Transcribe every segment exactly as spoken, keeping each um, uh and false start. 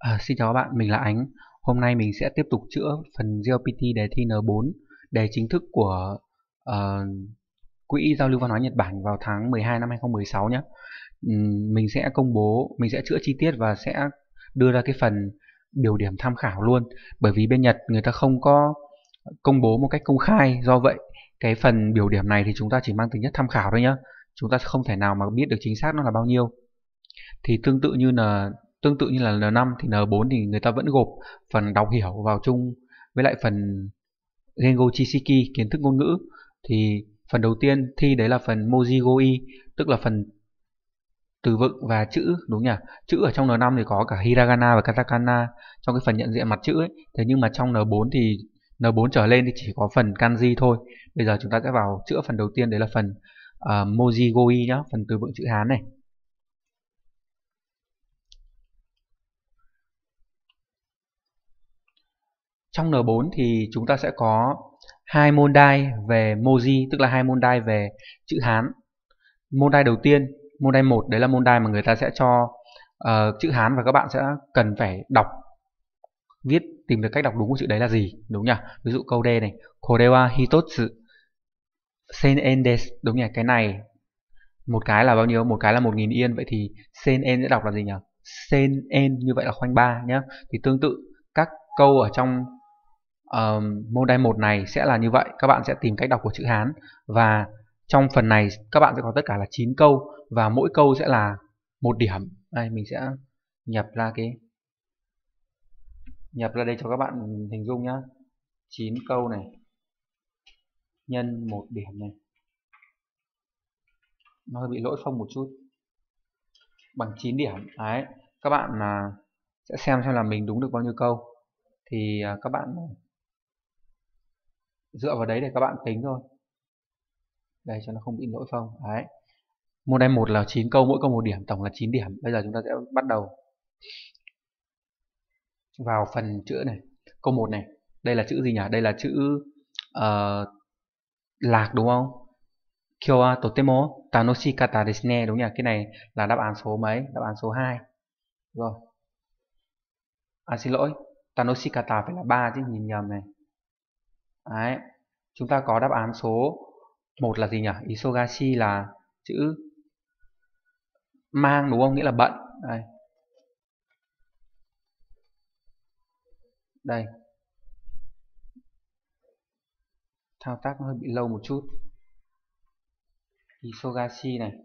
À, xin chào các bạn, mình là Ánh. Hôm nay mình sẽ tiếp tục chữa phần giê lờ pê tê đề thi N bốn, đề chính thức của ờ, Quỹ Giao lưu Văn hóa Nhật Bản vào tháng mười hai năm hai không một sáu nhé. Ừm, mình sẽ công bố, mình sẽ chữa chi tiết và sẽ đưa ra cái phần biểu điểm tham khảo luôn. Bởi vì bên Nhật người ta không có công bố một cách công khai, do vậy cái phần biểu điểm này thì chúng ta chỉ mang tính chất tham khảo thôi nhé. Chúng ta không thể nào mà biết được chính xác nó là bao nhiêu. Thì tương tự như là tương tự như là N năm thì N bốn thì người ta vẫn gộp phần đọc hiểu vào chung với lại phần Gengo Chisiki kiến thức ngôn ngữ. Thì phần đầu tiên thi đấy là phần Mojigoi, tức là phần từ vựng và chữ, đúng nhỉ? Chữ ở trong N năm thì có cả Hiragana và Katakana trong cái phần nhận diện mặt chữ ấy. Thế nhưng mà trong N bốn thì N bốn trở lên thì chỉ có phần kanji thôi. Bây giờ chúng ta sẽ vào chữa phần đầu tiên, đấy là phần uh, Mojigoi nhá, phần từ vựng chữ Hán này. Trong N bốn thì chúng ta sẽ có hai môn đai về Moji, tức là hai môn đai về chữ Hán. Môn đai đầu tiên, môn đai một, đấy là môn đai mà người ta sẽ cho uh, chữ Hán và các bạn sẽ cần phải đọc, viết, tìm được cách đọc đúng của chữ đấy là gì, đúng nhỉ? Ví dụ câu D này, Kore wa hitotsu sen en desu, đúng nhỉ? Cái này một cái là bao nhiêu? Một cái là một nghìn yên, vậy thì sen en sẽ đọc là gì nhỉ? Sen en, như vậy là khoanh ba nhá. Thì tương tự các câu ở trong uh, môn đai một này sẽ là như vậy, các bạn sẽ tìm cách đọc của chữ Hán, và trong phần này các bạn sẽ có tất cả là chín câu và mỗi câu sẽ là một điểm. Đây mình sẽ nhập ra cái nhập ra đây cho các bạn hình dung nhá. chín câu này nhân một điểm này, nó hơi bị lỗi phông một chút, bằng chín điểm. Đấy, các bạn là sẽ xem xem là mình đúng được bao nhiêu câu, thì các bạn dựa vào đấy để các bạn tính thôi. Đây cho nó không bị lỗi phông. Đấy, môn đai một là chín câu, mỗi câu một điểm, tổng là chín điểm. Bây giờ chúng ta sẽ bắt đầu vào phần chữ này. Câu một này, đây là chữ gì nhỉ? Đây là chữ uh, lạc, đúng không? Kyo wa totemo tanoshikatta desu ne, đúng nhỉ? Cái này là đáp án số mấy? Đáp án số hai. Rồi. À xin lỗi, tanoshikatta phải là ba chứ, nhìn nhầm này. Đấy. Chúng ta có đáp án số một là gì nhỉ? Isogashi là chữ mang, đúng không? Nghĩa là bận. Đây. Đây. Thao tác nó hơi bị lâu một chút. Isogashi này.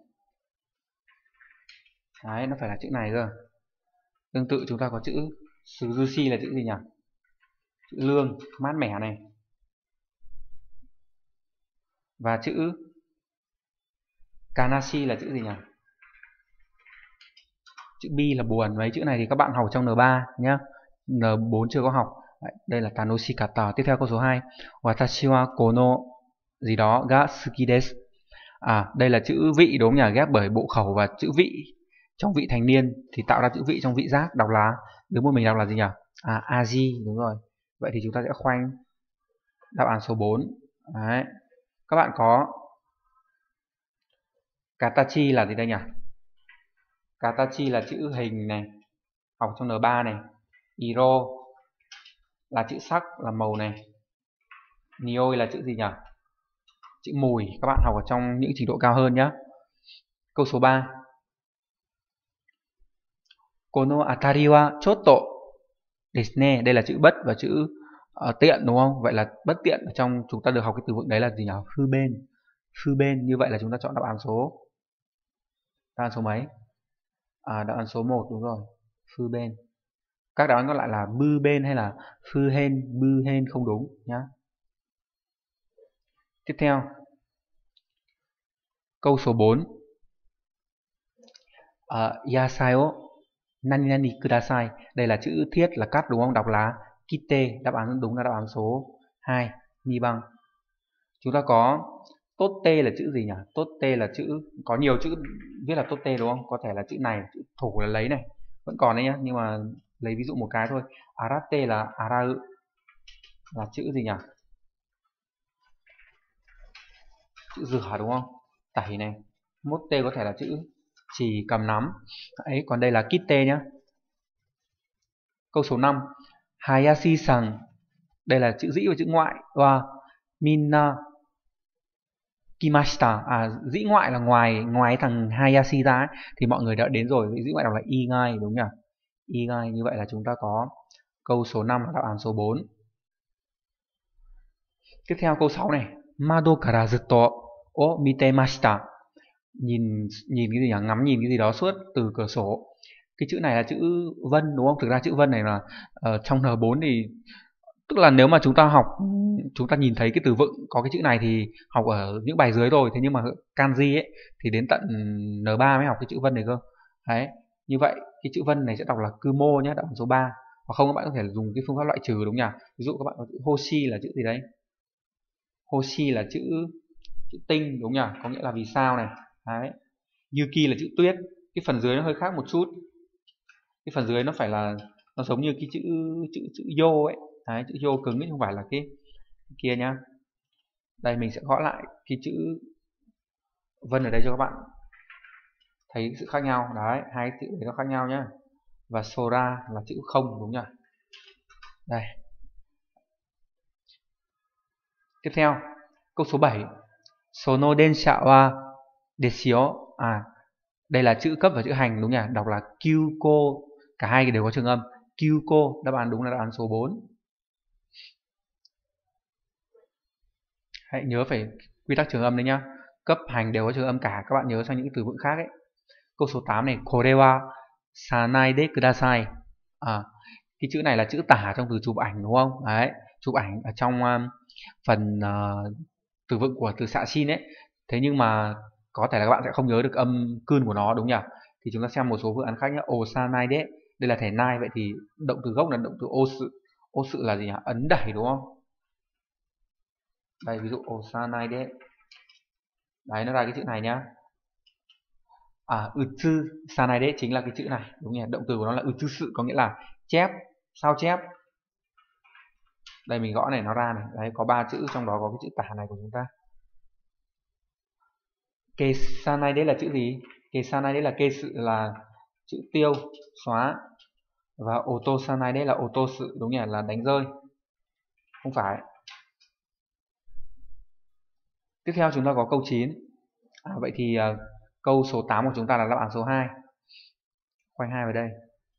Đấy, nó phải là chữ này cơ. Tương tự chúng ta có chữ Suzushi là chữ gì nhỉ? Chữ lương, mát mẻ này. Và chữ Kanashi là chữ gì nhỉ? Chữ bi là buồn. Mấy chữ này thì các bạn học trong N ba nhá. N bốn chưa có học. Đấy, đây là Tanoshikatta. Tiếp theo câu số hai. Watashi wa kono gì đó ga suki desu. À, đây là chữ vị, đúng không nhỉ? Ghép bởi bộ khẩu và chữ vị trong vị thành niên thì tạo ra chữ vị trong vị giác, đọc là, đứng một mình đọc là gì nhỉ? À, aji, đúng rồi. Vậy thì chúng ta sẽ khoanh đáp án số bốn. Đấy. Các bạn có Katachi là gì đây nhỉ? Katachi là chữ hình này, học trong N ba này. Iro là chữ sắc, là màu này. Nioi là chữ gì nhỉ? Chữ mùi, các bạn học ở trong những trình độ cao hơn nhé. Câu số ba. Kono atari wa chotto desu ne. Đây là chữ bất và chữ uh, tiện, đúng không? Vậy là bất tiện ở trong chúng ta được học cái từ vựng đấy là gì nhỉ? Phư bên. Phư bên, như vậy là chúng ta chọn đáp án số đáp án số mấy? À, đáp án số một, đúng rồi. Phư bên. Các đáp án còn lại là bư bên hay là phư hên, bư hên không đúng nhá. Tiếp theo, câu số bốn. Uh, yasai o nani nani kudasai. Đây là chữ thiết là cắt, đúng không? Đọc là kite. Đáp án đúng là đáp án số hai, ni băng. Chúng ta có totte là chữ gì nhỉ? Totte là chữ, có nhiều chữ viết là totte, đúng không? Có thể là chữ này, chữ thủ là lấy này, vẫn còn đấy nhá, nhưng mà lấy ví dụ một cái thôi. Arate là arau, là chữ gì nhỉ? Chữ rửa, đúng không? Tẩy này. Motte có thể là chữ chỉ cầm nắm ấy, còn đây là kite nhá. Câu số năm. Hayashi-san. Đây là chữ dĩ và chữ ngoại. Wa minna kimashita. À, dĩ ngoại là ngoài ngoài thằng Hayashi ra ấy, thì mọi người đã đến rồi. Dĩ ngoại đọc là igai đúng nhỉ? Igai. Như vậy là chúng ta có câu số năm là đáp án số bốn. Tiếp theo câu sáu này. Mado kara zutto o mitemashita. Nhìn nhìn cái gì nhỉ? Ngắm nhìn cái gì đó suốt từ cửa sổ. Cái chữ này là chữ vân đúng không? Thực ra chữ vân này là uh, trong N bốn thì tức là nếu mà chúng ta học, chúng ta nhìn thấy cái từ vựng có cái chữ này thì học ở những bài dưới rồi. Thế nhưng mà kanji ấy thì đến tận N ba mới học cái chữ vân này cơ. Đấy, như vậy cái chữ vân này sẽ đọc là kumo nhé, đáp án số ba. Hoặc không các bạn có thể dùng cái phương pháp loại trừ đúng nhỉ? Ví dụ các bạn có chữ hoshi là chữ gì đấy? Hoshi là chữ chữ tinh đúng nhỉ? Có nghĩa là vì sao này. Đấy. Yuki là chữ tuyết. Cái phần dưới nó hơi khác một chút. Cái phần dưới nó phải là nó giống như cái chữ chữ chữ yo ấy. Đấy, chữ yo cứng ấy, không phải là cái, cái kia nhá. Đây mình sẽ gõ lại cái chữ vân ở đây cho các bạn thấy sự khác nhau. Đấy, hai chữ đấy nó khác nhau nhá. Và sora là chữ không đúng nhỉ? Đây. Tiếp theo, câu số bảy. Sono densha wa desu yo. À, đây là chữ cấp và chữ hành đúng nhỉ? Đọc là kyuko. Cả hai cái đều có trường âm. Kyuko, đáp án đúng là đáp án số bốn. Hãy nhớ phải quy tắc trường âm đấy nhá. Cấp hành đều có trường âm cả, các bạn nhớ sang những từ vựng khác ấy. Câu số tám này, kore wa sanai de kudasai. À, cái chữ này là chữ tả trong từ chụp ảnh đúng không? Đấy, chụp ảnh ở trong um, phần uh, từ vựng của từ xạ xin ấy. Thế nhưng mà có thể là các bạn sẽ không nhớ được âm cun của nó đúng nhỉ? Thì chúng ta xem một số phương án khác nhé. Osanai de, đây là thể nai, vậy thì động từ gốc là động từ osu. Osu là gì nhỉ? Ấn đẩy đúng không? Đây ví dụ osanai de. Đấy, nó ra cái chữ này nhá. À, utsu sanai de chính là cái chữ này đúng nhỉ? Động từ của nó là utsu, có nghĩa là chép, sao chép. Đây mình gõ này nó ra này. Đấy, có ba chữ, trong đó có cái chữ tả này của chúng ta. Keisanai đấy là chữ gì? Keisanai đấy là kei sự, là chữ tiêu, xóa. Và otosanai đấy là otosu đúng nhỉ? Là đánh rơi. Không phải. Tiếp theo chúng ta có câu chín. À, vậy thì uh, câu số tám của chúng ta là đáp án số hai. Khoanh hai vào đây.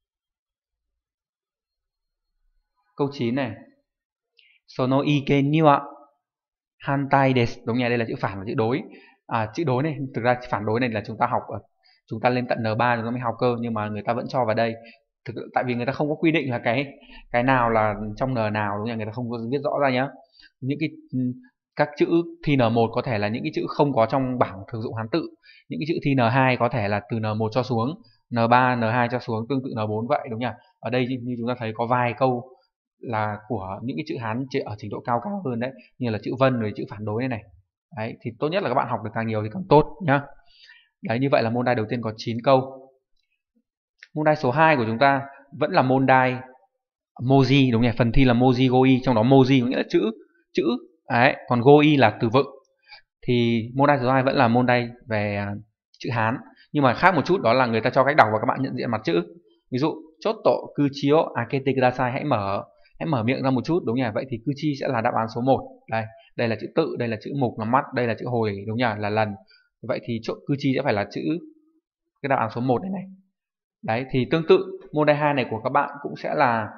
Câu chín này. Sono iken ni wa hantai desu. Đúng nhỉ? Đây là chữ phản và chữ đối. À, chữ đối này, thực ra phản đối này là chúng ta học ở, chúng ta lên tận N ba chúng ta mới học cơ, nhưng mà người ta vẫn cho vào đây. Thực, tại vì người ta không có quy định là cái cái nào là trong N nào đúng không? Người ta không có viết rõ ra nhá. Những cái các chữ thi N một có thể là những cái chữ không có trong bảng thường dụng Hán tự. Những cái chữ thi N hai có thể là từ N một cho xuống, N ba, N hai cho xuống, tương tự N bốn vậy đúng nhỉ? Ở đây như chúng ta thấy có vài câu là của những cái chữ Hán ở trình độ cao cao hơn đấy, như là chữ vân rồi chữ phản đối này này. Đấy, thì tốt nhất là các bạn học được càng nhiều thì càng tốt nhá. Đấy, như vậy là môn đai đầu tiên có chín câu. Môn đai số hai của chúng ta vẫn là môn đai Moji đúng nhỉ? Phần thi là Moji Goi, trong đó Moji có nghĩa là chữ chữ. Đấy, còn Goi là từ vựng. Thì môn đai số hai vẫn là môn đai về chữ Hán, nhưng mà khác một chút đó là người ta cho cách đọc và các bạn nhận diện mặt chữ. Ví dụ chốt tổ kuchio akete kudasai, hãy mở hãy mở miệng ra một chút đúng nhỉ? Vậy thì kuchi sẽ là đáp án số một. Đây, đây là chữ tự, đây là chữ mục là mắt, đây là chữ hồi đúng nhỉ? Là lần. Vậy thì chỗ kuchi sẽ phải là chữ cái đáp án số một này này. Đấy, thì tương tự môn đai hai này của các bạn cũng sẽ là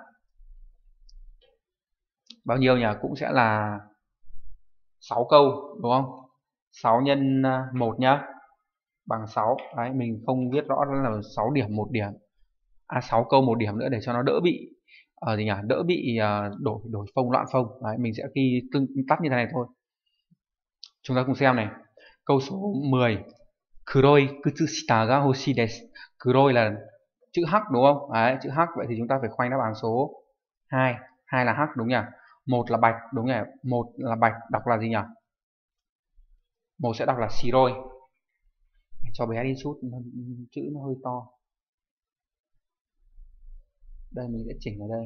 bao nhiêu nhỉ? Cũng sẽ là sáu câu đúng không? sáu nhân một nhá, bằng sáu. Đấy, mình không viết rõ là sáu điểm một điểm. À, sáu câu một điểm nữa để cho nó đỡ bị ở uh, gì nhỉ? Đỡ bị uh, đổi đổi phông loạn phông. Đấy, mình sẽ ghi tương tắt như thế này thôi. Chúng ta cùng xem này. Câu số mười. Kuroi kutsushita ga hoshii desu. Kuroi là chữ hắc đúng không? Đấy, chữ hắc, vậy thì chúng ta phải khoanh đáp án số hai. hai là hắc đúng nhỉ? Một là bạch đúng nhỉ? Một là bạch, đọc là gì nhỉ? Một sẽ đọc là shiroi. Cho bé đi chút, chữ nó hơi to. Đây mình sẽ chỉnh ở đây.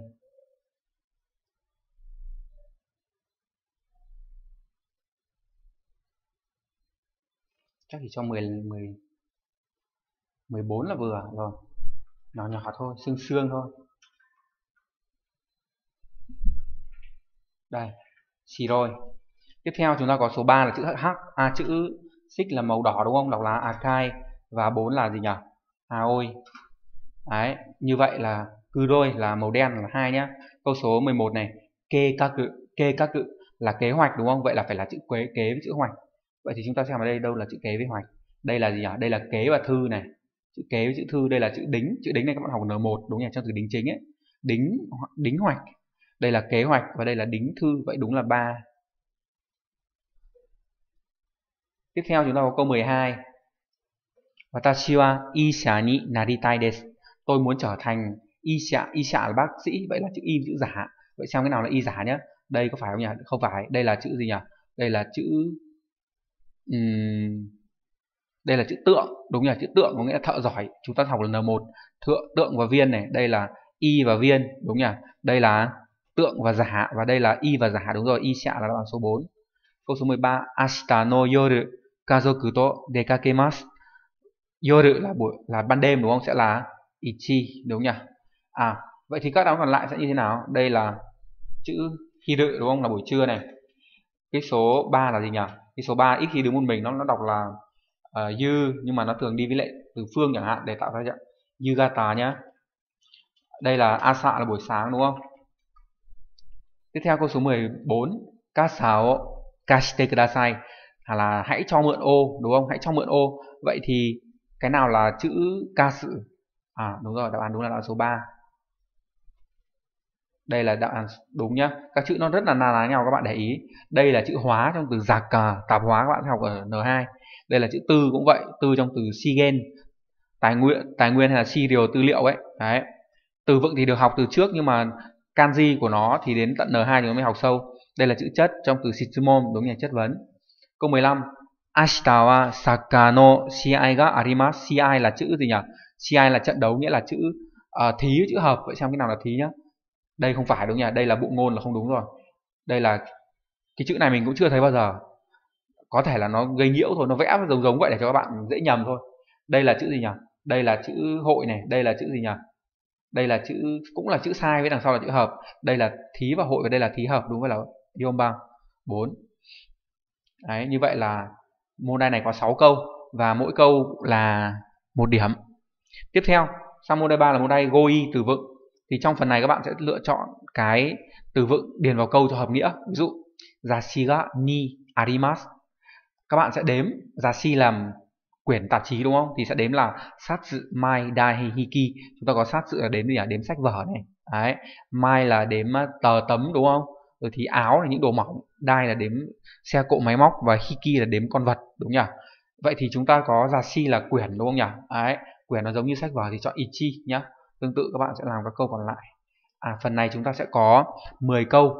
Chắc chỉ cho mười, mười, mười bốn là vừa rồi. Nhỏ nhỏ thôi, xương xương thôi. Đây, xì rồi. Tiếp theo chúng ta có số ba là chữ H, à, chữ xích là màu đỏ đúng không? Đọc là Akai. Và bốn là gì nhỉ? Aoi. Đấy, như vậy là cứ đôi là màu đen là hai nhá. Câu số mười một này, kê ca cự, kê ca cự là kế hoạch đúng không? Vậy là phải là chữ kế kế với chữ hoạch. Vậy thì chúng ta xem ở đây đâu là chữ kế với hoạch. Đây là gì nhỉ? Đây là kế và thư này. Chữ kế với chữ thư, đây là chữ đính. Chữ đính này các bạn học N một đúng nhỉ? Trong từ đính chính ấy. Đính đính hoạch. Đây là kế hoạch và đây là đính thư, vậy đúng là ba. Tiếp theo chúng ta có câu mười hai. Watashi wa isha ni naritai desu. Tôi muốn trở thành isha, isha là bác sĩ, vậy là chữ y chữ giả. Vậy xem cái nào là y giả nhé. Đây có phải không nhỉ? Không phải, đây là chữ gì nhỉ? Đây là chữ um, đây là chữ tượng, đúng nhỉ? Chữ tượng có nghĩa là thợ giỏi. Chúng ta học là N một, thượng tượng và viên này, đây là y và viên, đúng nhỉ? Đây là tượng và giả và đây là y và giả, đúng rồi. Isha là đáp án số bốn. Câu số mười ba, Ashita no yoru kazoku to dekakemasu. Yoru là buổi là ban đêm đúng không? Sẽ là ichi, đúng nhỉ? À, vậy thì các đáp án còn lại sẽ như thế nào? Đây là chữ hiru đúng không? Là buổi trưa này. Cái số ba là gì nhỉ? Cái số ba ít khi đứng một mình, nó nó đọc là uh, yu, nhưng mà nó thường đi với lại từ phương chẳng hạn để tạo ra dạng yugata nhá. Đây là asa là buổi sáng đúng không? Tiếp theo câu số mười bốn, kasa o kashite kudasai là hãy cho mượn ô, đúng không? Hãy cho mượn ô. Vậy thì cái nào là chữ kasu? À đúng rồi, đáp án đúng là đáp án số ba. Đây là đáp án đúng nhá. Các chữ nó rất là na ná nhau, các bạn để ý. Đây là chữ hóa trong từ giạc cà, tạp hóa các bạn học ở N hai. Đây là chữ tư cũng vậy, tư trong từ shigen, tài nguyên, tài nguyên hay là serial, tư liệu ấy. Đấy. Từ vựng thì được học từ trước nhưng mà kanji của nó thì đến tận N hai chúng mới học sâu. Đây là chữ chất trong từ shitsumon, đúng nhỉ, chất vấn. Câu mười lăm, Ashita wa saka no shiai ga arimasu. Shiai là chữ gì nhỉ? Shiai là trận đấu, nghĩa là chữ uh, thí với chữ hợp. Vậy xem cái nào là thí nhá. Đây không phải đúng nhỉ? Đây là bộ ngôn là không đúng rồi. Đây là cái chữ này mình cũng chưa thấy bao giờ. Có thể là nó gây nhiễu thôi, nó vẽ giống giống vậy để cho các bạn dễ nhầm thôi. Đây là chữ gì nhỉ? Đây là chữ hội này, đây là chữ gì nhỉ? Đây là chữ cũng là chữ sai với đằng sau là chữ hợp. Đây là thí và hội và đây là thí hợp, đúng, vậy là yonban, bốn. Đấy, như vậy là môn đề này có sáu câu và mỗi câu là một điểm. Tiếp theo, sang môn đề ba là môn đề goi từ vựng. Thì trong phần này các bạn sẽ lựa chọn cái từ vựng điền vào câu cho hợp nghĩa. Ví dụ Zashi ga ni arimasu. Các bạn sẽ đếm, Zashi làm quyển tạp chí đúng không? Thì sẽ đếm là Satsu mai dai hiki. Chúng ta có Satsu là đếm gì nhỉ? Đếm sách vở này. Đấy. Mai là đếm tờ tấm đúng không? Rồi thì áo là những đồ mỏng, dai là đếm xe cộ máy móc và hiki là đếm con vật, đúng nhỉ? Vậy thì chúng ta có Zashi là quyển đúng không nhỉ? Đấy. Quyển nó giống như sách vở thì chọn ichi nhá. Tương tự các bạn sẽ làm các câu còn lại. À, phần này chúng ta sẽ có mười câu.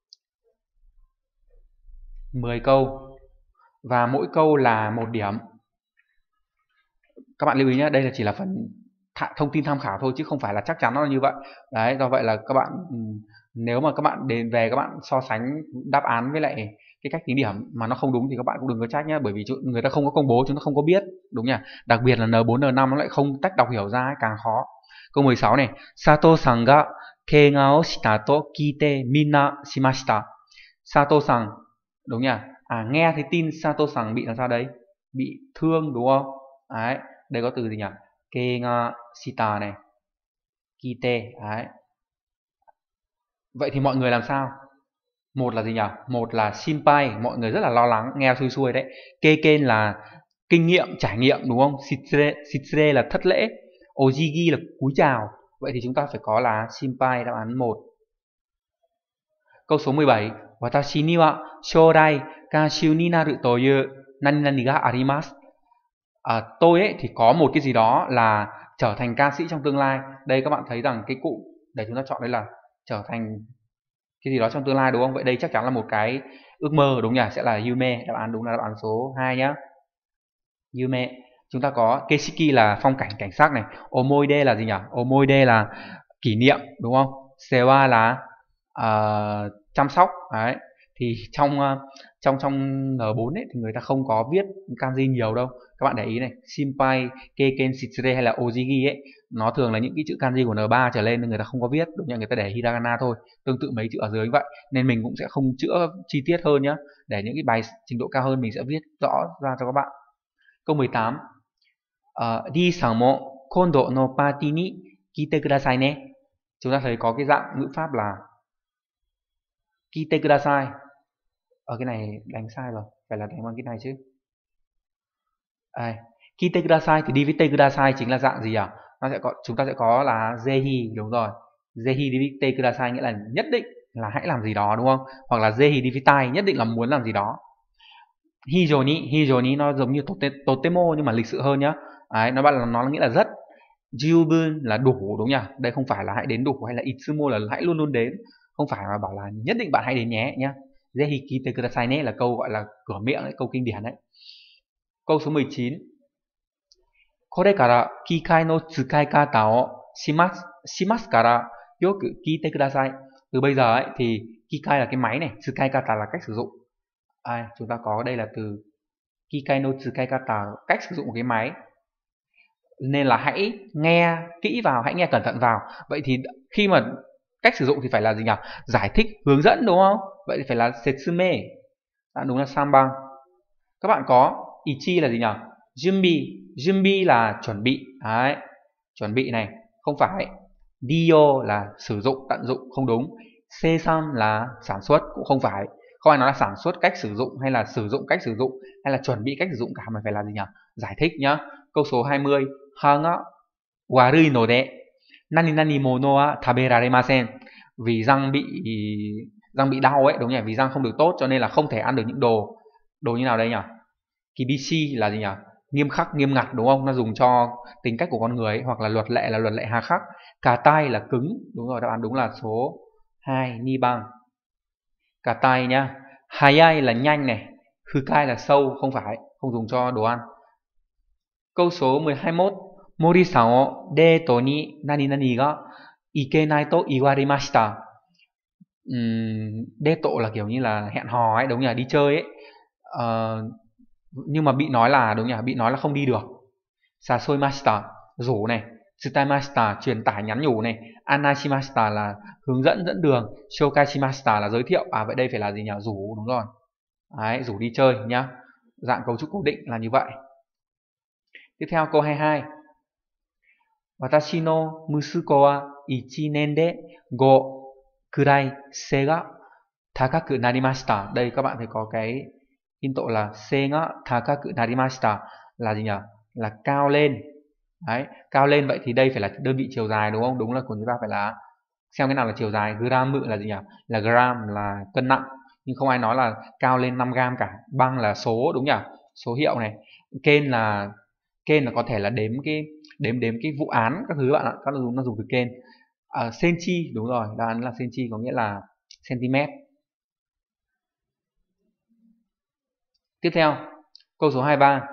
mười câu. Và mỗi câu là một điểm. Các bạn lưu ý nhé, đây là chỉ là phần thông tin tham khảo thôi chứ không phải là chắc chắn nó là như vậy. Đấy, do vậy là các bạn nếu mà các bạn đến về các bạn so sánh đáp án với lại cái cách tính điểm mà nó không đúng thì các bạn cũng đừng có trách nhé, bởi vì người ta không có công bố, chúng ta không có biết, đúng nhỉ? Đặc biệt là N bốn N năm nó lại không tách đọc hiểu ra, càng khó. Câu mười sáu này, Sato-san ga keiga o shita to kiite minna shimashita. Sato-san, đúng nhỉ? À, nghe thấy tin Sato-san bị làm sao đấy? Bị thương đúng không? Đấy, đây có từ gì nhỉ? Keiga shita này, kiite, đấy. Vậy thì mọi người làm sao? Một là gì nhỉ? Một là shinpai, mọi người rất là lo lắng, nghe xuôi xuôi đấy. Keiken là kinh nghiệm, trải nghiệm, đúng không? Shitsure, shitsure là thất lễ. Ojigi là cúi chào. Vậy thì chúng ta phải có là shinpai, đáp án một. Câu số mười bảy. Watashi ni wa shourai kanshuu ni naru toyu nani nani ga arimasu. À, tôi ấy thì có một cái gì đó là trở thành ca sĩ trong tương lai. Đây các bạn thấy rằng cái cụm để chúng ta chọn đây là trở thành cái gì đó trong tương lai, đúng không? Vậy đây chắc chắn là một cái ước mơ, đúng nhỉ? Sẽ là yume, đáp án đúng là đáp án số hai nhá. Yume. Chúng ta có keishiki là phong cảnh, cảnh sắc này. Omoide là gì nhỉ? Omoide là kỷ niệm, đúng không? Sewa là uh, chăm sóc. Đấy. Thì trong uh, trong trong N bốn ấy thì người ta không có viết kanji nhiều đâu. Các bạn để ý này, shinpai, keiken, shitsure hay là ojigi ấy, nó thường là những cái chữ kanji của N ba trở lên nên người ta không có viết, đúng nhỉ, người ta để hiragana thôi. Tương tự mấy chữ ở dưới vậy, nên mình cũng sẽ không chữa chi tiết hơn nhá. Để những cái bài trình độ cao hơn mình sẽ viết rõ ra cho các bạn. Câu mười tám. Uh, Ri-san mo kondo no party ni kite kudasai ne. Chúng ta thấy có cái dạng ngữ pháp là kite kudasai. Ở cái này đánh sai rồi, phải là đánh bằng cái này chứ. Đây, kite kudasai thì đi với te kudasai chính là dạng gì à? Nó sẽ có, chúng ta sẽ có là zehi, đúng rồi. Zehi đi với te kudasai nghĩa là nhất định là hãy làm gì đó, đúng không? Hoặc là zehi đi với tai, nhất định là muốn làm gì đó. Hijoni, hijoni nó giống như tote, totemo nhưng mà lịch sự hơn nhá. Đấy, nó bạn là nó nghĩa là rất. Jubun là đủ, đúng nhỉ? Đây không phải là hãy đến đủ, hay là itsumo là hãy luôn luôn đến, không phải mà bảo là nhất định bạn hãy đến nhé nhá. Zehi kite kudasai ne là câu gọi là cửa miệng đấy, câu kinh điển đấy. Câu số mười chín. Kore kara kikai no tsukai kata o shimasu, shimasu kara yoku kite kudasai. Từ bây giờ ấy thì kikai là cái máy này, tsukai kata là cách sử dụng. À, chúng ta có đây là từ kikai no tsukai kata, cách sử dụng của cái máy. Nên là hãy nghe kỹ vào, hãy nghe cẩn thận vào. Vậy thì khi mà cách sử dụng thì phải là gì nhỉ? Giải thích, hướng dẫn, đúng không? Vậy thì phải là setsume. À, đúng là sanban. Các bạn có ichi là gì nhỉ? Junbi, junbi là chuẩn bị. Đấy, chuẩn bị này, không phải. Dio là sử dụng, tận dụng, không đúng. Seisan là sản xuất, cũng không phải. Không ai nói là sản xuất cách sử dụng, hay là sử dụng cách sử dụng, hay là chuẩn bị cách sử dụng cả, mà phải là gì nhỉ? Giải thích nhá. Câu số hai mươi. Ha ga warui no de nani nani mono wa taberaremasen. Vì răng bị răng bị đau ấy, đúng nhỉ? Vì răng không được tốt cho nên là không thể ăn được những đồ. Đồ như nào đây nhỉ? Kibishi là gì nhỉ? Nghiêm khắc, nghiêm ngặt, đúng không? Nó dùng cho tính cách của con người ấy, hoặc là luật lệ là luật lệ hà khắc. Katai là cứng, đúng rồi, đáp án đúng là số hai, Niban. Katai nhá. Hayai là nhanh này, Fukai là sâu, không phải, không dùng cho đồ ăn. Câu số mười hai mốt. Mori-san o date ni nani nani ga ikenai to iwarimashita. Uhm, date là kiểu như là hẹn hò ấy, đúng nhỉ, đi chơi ấy. Uh, nhưng mà bị nói là, đúng nhỉ, bị nói là không đi được. Sasoimashita, rủ này. Tsutaimashita, truyền tải nhắn nhủ này. Anashimashita là hướng dẫn, dẫn đường. Shokaishimashita là giới thiệu. À vậy đây phải là gì nhỉ? Rủ, đúng rồi. Đấy, rủ đi chơi nhá. Dạng cấu trúc cố định là như vậy. Tiếp theo câu hai mươi hai. Watashi no musuko wa ichi nen de go kurai se ga takaku narimashita. Đây các bạn thấy có cái in tộ là se ga takaku narimashita là gì nhỉ? Là cao lên. Đấy, cao lên, vậy thì đây phải là đơn vị chiều dài, đúng không? Đúng là của chúng ta phải là xem cái nào là chiều dài. Gram là gì nhỉ? Là gram là cân nặng, nhưng không ai nói là cao lên năm gram cả. Băng là số, đúng nhỉ? Số hiệu này. Ken là ken là có thể là đếm cái đếm đếm cái vụ án các thứ bạn ạ, các nó dùng từ ken. À, senchi, đúng rồi, đáp án là senchi có nghĩa là cm. Tiếp theo, câu số hai mươi ba.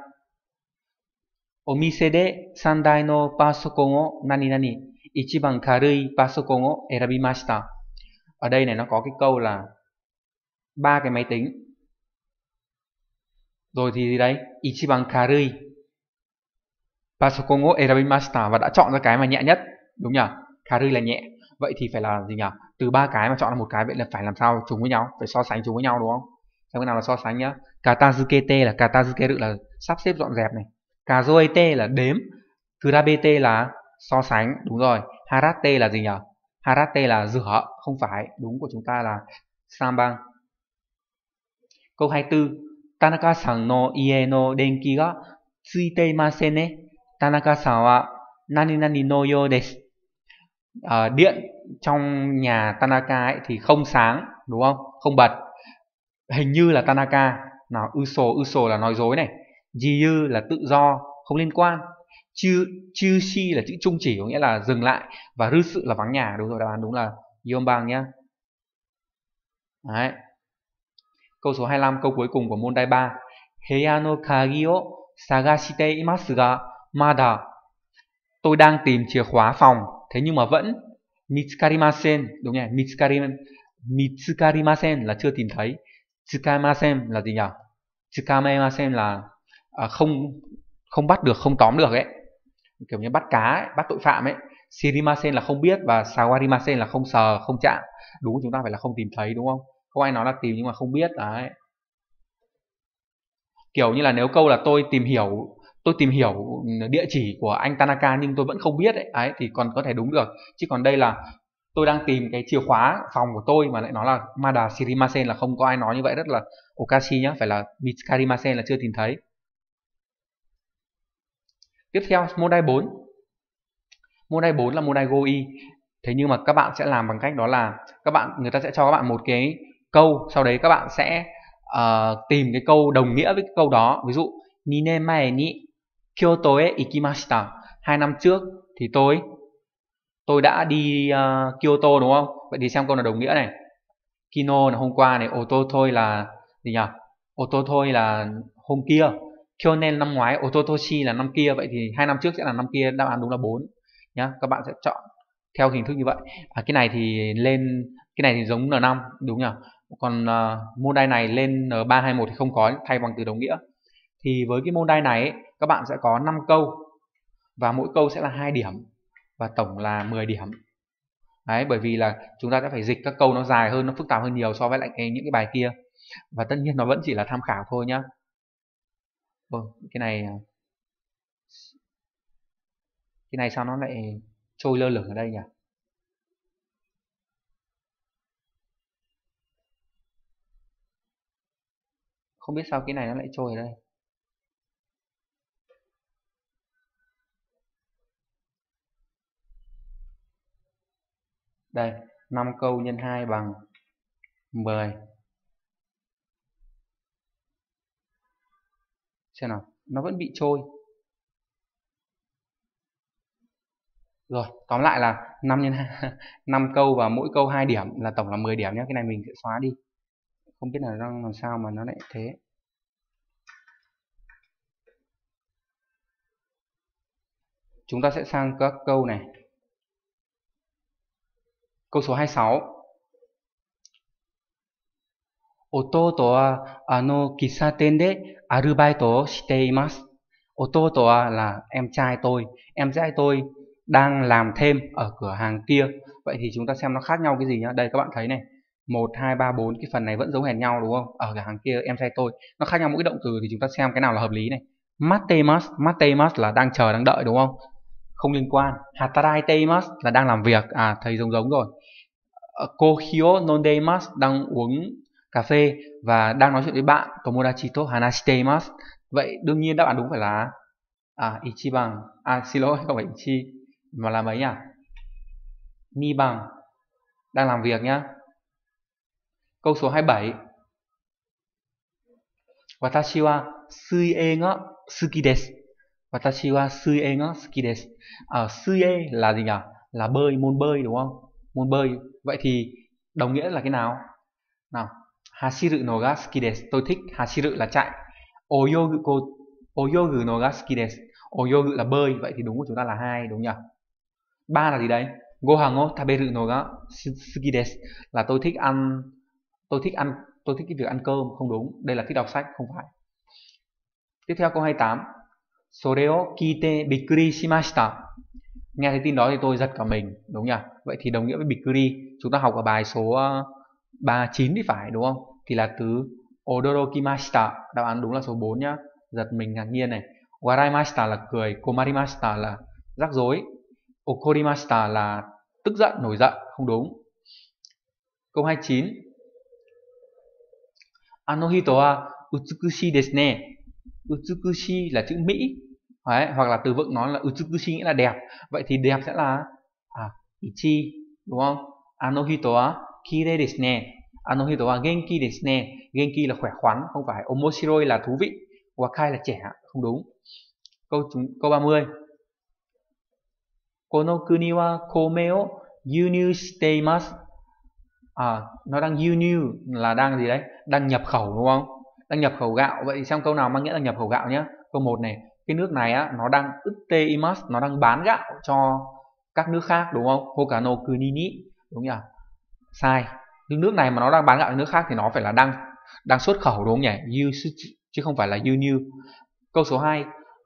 Omise de sandai no pasokon o nani nani ichiban karui pasokon o erabimashita. Ở đây này nó có cái câu là ba cái máy tính. Rồi thì gì đấy? Ichiban karui pasokon o erabimashita, và đã chọn ra cái mà nhẹ nhất, đúng nhỉ? Karui là nhẹ. Vậy thì phải là gì nhỉ? Từ ba cái mà chọn ra một cái, vậy là phải làm sao trùng với nhau, phải so sánh chúng với nhau, đúng không? Xem cái nào là so sánh nhá. Katazukete là katazukeru là sắp xếp dọn dẹp này. Kazoete là đếm. Kurabete là so sánh, đúng rồi. Harate là gì nhỉ? Harate là rửa, không phải, đúng của chúng ta là sanban. Câu hai mươi tư. Tanaka-san no ie no denki ga tsuite imasen ne. Tanaka-san wa nani nani no you desu. À, điện trong nhà Tanaka ấy thì không sáng, đúng không? Không bật. Hình như là Tanaka. Nào, uso, uso là nói dối này. Jiyu là tự do, không liên quan. Chư, chư shi là chữ chung chỉ, có nghĩa là dừng lại. Và rư sự là vắng nhà, đúng rồi, đáp án đúng là Yonban nhá. Đấy. Câu số hai mươi lăm, câu cuối cùng của môn đai ba. Heya no kagi o sagashite imasu ga mada. Tôi đang tìm chìa khóa phòng, thế nhưng mà vẫn mitsukarimasen, đúng nhỉ? Mitsukarimasen, mitsukarimasen là chưa tìm thấy. Tsukaimasen là gì nhỉ? Tsukaimasen là à, không không bắt được, không tóm được ấy. kiểu như bắt cá ấy, bắt tội phạm ấy. Shirimasen là không biết và sawarimasen là không sờ, không chạm. Đúng, chúng ta phải là không tìm thấy đúng không? Không ai nói là tìm nhưng mà không biết đấy. Kiểu như là nếu câu là tôi tìm hiểu tôi tìm hiểu địa chỉ của anh Tanaka nhưng tôi vẫn không biết ấy, ấy thì còn có thể đúng được. Chứ còn đây là tôi đang tìm cái chìa khóa phòng của tôi mà lại nói là Mada Shirimasen là không có ai nói như vậy, rất là okashi nhá, phải là Mitskarimasen là chưa tìm thấy. Tiếp theo môn đai bốn. Môn đai bốn là môn đai Goi. Thế nhưng mà các bạn sẽ làm bằng cách đó là các bạn người ta sẽ cho các bạn một cái câu, sau đấy các bạn sẽ uh, tìm cái câu đồng nghĩa với cái câu đó. Ví dụ ni nen mae ni Kyoto e ikimashita, hai năm trước thì tôi tôi đã đi uh, Kyoto đúng không? Vậy thì xem câu nào đồng nghĩa này. Kino là hôm qua này, oto thôi là gì nhỉ? Oto thôi là hôm kia, kyonen năm ngoái, ototoshi là năm kia, vậy thì hai năm trước sẽ là năm kia, đáp án đúng là bốn nhá. Các bạn sẽ chọn theo hình thức như vậy. À, cái này thì lên cái này thì giống en năm đúng nhỉ? Còn uh, môn đai này lên en ba hai một thì không có, thay bằng từ đồng nghĩa. Thì với cái môn đai này ấy, các bạn sẽ có năm câu và mỗi câu sẽ là hai điểm và tổng là mười điểm. Đấy, bởi vì là chúng ta sẽ phải dịch các câu nó dài hơn, nó phức tạp hơn nhiều so với lại cái, những cái bài kia. Và tất nhiên nó vẫn chỉ là tham khảo thôi nhá. Ừ, cái này cái này sao nó lại trôi lơ lửng ở đây nhỉ? Không biết sao cái này nó lại trôi ở đây. Đây, năm câu nhân hai bằng mười. Xem nào, nó vẫn bị trôi. Rồi, tóm lại là năm nhân hai, năm câu và mỗi câu hai điểm là tổng là mười điểm nhé. Cái này mình sẽ xóa đi. Không biết là làm sao mà nó lại thế. Chúng ta sẽ sang các câu này. Câu số hai mươi sáu. Ototo wa ano kissaten de arubaito o shite imasu. Ototo wa là em trai tôi. Em trai tôi đang làm thêm ở cửa hàng kia. Vậy thì chúng ta xem nó khác nhau cái gì nhá. Đây các bạn thấy này. một, hai, ba, bốn. Cái phần này vẫn giống hệt nhau đúng không? Ở cửa hàng kia em trai tôi. Nó khác nhau mỗi cái động từ thì chúng ta xem cái nào là hợp lý này. Matemasu. Matemasu là đang chờ, đang đợi đúng không? Không liên quan. Hataraiteimasu là đang làm việc. À, thấy giống giống rồi. Kohio nondeimasu đang uống cà phê và đang nói chuyện với bạn. Tomodachi to hanashiteimasu. Vậy đương nhiên đáp án đúng phải là à ichiban. À xin lỗi, không phải ichi mà là mấy nhỉ? Niban, đang làm việc nhá. Câu số hai mươi bảy. Watashi wa suie ga suki desu. Watashi wa suie ga suki desu. À, suie là gì nhỉ? Là bơi, môn bơi đúng không? Môn bơi. Vậy thì đồng nghĩa là cái nào? Nào, hashiru no ga suki desu. Tôi thích hashiru là chạy. Oyogu ko oyogu no ga suki desu. Oyogu là bơi, vậy thì đúng của chúng ta là hai đúng nhỉ? Ba là gì đấy? Gohan o taberu no ga suki desu là tôi thích ăn tôi thích ăn tôi thích cái việc ăn cơm, không đúng. Đây là thích đọc sách, không phải. Tiếp theo câu hai mươi tám. Sore o kite bikkuri shimashita. Nghe thấy tin đó thì tôi giật cả mình, đúng nhỉ? Vậy thì đồng nghĩa với bikkuri chúng ta học ở bài số ba mươi chín thì phải đúng không? Thì là từ odorokimashita, đáp án đúng là số bốn nhá. Giật mình, ngạc nhiên này. Waraimashita là cười, komarimashita là rắc rối, okorimashita là tức giận, nổi giận, không đúng. Câu hai mươi chín. Ano hito wa utsukushi desu ne. Utsukushi là chữ Mỹ. Đấy, hoặc là từ vựng nói là utsukushi nghĩa là đẹp. Vậy thì đẹp sẽ là à, ichi đúng không? Ano hito wa kirei desu ne. Ano hito wa genki desu ne. Genki là khỏe khoắn, không phải. Omoshiroi là thú vị. Wakai là trẻ, không đúng. Câu câu ba mươi. Kono kuni wa kome o yūnyū shite imasu. À, nó đang yūnyū là đang gì đấy? Đang nhập khẩu đúng không? Đang nhập khẩu gạo. Vậy xem câu nào mang nghĩa là nhập khẩu gạo nhé. Câu một này, cái nước này á nó đang utte imasu, nó đang bán gạo cho các nước khác đúng không? Hoka no kuni ni, đúng nhỉ? Sai. Nhưng nước này mà nó đang bán gạo cho nước khác thì nó phải là đang đang xuất khẩu đúng không nhỉ? Yu chứ không phải là yūnyū. Câu số hai.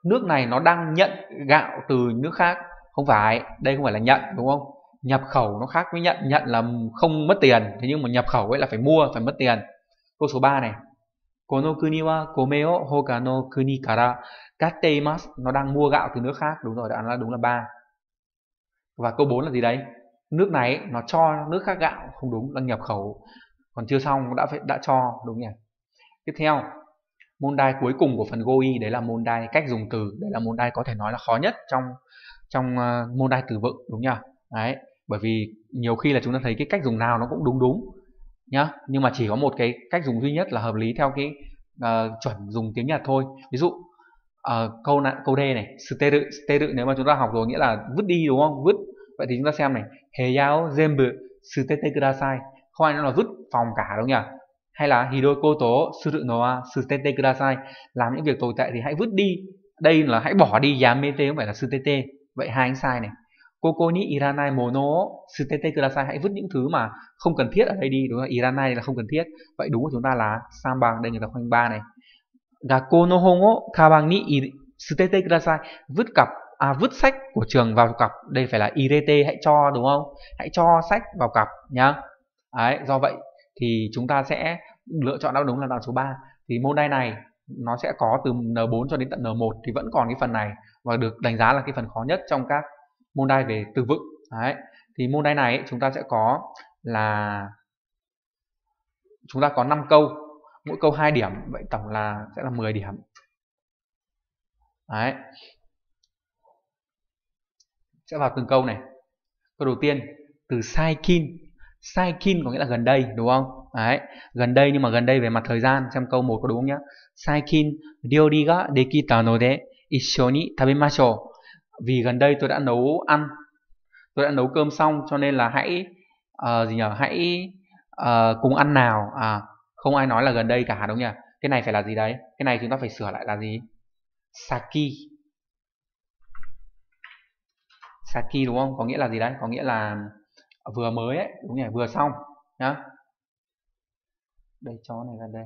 nước này nó đang nhận gạo từ nước khác. Không phải, đây không phải là nhận đúng không? Nhập khẩu nó khác với nhận, nhận là không mất tiền, thế nhưng mà nhập khẩu ấy là phải mua, phải mất tiền. Câu số ba này. Kono kuni wa kome o hoka no kuni kara gatteimasu, nó đang mua gạo từ nước khác, đúng rồi, đáp án là đúng là ba. Và câu bốn là gì đấy? Nước này nó cho nước khác gạo, không đúng, đang nhập khẩu. Còn chưa xong, đã phải đã cho, đúng nhỉ? Tiếp theo, môn đai cuối cùng của phần Goi, đấy là môn đai cách dùng từ, đấy là môn đai có thể nói là khó nhất trong trong uh, môn đai từ vựng, đúng nhỉ? Đấy, bởi vì nhiều khi là chúng ta thấy cái cách dùng nào nó cũng đúng đúng nhá, nhưng mà chỉ có một cái cách dùng duy nhất là hợp lý theo cái uh, chuẩn dùng tiếng Nhật thôi. Ví dụ uh, câu này, câu D này, steru, steru nếu mà chúng ta học rồi nghĩa là vứt đi đúng không? Vứt. Vậy thì chúng ta xem này, heyao zenbu sutete kudasai, không ai nói là vứt phòng cả đúng nhỉ? Hay là hidoi koto suru no wa sutete kudasai, làm những việc tồi tệ thì hãy vứt đi. Đây là hãy bỏ đi, yamete không phải là sutete. Vậy hai anh sai này. Koko ni iranai mono sutete kudasai, hãy vứt những thứ mà không cần thiết ở đây đi, đúng không? Iranai là không cần thiết. Vậy đúng của chúng ta là samban, đây người ta khoanh ba này. Gakko no hon o kaban ni sutete kudasai, vứt cặp à, vứt sách của trường vào cặp, đây phải là irete, hãy cho đúng không? Hãy cho sách vào cặp nhá. Đấy, do vậy thì chúng ta sẽ lựa chọn đáp đúng là đáp số ba. Thì môn đai này nó sẽ có từ N bốn cho đến tận N một, thì vẫn còn cái phần này và được đánh giá là cái phần khó nhất trong các môn đai về từ vựng. Đấy, thì môn đai này ấy, chúng ta sẽ có là chúng ta có năm câu, mỗi câu hai điểm, vậy tổng là sẽ là mười điểm. Đấy, sẽ vào từng câu này. Câu đầu tiên, từ saikin. Saikin có nghĩa là gần đây, đúng không? Đấy, gần đây, nhưng mà gần đây về mặt thời gian. Xem câu một có đúng không nhá? Saikin ryori ga dekita node issho ni tabemashou. Vì gần đây tôi đã nấu ăn, tôi đã nấu cơm xong, cho nên là hãy uh, gì nhỉ? Hãy uh, cùng ăn nào. À, không ai nói là gần đây cả, đúng nhỉ? Cái này phải là gì đấy? Cái này chúng ta phải sửa lại là gì? Saki. Saki đúng không? Có nghĩa là gì đấy? Có nghĩa là vừa mới ấy, đúng nhỉ? Vừa xong nhá. Đây, chó này gần đây.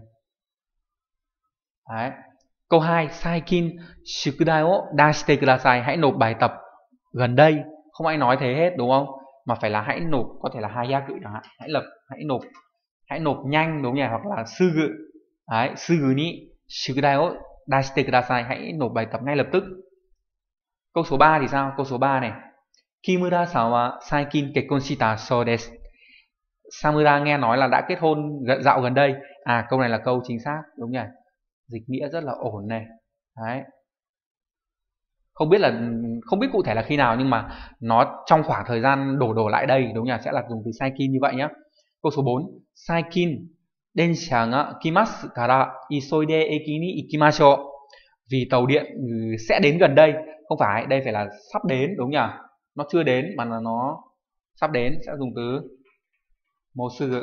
Đấy. Câu hai, Saikin shukudai o dashite kudasai, hãy nộp bài tập gần đây. Không ai nói thế hết, đúng không? Mà phải là hãy nộp, có thể là hayaku chẳng hạn, hãy lập, hãy nộp, hãy nộp nhanh, đúng nhỉ? Hoặc là sugu. Đấy, sugu ni shukudai o dashite kudasai, hãy nộp bài tập ngay lập tức. Câu số ba thì sao? Câu số ba này. Kimura-san wa saikin kekkon shita sou desu. Samura nghe nói là đã kết hôn dạo gần đây. À, câu này là câu chính xác, đúng nhỉ? Dịch nghĩa rất là ổn này. Đấy. Không biết là không biết cụ thể là khi nào, nhưng mà nó trong khoảng thời gian đổ đổ lại đây, đúng nhỉ? Sẽ là dùng từ saikin như vậy nhé. Câu số bốn, saikin densha ga kimasu kara isoide eki ni ikimashou. Vì tàu điện sẽ đến gần đây. Không phải, đây phải là sắp đến, đúng nhỉ? Nó chưa đến mà là nó sắp đến, sẽ dùng từ mosugu.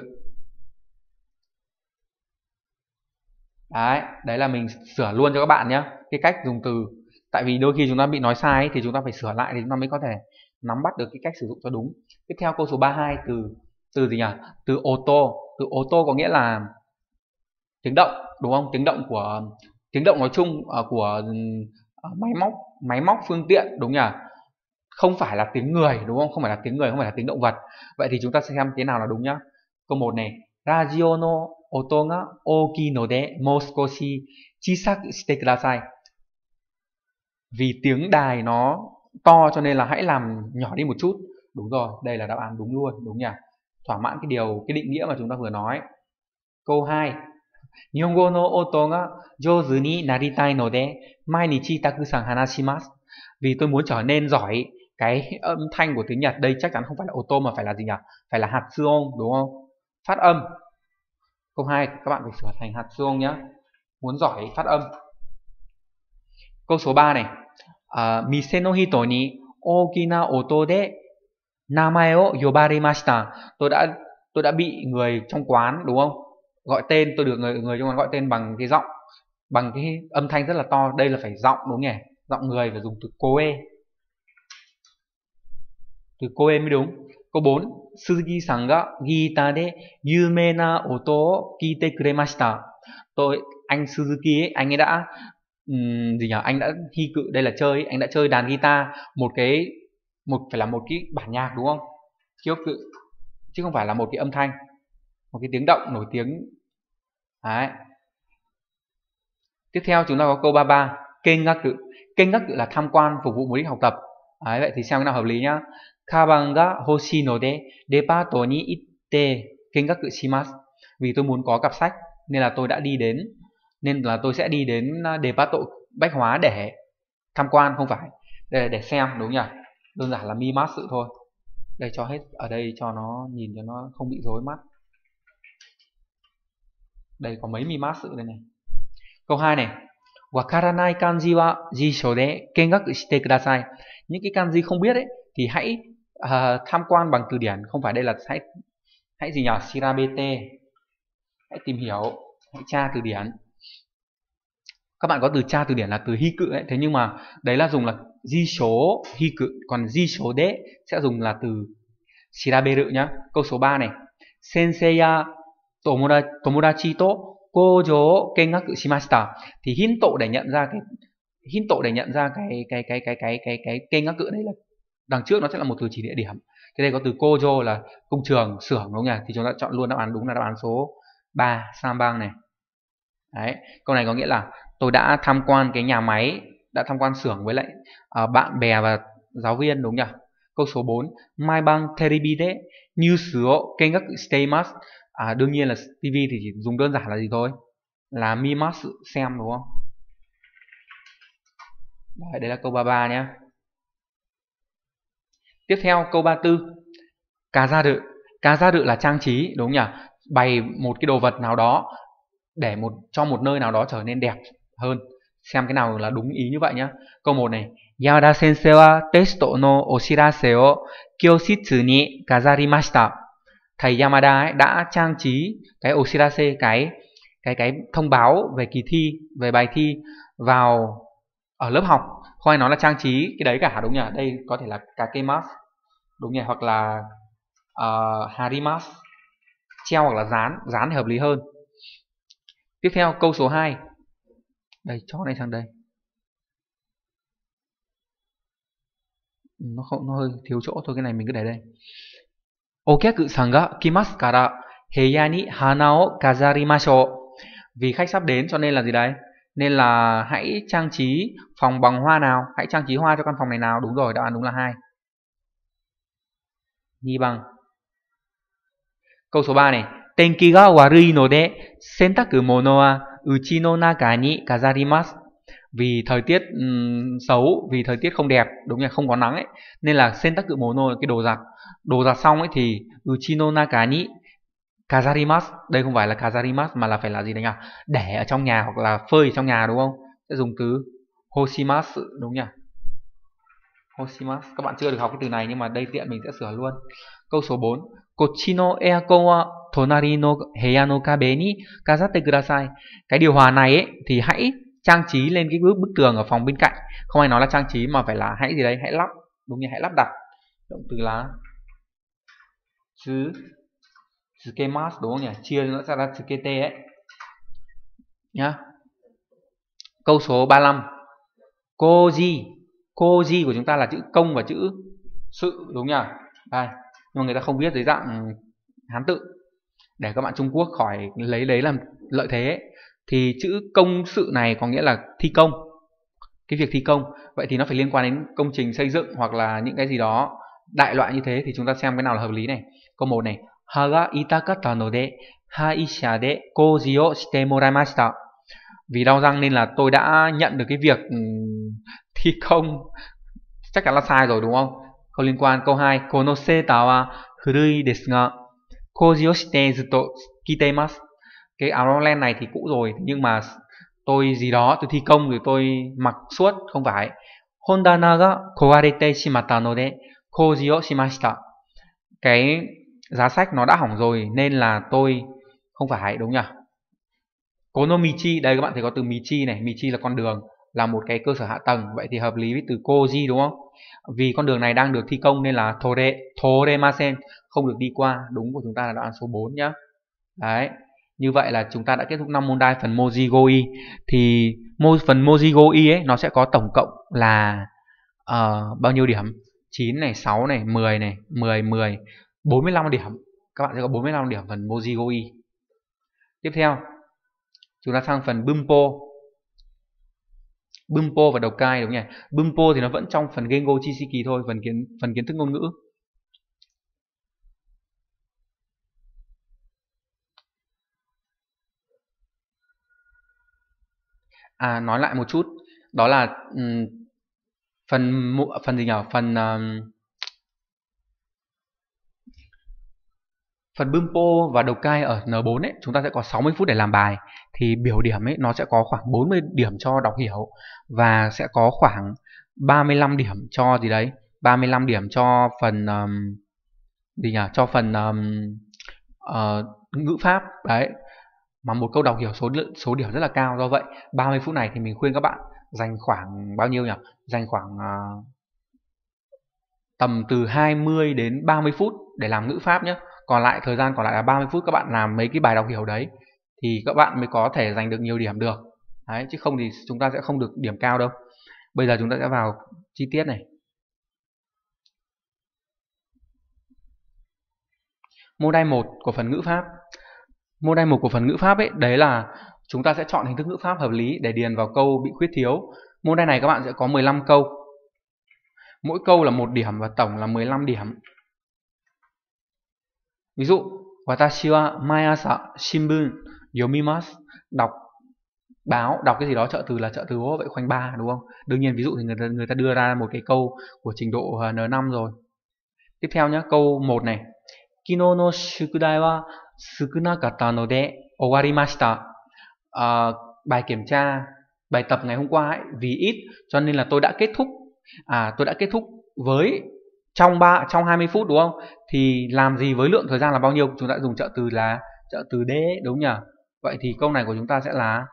Đấy, đấy là mình sửa luôn cho các bạn nhé, cái cách dùng từ. Tại vì đôi khi chúng ta bị nói sai ấy, thì chúng ta phải sửa lại thì chúng ta mới có thể nắm bắt được cái cách sử dụng cho đúng. Tiếp theo câu số ba mươi hai, từ từ gì nhỉ? Từ ô tô. Từ ô tô có nghĩa là tiếng động, đúng không? Tiếng động của tiếng động nói chung của máy móc, máy móc phương tiện, đúng nhỉ? Không phải là tiếng người, đúng không? Không phải là tiếng người, không phải là tiếng động vật. Vậy thì chúng ta sẽ xem thế nào là đúng nhá. Câu một này, radio no oto ga ookii node mou skoshi chisaku shite kudasai. Vì tiếng đài nó to cho nên là hãy làm nhỏ đi một chút. Đúng rồi, đây là đáp án đúng luôn, đúng nhỉ? Thỏa mãn cái điều, cái định nghĩa mà chúng ta vừa nói. Câu hai, Nihongo no oto ga jouzu ni naritai node mainichi takusan hanashimasu. Vì tôi muốn trở nên giỏi cái âm thanh của tiếng Nhật, đây chắc chắn không phải là ô tô mà phải là gì nhỉ? Phải là Hatsuon, đúng không? Phát âm. Câu hai các bạn phải sửa thành Hatsuon nhé. Muốn giỏi phát âm. Câu số ba này. Uh, Mise no hito ni okina oto de namae o yobarimashita. Tôi đã tôi đã bị người trong quán, đúng không? Gọi tên, tôi được người người trong quán gọi tên bằng cái giọng, bằng cái âm thanh rất là to. Đây là phải giọng, đúng nhỉ? Giọng người phải dùng từ koe. Từ koe mới đúng. Câu bốn, Suzuki-san ga guitar de yume na oto o kiite kuremashita. Tôi anh Suzuki ấy, anh ấy đã ừm, gì nhỉ, anh đã hy cự, đây là chơi ấy, anh đã chơi đàn guitar một cái một phải là một cái bản nhạc đúng không, kyoku cự, chứ không phải là một cái âm thanh, một cái tiếng động nổi tiếng. Đấy. Tiếp theo chúng ta có câu ba ba, kengaku. Kengaku là tham quan, phục vụ mục đích học tập. Đấy, vậy thì xem cái nào hợp lý nhá. Kaban ga hoshii node depato ni itte kengaku shimasu. Vì tôi muốn có cặp sách nên là tôi đã đi đến nên là tôi sẽ đi đến depato bách hóa để tham quan, không phải để để xem, đúng nhỉ? Đơn giản là mimasu thôi. Đây cho hết ở đây cho nó nhìn cho nó không bị rối mắt. Đây có mấy mimasu đây này. Câu hai này. Wakaranai kanji wa jisho de kengaku shite kudasai. Những cái kanji không biết ấy thì hãy uh, tham quan bằng từ điển, không phải đây là hãy hãy gì nhỉ? Shirabete. Hãy tìm hiểu, hãy tra từ điển. Các bạn có từ tra từ điển là từ hiku ấy, thế nhưng mà đấy là dùng là jisho hiku, còn jisho de sẽ dùng là từ shiraberu nhá. Câu số ba này. Sensei ya tomodachi to kojo kengaku shimashita. Thì hinto để nhận ra cái hinto để nhận ra cái cái cái cái cái cái cái kengaku đấy là đằng trước nó sẽ là một từ chỉ địa điểm. Thế đây có từ kojo là công trường, xưởng, đúng không nhỉ? Thì chúng ta chọn luôn đáp án đúng là đáp án số ba, Sambang này. Đấy, câu này có nghĩa là tôi đã tham quan cái nhà máy, đã tham quan xưởng với lại uh, bạn bè và giáo viên, đúng nhỉ? Câu số bốn, Mai bang terebi de news o kengaku shiteimasu. À, đương nhiên là ti vi thì chỉ dùng đơn giản là gì thôi, là mimasu, xem, đúng không? Đấy, đấy là câu ba mươi ba nhé. Tiếp theo câu ba mươi tư, kazaru. Kazaru là trang trí, đúng nhỉ? Bày một cái đồ vật nào đó để một cho một nơi nào đó trở nên đẹp hơn. Xem cái nào là đúng ý như vậy nhá. Câu một này, Yamada sensei wa testo no oshirase o kyoshitsu ni kazarimashita. Thầy Yamada ấy đã trang trí cái oshirase, cái cái cái thông báo về kỳ thi, về bài thi vào ở lớp học. Không ai nói là trang trí cái đấy cả, đúng nhỉ? Đây có thể là kakemasu, đúng nhỉ? Hoặc là uh, harimasu, treo hoặc là dán, dán thì hợp lý hơn. Tiếp theo câu số hai. Đây, cho này sang đây. Nó không, nó hơi thiếu chỗ thôi, cái này mình cứ để đây. Okyaku-san ga kimasu kara heiya ni hana o kazarimashou. Vì khách sắp đến cho nên là gì đấy? Nên là hãy trang trí phòng bằng hoa nào, hãy trang trí hoa cho căn phòng này nào. Đúng rồi, đáp án đúng là hai. Ni bằng. Câu số ba này. Tenki ga warui node sentaku mono wa uchi no naka ni kazarimasu. Vì thời tiết um, xấu, vì thời tiết không đẹp, đúng là không có nắng ấy, nên là sentaku mono là cái đồ giặt. Đồ giặt xong ấy thì uchi no naka ni kazarimasu. Đây không phải là kazarimasu mà là phải là gì đấy nhỉ? Để ở trong nhà hoặc là phơi ở trong nhà, đúng không? Sẽ dùng từ hoshimasu, đúng nhỉ? Hoshimasu. Các bạn chưa được học cái từ này nhưng mà đây tiện mình sẽ sửa luôn. Câu số bốn. Kochi no aircon wa tonari no heya no kabe ni kazatte kudasai. Cái điều hòa này ấy thì hãy trang trí lên cái bức bức tường ở phòng bên cạnh. Không ai nói là trang trí mà phải là hãy gì đấy, hãy lắp, đúng như hãy lắp đặt. Động từ là tsu tsukemasu, đúng không nhỉ? Chia nó sẽ là tsukete ấy. Nhá. Câu số ba mươi lăm. Koji. Koji của chúng ta là chữ công và chữ sự, đúng nhỉ? Đây, nhưng mà người ta không viết dưới dạng Hán tự để các bạn Trung Quốc khỏi lấy lấy làm lợi thế ấy. Thì chữ công sự này có nghĩa là thi công, cái việc thi công. Vậy thì nó phải liên quan đến công trình xây dựng hoặc là những cái gì đó đại loại như thế. Thì chúng ta xem cái nào là hợp lý này. Câu một này, Haga itakata node haisha de koji o shite moraimashita. Vì đau răng nên là tôi đã nhận được cái việc um, thi công. Chắc chắn là sai rồi, đúng không? Không liên quan. Câu hai, kono seta wa furui desu ga koji o shite zutto kiteimasu. Cái áo len này thì cũ rồi nhưng mà tôi gì đó, tôi thi công rồi tôi mặc suốt, không phải. Hondana ga kowarete shimata node koji o shimashita. Cái giá sách nó đã hỏng rồi nên là tôi, không phải, đúng nhỉ? Konomichi, đây các bạn thấy có từ michi này, michi là con đường, là một cái cơ sở hạ tầng, vậy thì hợp lý với từ koji, đúng không? Vì con đường này đang được thi công nên là tore toremasen, không được đi qua. Đúng của chúng ta là đáp án số bốn nhá. Đấy. Như vậy là chúng ta đã kết thúc năm môn đai phần Mojigoi. Thì mô, phần Mojigoi ấy nó sẽ có tổng cộng là uh, bao nhiêu điểm? chín này, sáu này, mười này, mười, mười, bốn mươi lăm điểm. Các bạn sẽ có bốn mươi lăm điểm phần Mojigoi. Tiếp theo, chúng ta sang phần Bunpo. Bunpo và đầu cai đúng nhỉ? Bunpo thì nó vẫn trong phần Gengo Chisiki thôi, phần kiến phần kiến thức ngôn ngữ. À, nói lại một chút, đó là um, phần phần gì nhỉ? Phần um, phần Bunpo và đầu cai ở N bốn ấy, chúng ta sẽ có sáu mươi phút để làm bài. Thì biểu điểm ấy nó sẽ có khoảng bốn mươi điểm cho đọc hiểu và sẽ có khoảng ba mươi lăm điểm cho gì đấy, ba mươi lăm điểm cho phần um, gì nhỉ? Cho phần um, uh, ngữ pháp đấy. Mà một câu đọc hiểu số số điểm rất là cao, do vậy ba mươi phút này thì mình khuyên các bạn dành khoảng bao nhiêu nhỉ? Dành khoảng uh, tầm từ hai mươi đến ba mươi phút để làm ngữ pháp nhé. Còn lại thời gian còn lại là ba mươi phút các bạn làm mấy cái bài đọc hiểu đấy thì các bạn mới có thể giành được nhiều điểm được. Đấy, chứ không thì chúng ta sẽ không được điểm cao đâu. Bây giờ chúng ta sẽ vào chi tiết này. Mô đai một của phần ngữ pháp. Mô đai một của phần ngữ pháp ấy, đấy là chúng ta sẽ chọn hình thức ngữ pháp hợp lý để điền vào câu bị khuyết thiếu. Mô đai này các bạn sẽ có mười lăm câu. Mỗi câu là một điểm và tổng là mười lăm điểm. Ví dụ, watashi wa mai asa shinbun yomimasu, đọc báo, đọc cái gì đó, trợ từ là trợ từ hô vậy khoanh ba đúng không? Đương nhiên ví dụ thì người ta, người ta đưa ra một cái câu của trình độ N năm rồi. Tiếp theo nhé, câu một này. Kino no shukudai wa sukunakatta node owarimashita. À, bài kiểm tra, bài tập ngày hôm qua ấy, vì ít cho nên là tôi đã kết thúc. À, tôi đã kết thúc với trong ba trong hai mươi phút đúng không? Thì làm gì với lượng thời gian là bao nhiêu? Chúng ta dùng trợ từ là trợ từ de đúng nhỉ? Vậy thì câu này của chúng ta sẽ là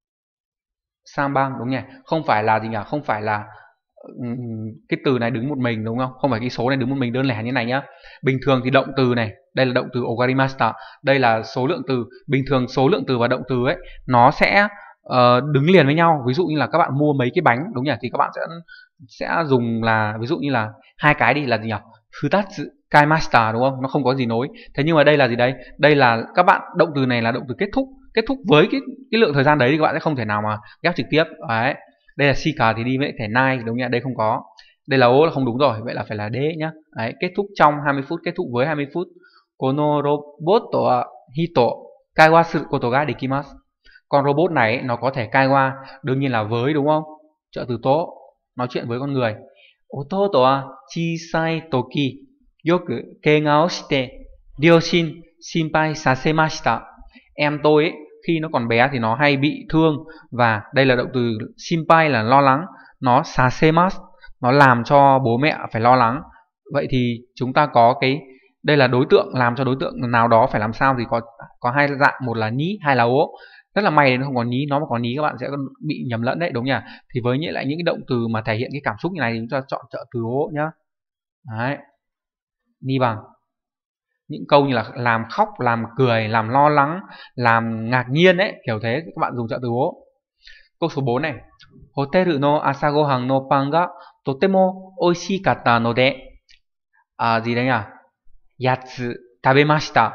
sambang đúng nhỉ? Không phải là gì nhỉ? Không phải là cái từ này đứng một mình đúng không? Không phải cái số này đứng một mình đơn lẻ như này nhá. Bình thường thì động từ này, đây là động từ ogarimashita, đây là số lượng từ. Bình thường số lượng từ và động từ ấy nó sẽ uh, đứng liền với nhau. Ví dụ như là các bạn mua mấy cái bánh đúng nhỉ? Thì các bạn sẽ sẽ dùng là ví dụ như là hai cái đi là gì nhỉ? Futatsu kaimashita đúng không? Nó không có gì nối. Thế nhưng mà đây là gì đây? Đây là các bạn động từ này là động từ kết thúc, kết thúc với cái cái lượng thời gian đấy thì các bạn sẽ không thể nào mà ghép trực tiếp. Đấy. Đây là shika thì đi với thể nai đúng nhỉ? Đây không có. Đây là o là không đúng rồi, vậy là phải là de nhá. Đấy, kết thúc trong hai mươi phút, kết thúc với hai mươi phút. Kono robot wa hito kaiwa suru koto ga dekimasu. Con robot này nó có thể kaiwa, đương nhiên là với đúng không? Trợ từ to, nói chuyện với con người. Ototo wa chisai toki yoku keiga o shite ryoshin shinpai sasemashita. Em tôi ấy, khi nó còn bé thì nó hay bị thương, và đây là động từ shinpai là lo lắng, nó sasemasu nó làm cho bố mẹ phải lo lắng. Vậy thì chúng ta có cái đây là đối tượng, làm cho đối tượng nào đó phải làm sao thì có có hai dạng, một là ní, hai là ố. Rất là may nó không có ní, nó mà có ní các bạn sẽ bị nhầm lẫn đấy đúng nhỉ? Thì với những lại những cái động từ mà thể hiện cái cảm xúc như này thì chúng ta chọn trợ từ ố nhá. Đấy. Ni bằng những câu như là làm khóc, làm cười, làm lo lắng, làm ngạc nhiên ấy, kiểu thế các bạn dùng trợ từ ố. Câu số bốn này. Hoteru no asagohan no pan ga totemo oishikatta node à, gì đấy nhỉ? Yatsu tabemashita.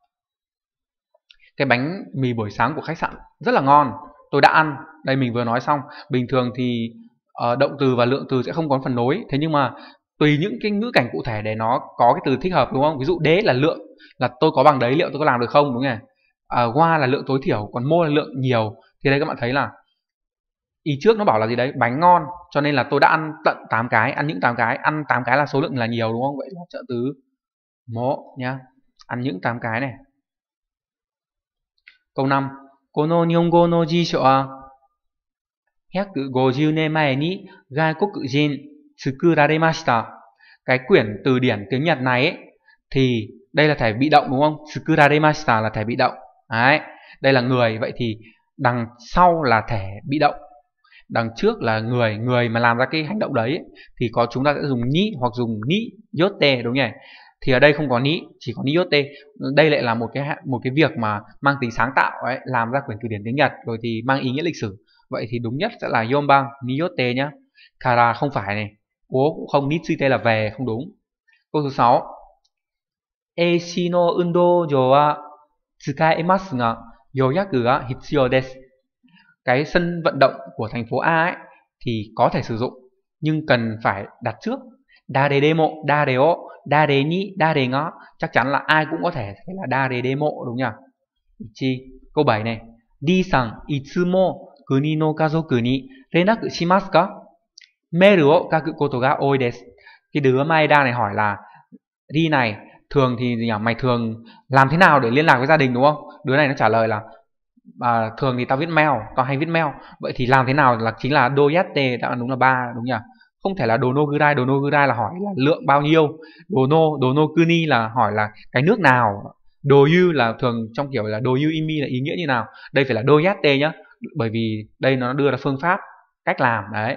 Cái bánh mì buổi sáng của khách sạn rất là ngon, tôi đã ăn. Đây mình vừa nói xong. Bình thường thì uh, động từ và lượng từ sẽ không có phần nối, thế nhưng mà tùy những cái ngữ cảnh cụ thể để nó có cái từ thích hợp đúng không? Ví dụ đế là lượng, là tôi có bằng đấy, liệu tôi có làm được không đúng không? À, qua là lượng tối thiểu, còn mô là lượng nhiều. Thì đây các bạn thấy là ý trước nó bảo là gì đấy, bánh ngon, cho nên là tôi đã ăn tận tám cái, ăn những tám cái, ăn tám cái là số lượng là nhiều đúng không? Vậy là trợ từ mô nhá, ăn những tám cái này. Câu năm. Kono Nihongo no jisho wa hyaku goju nen mae ni gaikoku jin tsukuraremashita. Cái quyển từ điển tiếng Nhật này ấy, thì đây là thể bị động đúng không? Tsukuraremashita là thể bị động. Đấy, đây là người, vậy thì đằng sau là thể bị động, đằng trước là người, người mà làm ra cái hành động đấy ấy, thì có chúng ta sẽ dùng ni hoặc dùng ni yotte đúng nhỉ? Thì ở đây không có ni, chỉ có niyotte. Đây lại là một cái một cái việc mà mang tính sáng tạo ấy, làm ra quyển từ điển tiếng Nhật rồi thì mang ý nghĩa lịch sử. Vậy thì đúng nhất sẽ là yonban niyotte nhá. Kara không phải này, ố cũng không, nitsute là về, không đúng. Câu số sáu. Eishi no undo jo wa tsukaemasu ga yoyaku ga hitsuyou desu. Cái sân vận động của thành phố A ấy thì có thể sử dụng nhưng cần phải đặt trước. Dare demo, dare o, dare ni, dare ga, chắc chắn là ai cũng có thể thấy là dare demo đúng nhỉ? Chi. Câu bảy này. Di-san itsumo kuni no kazoku ni renaku shimasu ka? Meiru o kaku koto ga oi desu. Cái đứa Maeda này hỏi là Di này, thường thì gì nhỉ? Mày thường làm thế nào để liên lạc với gia đình đúng không? Đứa này nó trả lời là à, thường thì tao viết mail, tao hay viết mail. Vậy thì làm thế nào là chính là doyatte, đã đúng là ba đúng nhỉ? Không thể là donogurai, donogurai là hỏi là lượng bao nhiêu, dono, donokuni là hỏi là cái nước nào, doyu là thường trong kiểu là doyu imi là ý nghĩa như nào. Đây phải là doyatte nhá, bởi vì đây nó đưa ra phương pháp cách làm đấy.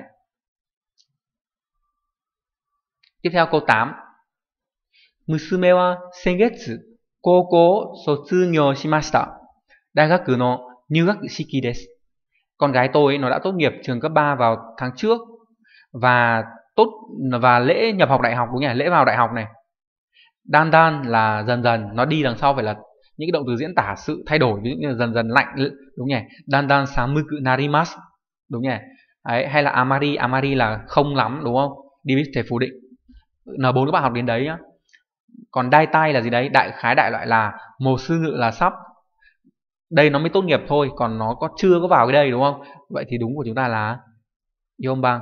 Tiếp theo câu tám. Musume wa sengetsu koukou sotsugyou shimashita. Daigaku no nyugaku shiki desu. Con gái tôi ấy, nó đã tốt nghiệp trường cấp ba vào tháng trước và tốt và lễ nhập học đại học đúng nhỉ, lễ vào đại học này. Dan dan là dần dần, nó đi đằng sau phải là những cái động từ diễn tả sự thay đổi, ví dụ như là dần dần lạnh đúng nhỉ. Dan dan samuku narimasu đúng nhỉ. Đấy, hay là amari, amari là không lắm đúng không? Đi với thể phủ định. N bốn các bạn học đến đấy nhá. Còn dai tai là gì đấy? Đại khái đại loại là mồ sư ngự là sắp. Đây nó mới tốt nghiệp thôi, còn nó có chưa có vào cái đây đúng không? Vậy thì đúng của chúng ta là yonban.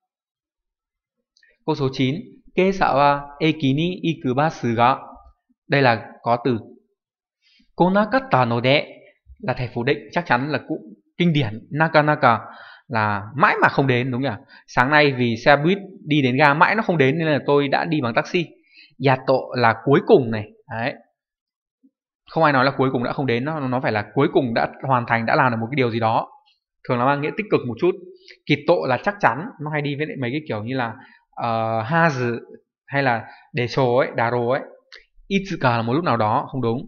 Câu số chín. Keisa wa eki ni ikubasu ga. Đây là có từ konakatta no de là thể phủ định, chắc chắn là cụm kinh điển. Nakanaka là mãi mà không đến đúng nhỉ? Sáng nay vì xe buýt đi đến ga mãi nó không đến nên là tôi đã đi bằng taxi. Yato là cuối cùng này. Đấy. Không ai nói là cuối cùng đã không đến, nó nó phải là cuối cùng đã hoàn thành, đã làm được một cái điều gì đó. Thường là mang nghĩa tích cực một chút. Kito là chắc chắn, nó hay đi với mấy cái kiểu như là uh, hazu hay là desho ấy, daro ấy. Itsuka là một lúc nào đó, không đúng.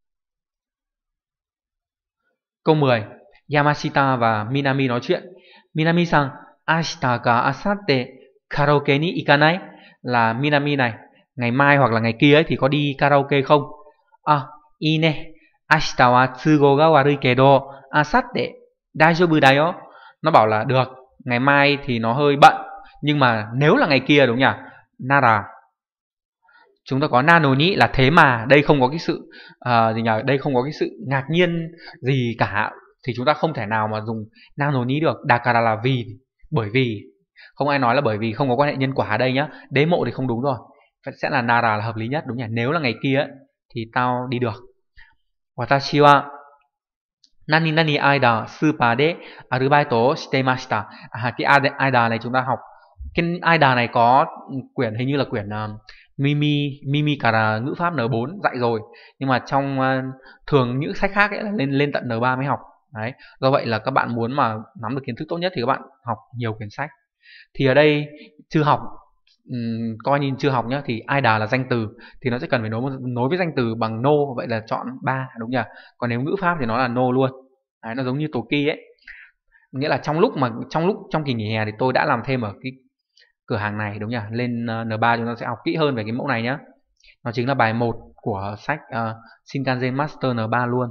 Câu mười. Yamashita và Minami nói chuyện. Minami-san, ashita ka asatte karaoke ni ikanai? Là Minami này, ngày mai hoặc là ngày kia ấy thì có đi karaoke không? À, ine. Ashita wa tsugo ga warui kedo asatte daijoubu dayo. Nó bảo là được, ngày mai thì nó hơi bận, nhưng mà nếu là ngày kia đúng nhỉ? Nara. Chúng ta có nano ni là thế mà, đây không có cái sự uh, gì nhỉ? Đây không có cái sự ngạc nhiên gì cả, thì chúng ta không thể nào mà dùng nano ni được. Dakara là vì, bởi vì. Không ai nói là bởi vì không có quan hệ nhân quả ở đây nhá. Đế mộ thì không đúng rồi. Sẽ là nara là hợp lý nhất đúng nhỉ? Nếu là ngày kia ấy, thì tao đi được. Watashi wa nani nani aida super de arubaito o shitemashita. À, cái aida này chúng ta học. Cái aida này có quyển, hình như là quyển uh, Mimi Mimi Kara ngữ pháp N bốn dạy rồi, nhưng mà trong uh, thường những sách khác ấy là lên lên tận N ba mới học. Đấy, do vậy là các bạn muốn mà nắm được kiến thức tốt nhất thì các bạn học nhiều quyển sách. Thì ở đây chưa học, um, coi như chưa học nhá, thì aida là danh từ thì nó sẽ cần phải nối nối với danh từ bằng no, vậy là chọn ba đúng nhỉ? Còn nếu ngữ pháp thì nó là no luôn. Đấy, nó giống như toki ấy, nghĩa là trong lúc mà trong lúc trong kỳ nghỉ hè thì tôi đã làm thêm ở cái cửa hàng này đúng nhỉ? Lên N ba chúng ta sẽ học kỹ hơn về cái mẫu này nhé. Nó chính là bài một của sách uh, Shinkansen Master N ba luôn.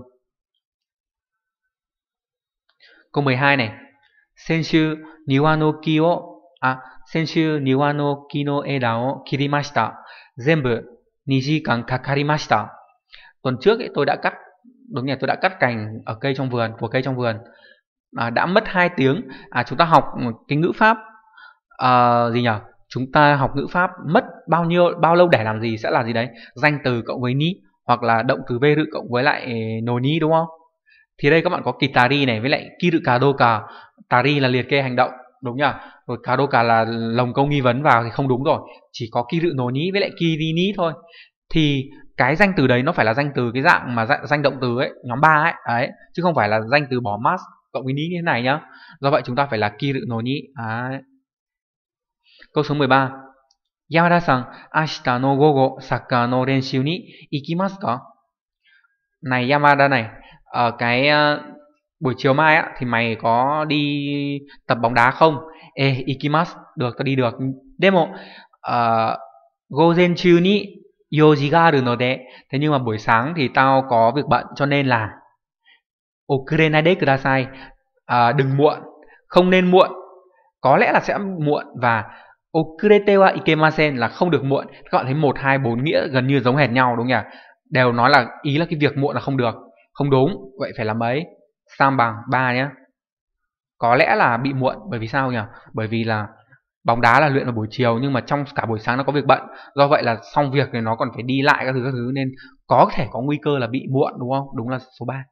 Câu mười hai này. Senshu niwa no ki o à Senshu niwa no ki no eda o kirimashita. Zenbu ni jikan kakarimashita. Tuần trước ấy, tôi đã cắt đúng nhỉ, tôi đã cắt cành ở cây trong vườn, của cây trong vườn. À, đã mất hai tiếng. À, chúng ta học cái ngữ pháp à, gì nhỉ? Chúng ta học ngữ pháp mất bao nhiêu bao lâu để làm gì sẽ là gì đấy? Danh từ cộng với ni, hoặc là động từ beru cộng với lại no ni đúng không? Thì đây các bạn có kitari này với lại kiru kadoka. Tari là liệt kê hành động đúng nhỉ? Rồi kadoka là lồng câu nghi vấn vào thì không đúng rồi. Chỉ có kiru no ni với lại kiri ni thôi. Thì cái danh từ đấy nó phải là danh từ cái dạng mà danh động từ ấy, nhóm ba ấy, đấy, chứ không phải là danh từ bỏ mas cộng với ni như thế này nhá. Do vậy chúng ta phải là kiru no ni. Đấy. Câu số mười ba. Yamada-san, ashita no gogo soccer no renshu ni ikimasu ka? Này Yamada này, ở cái uh, buổi chiều mai á thì mày có đi tập bóng đá không? Ê, ikimasu, được, tao đi được. Demo, uh, gozen chu ni yoji ga aru node. Thế nhưng mà buổi sáng thì tao có việc bận cho nên là okurenai de kudasai. À, đừng muộn, không nên muộn, có lẽ là sẽ muộn, và okurete wa ikemasen là không được muộn. Các bạn thấy một, hai, bốn nghĩa gần như giống hệt nhau đúng không nhỉ? Đều nói là ý là cái việc muộn là không được, không đúng. Vậy phải là mấy? Sam bằng ba nhé. Có lẽ là bị muộn, bởi vì sao nhỉ? Bởi vì là bóng đá là luyện vào buổi chiều, nhưng mà trong cả buổi sáng nó có việc bận. Do vậy là xong việc thì nó còn phải đi lại các thứ các thứ, nên có thể có nguy cơ là bị muộn đúng không? Đúng là số ba.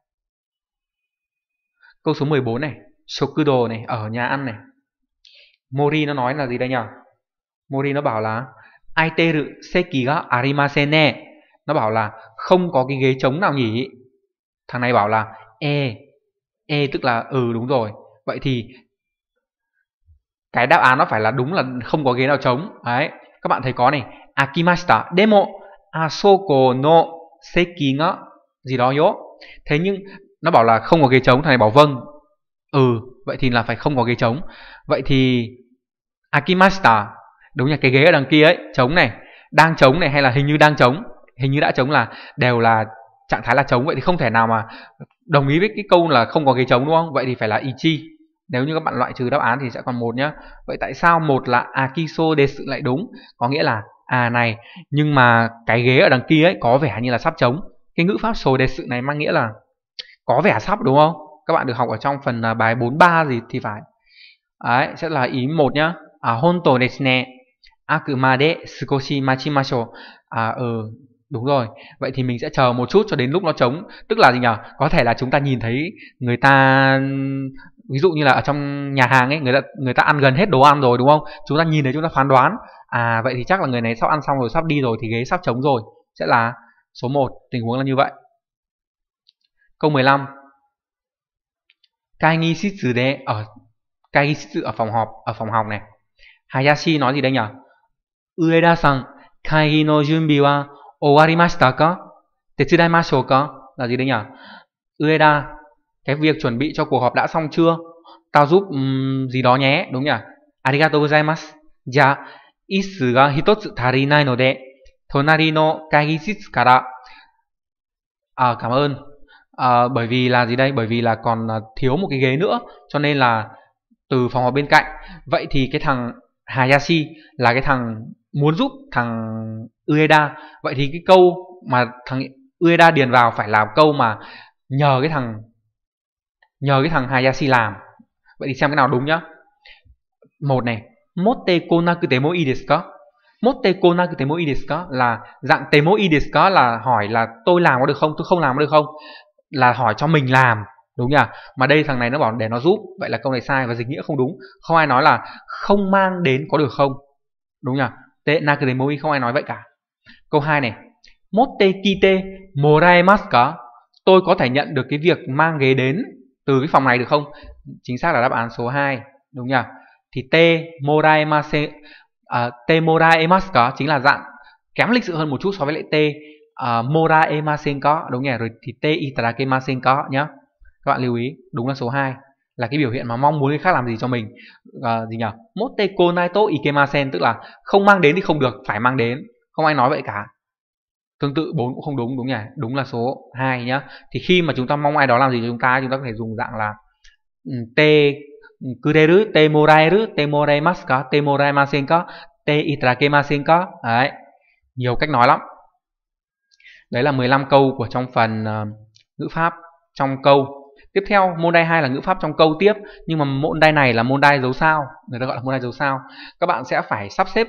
Câu số mười bốn này, shokudo này, ở nhà ăn này. Mori nó nói là gì đây nhỉ? Mori nó bảo là aiteru seki ga arimasen ne. Nó bảo là không có cái ghế trống nào nhỉ? Thằng này bảo là e. E tức là ừ đúng rồi. Vậy thì cái đáp án nó phải là đúng là không có ghế nào trống. Đấy, các bạn thấy có này, akimashita demo asoko no seki ga gì đó yo. Thế nhưng nó bảo là không có ghế trống, thằng này bảo vâng. Ừ, vậy thì là phải không có ghế trống. Vậy thì akimashita, đúng là cái ghế ở đằng kia ấy, trống này, đang trống này, hay là hình như đang trống, hình như đã trống, là đều là trạng thái là trống. Vậy thì không thể nào mà đồng ý với cái câu là không có ghế trống đúng không? Vậy thì phải là ichi. Nếu như các bạn loại trừ đáp án thì sẽ còn một nhá. Vậy tại sao một là akiso desu lại đúng? Có nghĩa là à này, nhưng mà cái ghế ở đằng kia ấy có vẻ như là sắp trống. Cái ngữ pháp so desu này mang nghĩa là có vẻ sắp đúng không? Các bạn được học ở trong phần bài bốn ba gì thì phải. Đấy, sẽ là ý một nhá. À, honto desu ne. Akumade sukoshi machimashou. À, ừ, đúng rồi. Vậy thì mình sẽ chờ một chút cho đến lúc nó trống. Tức là gì nhỉ? Có thể là chúng ta nhìn thấy người ta, ví dụ như là ở trong nhà hàng ấy, người ta người ta ăn gần hết đồ ăn rồi đúng không? Chúng ta nhìn thấy chúng ta phán đoán, à vậy thì chắc là người này sắp ăn xong rồi, sắp đi rồi, thì ghế sắp trống rồi. Sẽ là số một, tình huống là như vậy. Câu mười lăm. Kaigi shitsu de, ở Kaigi shitsu ở phòng họp, ở phòng học này. Hayashi nói gì đây nhỉ? Ueda-san, kaigi no junbi wa owarimashita ka? Tetsudaimashou ka? Là gì đây nhỉ? Ueda, cái việc chuẩn bị cho cuộc họp đã xong chưa? Tao giúp um, gì đó nhé, đúng nhỉ? Arigatou gozaimasu. Ja, isu ga hitotsu tarinai node, tonari no kaigi shitsu kara. À, cảm ơn. À, bởi vì là gì đây? Bởi vì là còn thiếu một cái ghế nữa, cho nên là từ phòng họp bên cạnh. Vậy thì cái thằng Hayashi là cái thằng muốn giúp thằng Ueda. Vậy thì cái câu mà thằng Ueda điền vào phải là câu mà nhờ cái thằng nhờ cái thằng Hayashi làm. Vậy thì xem cái nào đúng nhá. Một này, motte konaku te mo ii desu ka? Motte konaku te mo ii desu ka là dạng te mo ii desu ka là hỏi là tôi làm có được không, tôi không làm có được không, là hỏi cho mình làm, đúng nhỉ? Mà đây thằng này nó bảo để nó giúp, vậy là câu này sai và dịch nghĩa không đúng. Không ai nói là không mang đến có được không, đúng nhỉ? Te naku te mo ii không ai nói vậy cả. Câu hai này, motte kite moraemasu ka? Tôi có thể nhận được cái việc mang ghế đến từ cái phòng này được không? Chính xác là đáp án số hai, đúng nhỉ? Thì te moraemasu, uh, te moraemasu ka chính là dạng kém lịch sự hơn một chút so với lại te uh, moraemasen ka, đúng nhỉ? Rồi thì te itadakemasen ka nhá. Các bạn lưu ý, đúng là số hai, là cái biểu hiện mà mong muốn người khác làm gì cho mình. Uh, gì nhỉ? Motte konai to ikemasen, tức là không mang đến thì không được, phải mang đến. Không ai nói vậy cả. Tương tự bốn cũng không đúng, đúng nhỉ? Đúng là số hai nhá. Thì khi mà chúng ta mong ai đó làm gì cho chúng ta, chúng ta có thể dùng dạng là te kureru, te moraeru, te moraemasu ka, te moraemasen ka, te itadakemasen ka. Đấy, nhiều cách nói lắm. Đấy là mười lăm câu của trong phần uh, ngữ pháp trong câu. Tiếp theo, môn đai hai là ngữ pháp trong câu tiếp, nhưng mà môn đai này là môn đai dấu sao, người ta gọi là môn đai dấu sao. Các bạn sẽ phải sắp xếp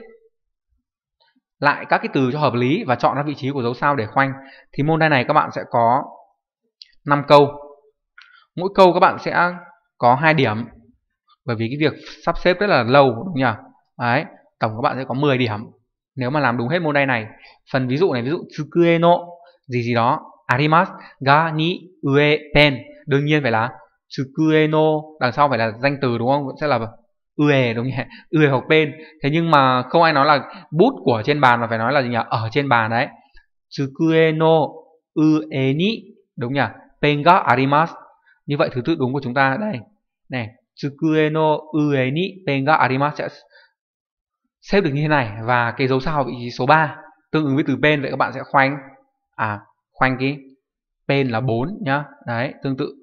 lại các cái từ cho hợp lý và chọn ra vị trí của dấu sao để khoanh. Thì môn đai này các bạn sẽ có năm câu. Mỗi câu các bạn sẽ có hai điểm, bởi vì cái việc sắp xếp rất là lâu, đúng nhỉ? Đấy, tổng các bạn sẽ có mười điểm nếu mà làm đúng hết môn đai này. Phần ví dụ này, ví dụ tsukue no gì gì đó, arimasu ga ni ue pen, đương nhiên phải là tsukue no, đằng sau phải là danh từ đúng không? Sẽ là ue đúng nhỉ, ue hoặc pen. Thế nhưng mà không ai nói là bút của trên bàn mà phải nói là gì nhỉ, ở trên bàn đấy. Tsukue no ue ni đúng nhỉ, pen ga arimasu. Như vậy thứ tự đúng của chúng ta đây này, tsukue no ue ni pen ga arimasu sẽ xếp được như thế này, và cái dấu sao vị trí số ba tương ứng với từ pen. Vậy các bạn sẽ khoanh à khoanh cái pen là bốn nhá. Đấy, tương tự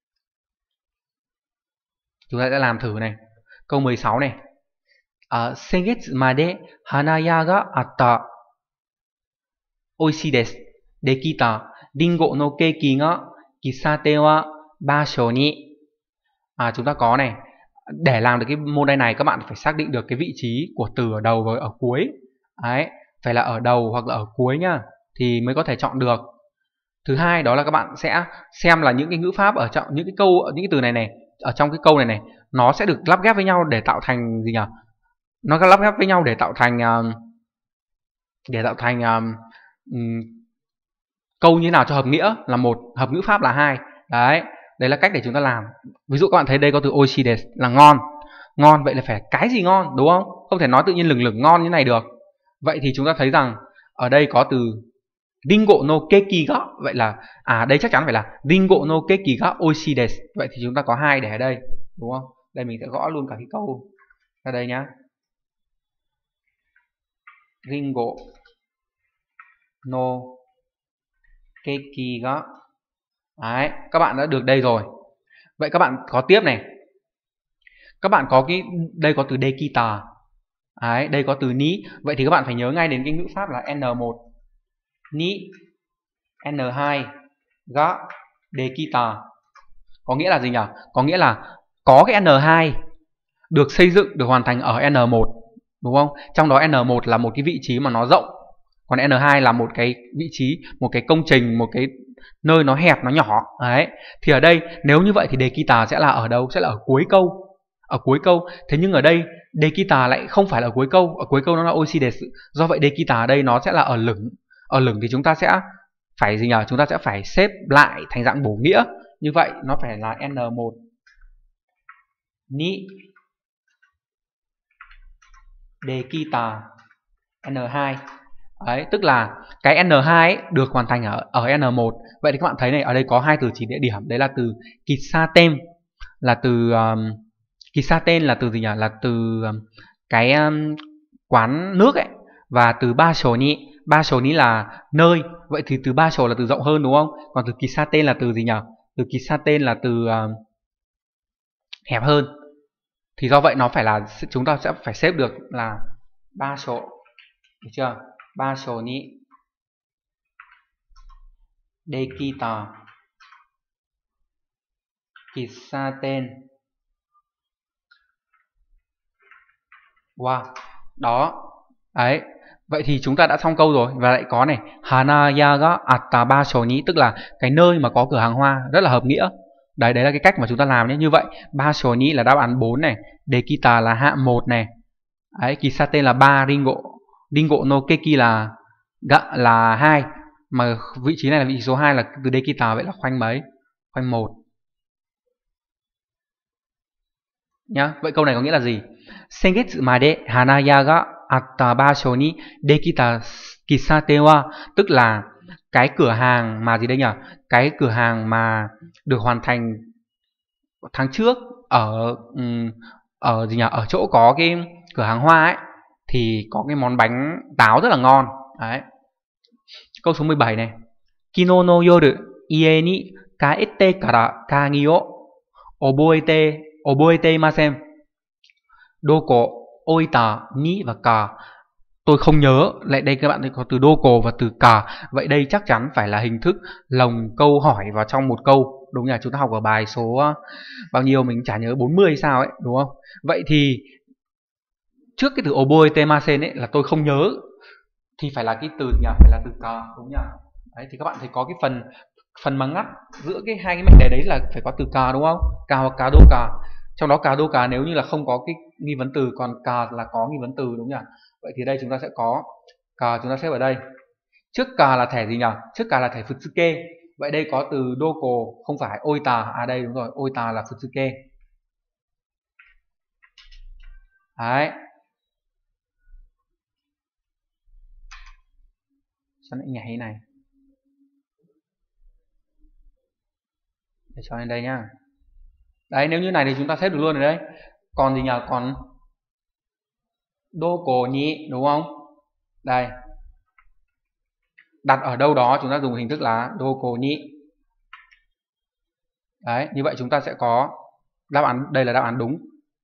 chúng ta sẽ làm thử này. Câu mười sáu này. À, sengetsu made hanaya ga atta oishii desu. Dekita ringo no keiki ga kisate wa basho ni. À, chúng ta có này, để làm được cái môn đây này các bạn phải xác định được cái vị trí của từ ở đầu và ở cuối. Đấy, phải là ở đầu hoặc là ở cuối nhá thì mới có thể chọn được. Thứ hai đó là các bạn sẽ xem là những cái ngữ pháp ở trong những cái câu, những cái từ này này, ở trong cái câu này này nó sẽ được lắp ghép với nhau để tạo thành gì nhỉ? Nó lắp ghép với nhau để tạo thành để tạo thành um, câu như nào cho hợp nghĩa là một, hợp ngữ pháp là hai. Đấy, đấy là cách để chúng ta làm. Ví dụ các bạn thấy đây có từ oishii desu là ngon. Ngon vậy là phải cái gì ngon đúng không? Không thể nói tự nhiên lửng lửng ngon như này được. Vậy thì chúng ta thấy rằng ở đây có từ ringo no keki ga, vậy là à đây chắc chắn phải là ringo no keki ga oishii desu. Vậy thì chúng ta có hai để ở đây đúng không? Đây mình sẽ gõ luôn cả cái câu ra đây nhá. Ringo no keki ga. Đấy, các bạn đã được đây rồi. Vậy các bạn có tiếp này. Các bạn có cái đây có từ dekita. Đấy, đây có từ ni. Vậy thì các bạn phải nhớ ngay đến cái ngữ pháp là en một ni, en hai ga dekita. Có nghĩa là gì nhỉ? Có nghĩa là có cái en hai được xây dựng, được hoàn thành ở en một đúng không? Trong đó en một là một cái vị trí mà nó rộng, còn en hai là một cái vị trí, một cái công trình, một cái nơi nó hẹp, nó nhỏ. Đấy. Thì ở đây nếu như vậy thì dekita sẽ là ở đâu? Sẽ là ở cuối câu. Ở cuối câu. Thế nhưng ở đây dekita lại không phải là ở cuối câu. Ở cuối câu nó là oishii desu. Do vậy dekita ở đây nó sẽ là ở lửng. Ở lửng thì chúng ta sẽ phải gì nhỉ? Chúng ta sẽ phải xếp lại thành dạng bổ nghĩa. Như vậy nó phải là en một ni dekita en hai. Đấy, tức là cái en hai ấy được hoàn thành ở ở en một. Vậy thì các bạn thấy này, ở đây có hai từ chỉ địa điểm, đấy là từ kisaten là từ um, kisaten là từ gì nhỉ? Là từ um, cái um, quán nước ấy, và từ basho ni, basho ni là nơi. Vậy thì từ basho là từ rộng hơn đúng không? Còn từ kisaten là từ gì nhỉ? Từ kisaten là từ um, hẹp hơn. Thì do vậy nó phải là, chúng ta sẽ phải xếp được là basho, được chưa? Basho ni dekita kisaten wa. Đó. Đấy. Vậy thì chúng ta đã xong câu rồi. Và lại có này, hanaya ga atta basho ni, tức là cái nơi mà có cửa hàng hoa, rất là hợp nghĩa. Đấy, đấy là cái cách mà chúng ta làm nhé. Như vậy basho ni là đáp án bốn này, dekita là hạ một này. Đấy, kisaten là ba, ringo ringo no keki là gạ là hai, mà vị trí này là vị trí số hai là từ dekita, vậy là khoanh mấy? Khoanh một. Nhá, vậy câu này có nghĩa là gì? Sengetsu made hanaya ga atta basho ni dekita kisate wa, tức là cái cửa hàng mà gì đây nhỉ? Cái cửa hàng mà được hoàn thành tháng trước ở ở gì nhỉ? Ở chỗ có cái cửa hàng hoa ấy thì có cái món bánh táo rất là ngon. Đấy. Câu số mười bảy này. Kino no yoru ie ni kaete kara kagi o oboete oboete imasen. Doko oita ni và ka. Tôi không nhớ. Lại đây các bạn thấy có từ doko và từ ka. Vậy đây chắc chắn phải là hình thức lồng câu hỏi vào trong một câu. Đúng nhỉ? Chúng ta học ở bài số bao nhiêu mình chả nhớ, bốn mươi hay sao ấy, đúng không? Vậy thì trước cái từ oboete imasen ấy là tôi không nhớ, thì phải là cái từ nhỉ? Phải là từ ka, đúng nhỉ? Đấy, thì các bạn thấy có cái phần phần mà ngắt giữa cái hai cái mệnh đề đấy là phải có từ ka đúng không? Ka hoặc ka do ka. Trong đó ka do ka nếu như là không có cái nghi vấn từ, còn ka là có nghi vấn từ, đúng nhỉ? Vậy thì đây chúng ta sẽ có ka, chúng ta xếp ở đây. Trước ka là thẻ gì nhỉ? Trước ka là thẻ futsuke. Vậy đây có từ doko, không phải oita. À đây đúng rồi, oita là futsuke. Đấy. Sao lại nhảy này? Để cho lên đây nhá. Đấy, nếu như này thì chúng ta xếp được luôn rồi đấy. Còn gì nhỉ? Còn đô cổ nhị đúng không? Đây. Đặt ở đâu đó chúng ta dùng hình thức là đô cổ nhị. Đấy, như vậy chúng ta sẽ có đáp án, đây là đáp án đúng.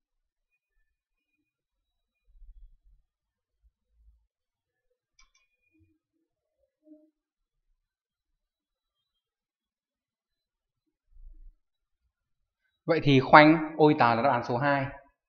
Vậy thì khoanh ôi tà là đáp án số hai.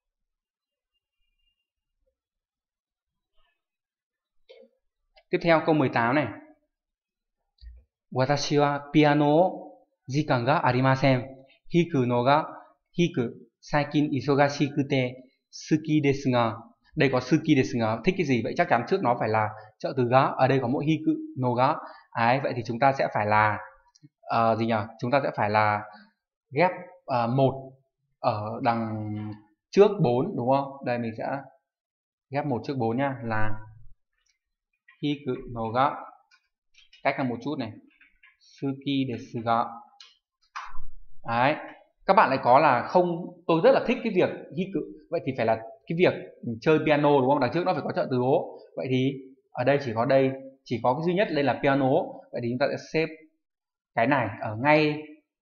Tiếp theo câu mười tám này. Watashi wa piano jikan ga arimasen. Hiku no ga hiku saikin isogashikute suki desu ga. Đây có suki desu ga, thích cái gì? Vậy chắc chắn trước nó phải là trợ từ ga. Ở đây có mỗi hiku no ga. Đấy, vậy thì chúng ta sẽ phải là uh, gì nhỉ? Chúng ta sẽ phải là ghép uh, một ở đằng trước bốn đúng không? Đây mình sẽ ghép một trước bốn nhá, là hiku no ga. Cách là một chút này. Suki desu ga. Đấy. Các bạn lại có là không, tôi rất là thích cái việc hiku. Vậy thì phải là cái việc chơi piano đúng không? Đằng trước nó phải có trợ từ ố. Vậy thì ở đây chỉ có đây, chỉ có cái duy nhất đây là piano. Vậy thì chúng ta sẽ xếp cái này ở ngay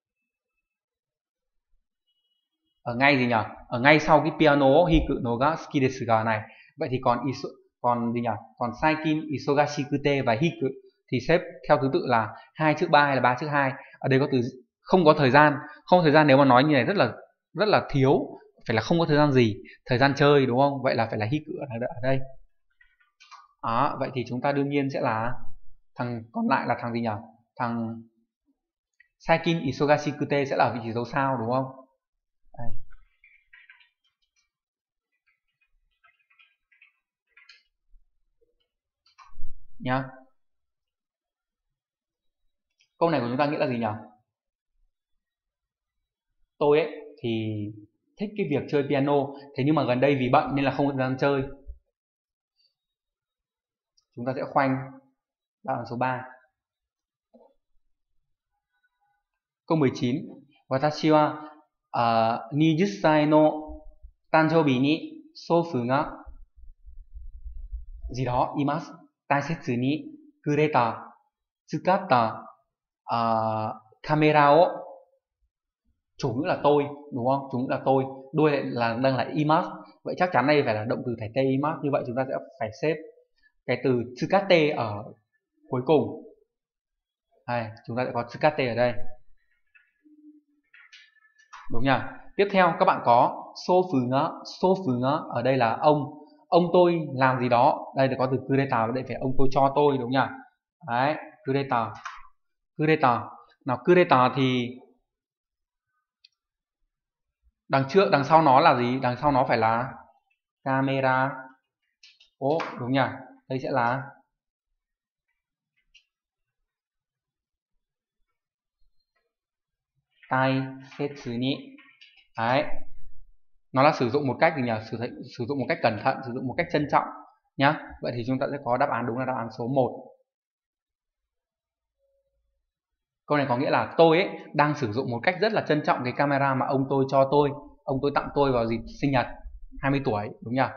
ở ngay gì nhỉ? Ở ngay sau cái piano hiku no ga suki desu ga này. Vậy thì còn iso, còn gì nhỉ? Còn saikin isogashikute và hiku thì xếp theo thứ tự là hai trước ba hay là ba trước hai. Ở đây có từ không có thời gian, không có thời gian nếu mà nói như này rất là rất là thiếu, phải là không có thời gian gì, thời gian chơi đúng không? Vậy là phải là hiku ở đây. Đó, vậy thì chúng ta đương nhiên sẽ là thằng còn lại là thằng gì nhỉ? Thằng saikin isogashikute sẽ là ở vị trí dấu sao đúng không? Đây. Nhá. Câu này của chúng ta nghĩa là gì nhỉ? Tôi ấy thì thích cái việc chơi piano, thế nhưng mà gần đây vì bận nên là không có thời gian chơi. Chúng ta sẽ khoanh đáp án số ba. Câu mười chín. Watashi wa uh, hai mươi sai no tanjoubi ni soufu ga gì đó imasu taisetsu ni kureta tsukatta uh, camera o. Chủ ngữ là tôi đúng không? Chủ ngữ là tôi, đuôi là đang là imasu. Vậy chắc chắn đây phải là động từ thể t imasu. Như vậy chúng ta sẽ phải xếp cái từ tsukate ở cuối cùng. Đây, chúng ta sẽ có tsukate ở đây. Đúng nhỉ? Tiếp theo các bạn có sofu nga, sofu nga ở đây là ông, ông tôi làm gì đó. Đây là có từ kureta, đây phải ông tôi cho tôi đúng nhỉ? Đấy, kureta. Kureta. Nào kureta thì đằng trước, đằng sau nó là gì? Đằng sau nó phải là camera. Ố, đúng nhỉ? Đây sẽ là taisetsu ni. Đấy. Nó là sử dụng một cách gì nhỉ? Sử, sử dụng một cách cẩn thận, sử dụng một cách trân trọng nhá. Vậy thì chúng ta sẽ có đáp án đúng là đáp án số một. Câu này có nghĩa là tôi ấy đang sử dụng một cách rất là trân trọng cái camera mà ông tôi cho tôi, ông tôi tặng tôi vào dịp sinh nhật hai mươi tuổi, đúng nhỉ?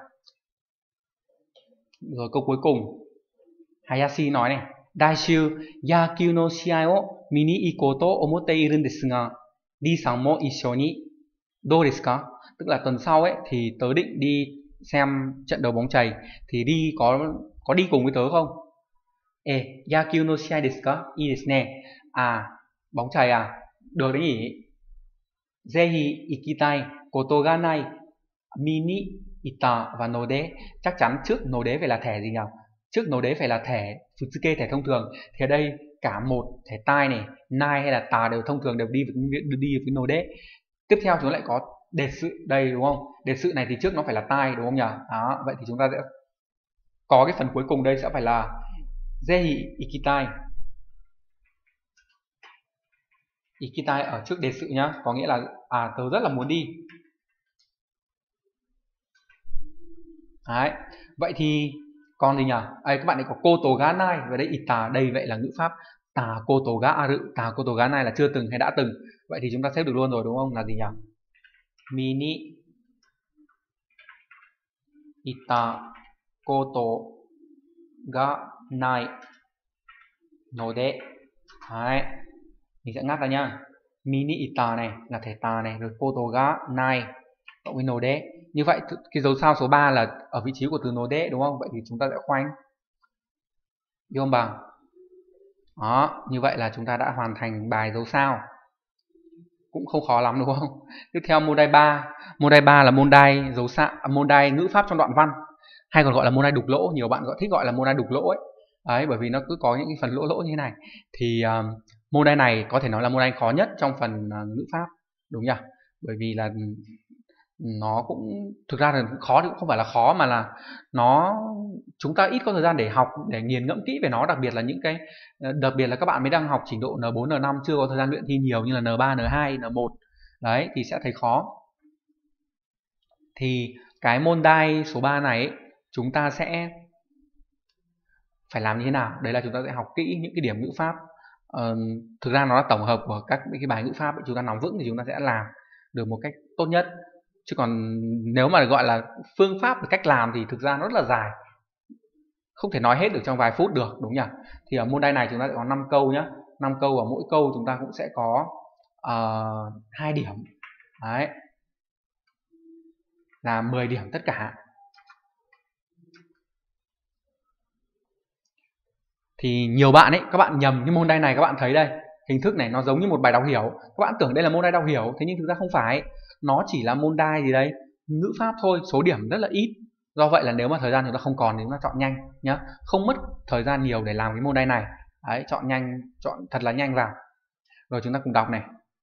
Rồi câu cuối cùng, Hayashi nói này, Daishu yakyū no shiai o mini ikou to omotte iru desu ga, Ri-san mo issho ni dou desu ka? Tức là tuần sau ấy thì tớ định đi xem trận đấu bóng chày, thì đi có có đi cùng với tớ không? Ê, yakyū no shiai desu ka? Ii desu ne. À, bóng chày à? Được đấy nhỉ? Zehi ikitai koto ga nai mini ita và node. Chắc chắn trước node phải là thẻ gì nhỉ? Trước node phải là thẻ Futsuke, thẻ thông thường. Thì ở đây cả một thẻ tai này, nai hay là tà đều thông thường, đều đi với, đi với node. Tiếp theo chúng lại có đề sự đây đúng không? Đề sự này thì trước nó phải là tai đúng không nhỉ? Đó, vậy thì chúng ta sẽ có cái phần cuối cùng đây sẽ phải là Zehi ikitai. Ikitai ở trước đề sự nhá, có nghĩa là à tớ rất là muốn đi. Đấy. Vậy thì còn gì nhỉ? Ấy các bạn ấy có koto ga nai và đây ita, đây vậy là ngữ pháp ta koto ga aru, ta koto ga nai là chưa từng hay đã từng. Vậy thì chúng ta xếp được luôn rồi đúng không? Là gì nhỉ? Mini ita koto ga nai node. Đấy. Mình sẽ ngắt ra nhá. Mini ita này là thể tà này, rồi koto ga nai cộng với node. Như vậy cái dấu sao số ba là ở vị trí của từ node đúng không? Vậy thì chúng ta sẽ khoanh vuông bằng. Đó, như vậy là chúng ta đã hoàn thành bài dấu sao. Cũng không khó lắm đúng không? Tiếp theo môn đai ba. Môn đai ba là môn đai dấu sao, môn đai ngữ pháp trong đoạn văn, hay còn gọi là môn đai đục lỗ, nhiều bạn gọi thích gọi là môn đai đục lỗ ấy. Đấy, bởi vì nó cứ có những cái phần lỗ lỗ như thế này. Thì um, môn đai này có thể nói là môn đai khó nhất trong phần uh, ngữ pháp, đúng nhỉ? Bởi vì là nó cũng thực ra là khó thì cũng không phải là khó, mà là nó chúng ta ít có thời gian để học, để nghiền ngẫm kỹ về nó, đặc biệt là những cái đặc biệt là các bạn mới đang học trình độ N bốn N năm, chưa có thời gian luyện thi nhiều như là N ba N hai N một đấy, thì sẽ thấy khó. Thì cái môn đai số ba này ấy, chúng ta sẽ phải làm như thế nào? Đấy là chúng ta sẽ học kỹ những cái điểm ngữ pháp. Ờ, thực ra nó là tổng hợp của các cái bài ngữ pháp ấy. Chúng ta nắm vững thì chúng ta sẽ làm được một cách tốt nhất. Chứ còn nếu mà gọi là phương pháp và cách làm thì thực ra nó rất là dài, không thể nói hết được trong vài phút được, đúng nhỉ? Thì ở môn đai này chúng ta sẽ có năm câu nhé, năm câu và mỗi câu chúng ta cũng sẽ có uh, hai điểm. Đấy. Là mười điểm tất cả. Thì nhiều bạn ấy, các bạn nhầm cái môn đai này, các bạn thấy đây, hình thức này nó giống như một bài đọc hiểu. Các bạn tưởng đây là môn đai đọc hiểu, thế nhưng thực ra không phải. Nó chỉ là môn đai gì đấy, ngữ pháp thôi, số điểm rất là ít. Do vậy là nếu mà thời gian chúng ta không còn thì chúng ta chọn nhanh nhé, không mất thời gian nhiều để làm cái môn đai này. Đấy, chọn nhanh, chọn thật là nhanh vào. Rồi chúng ta cùng đọc này.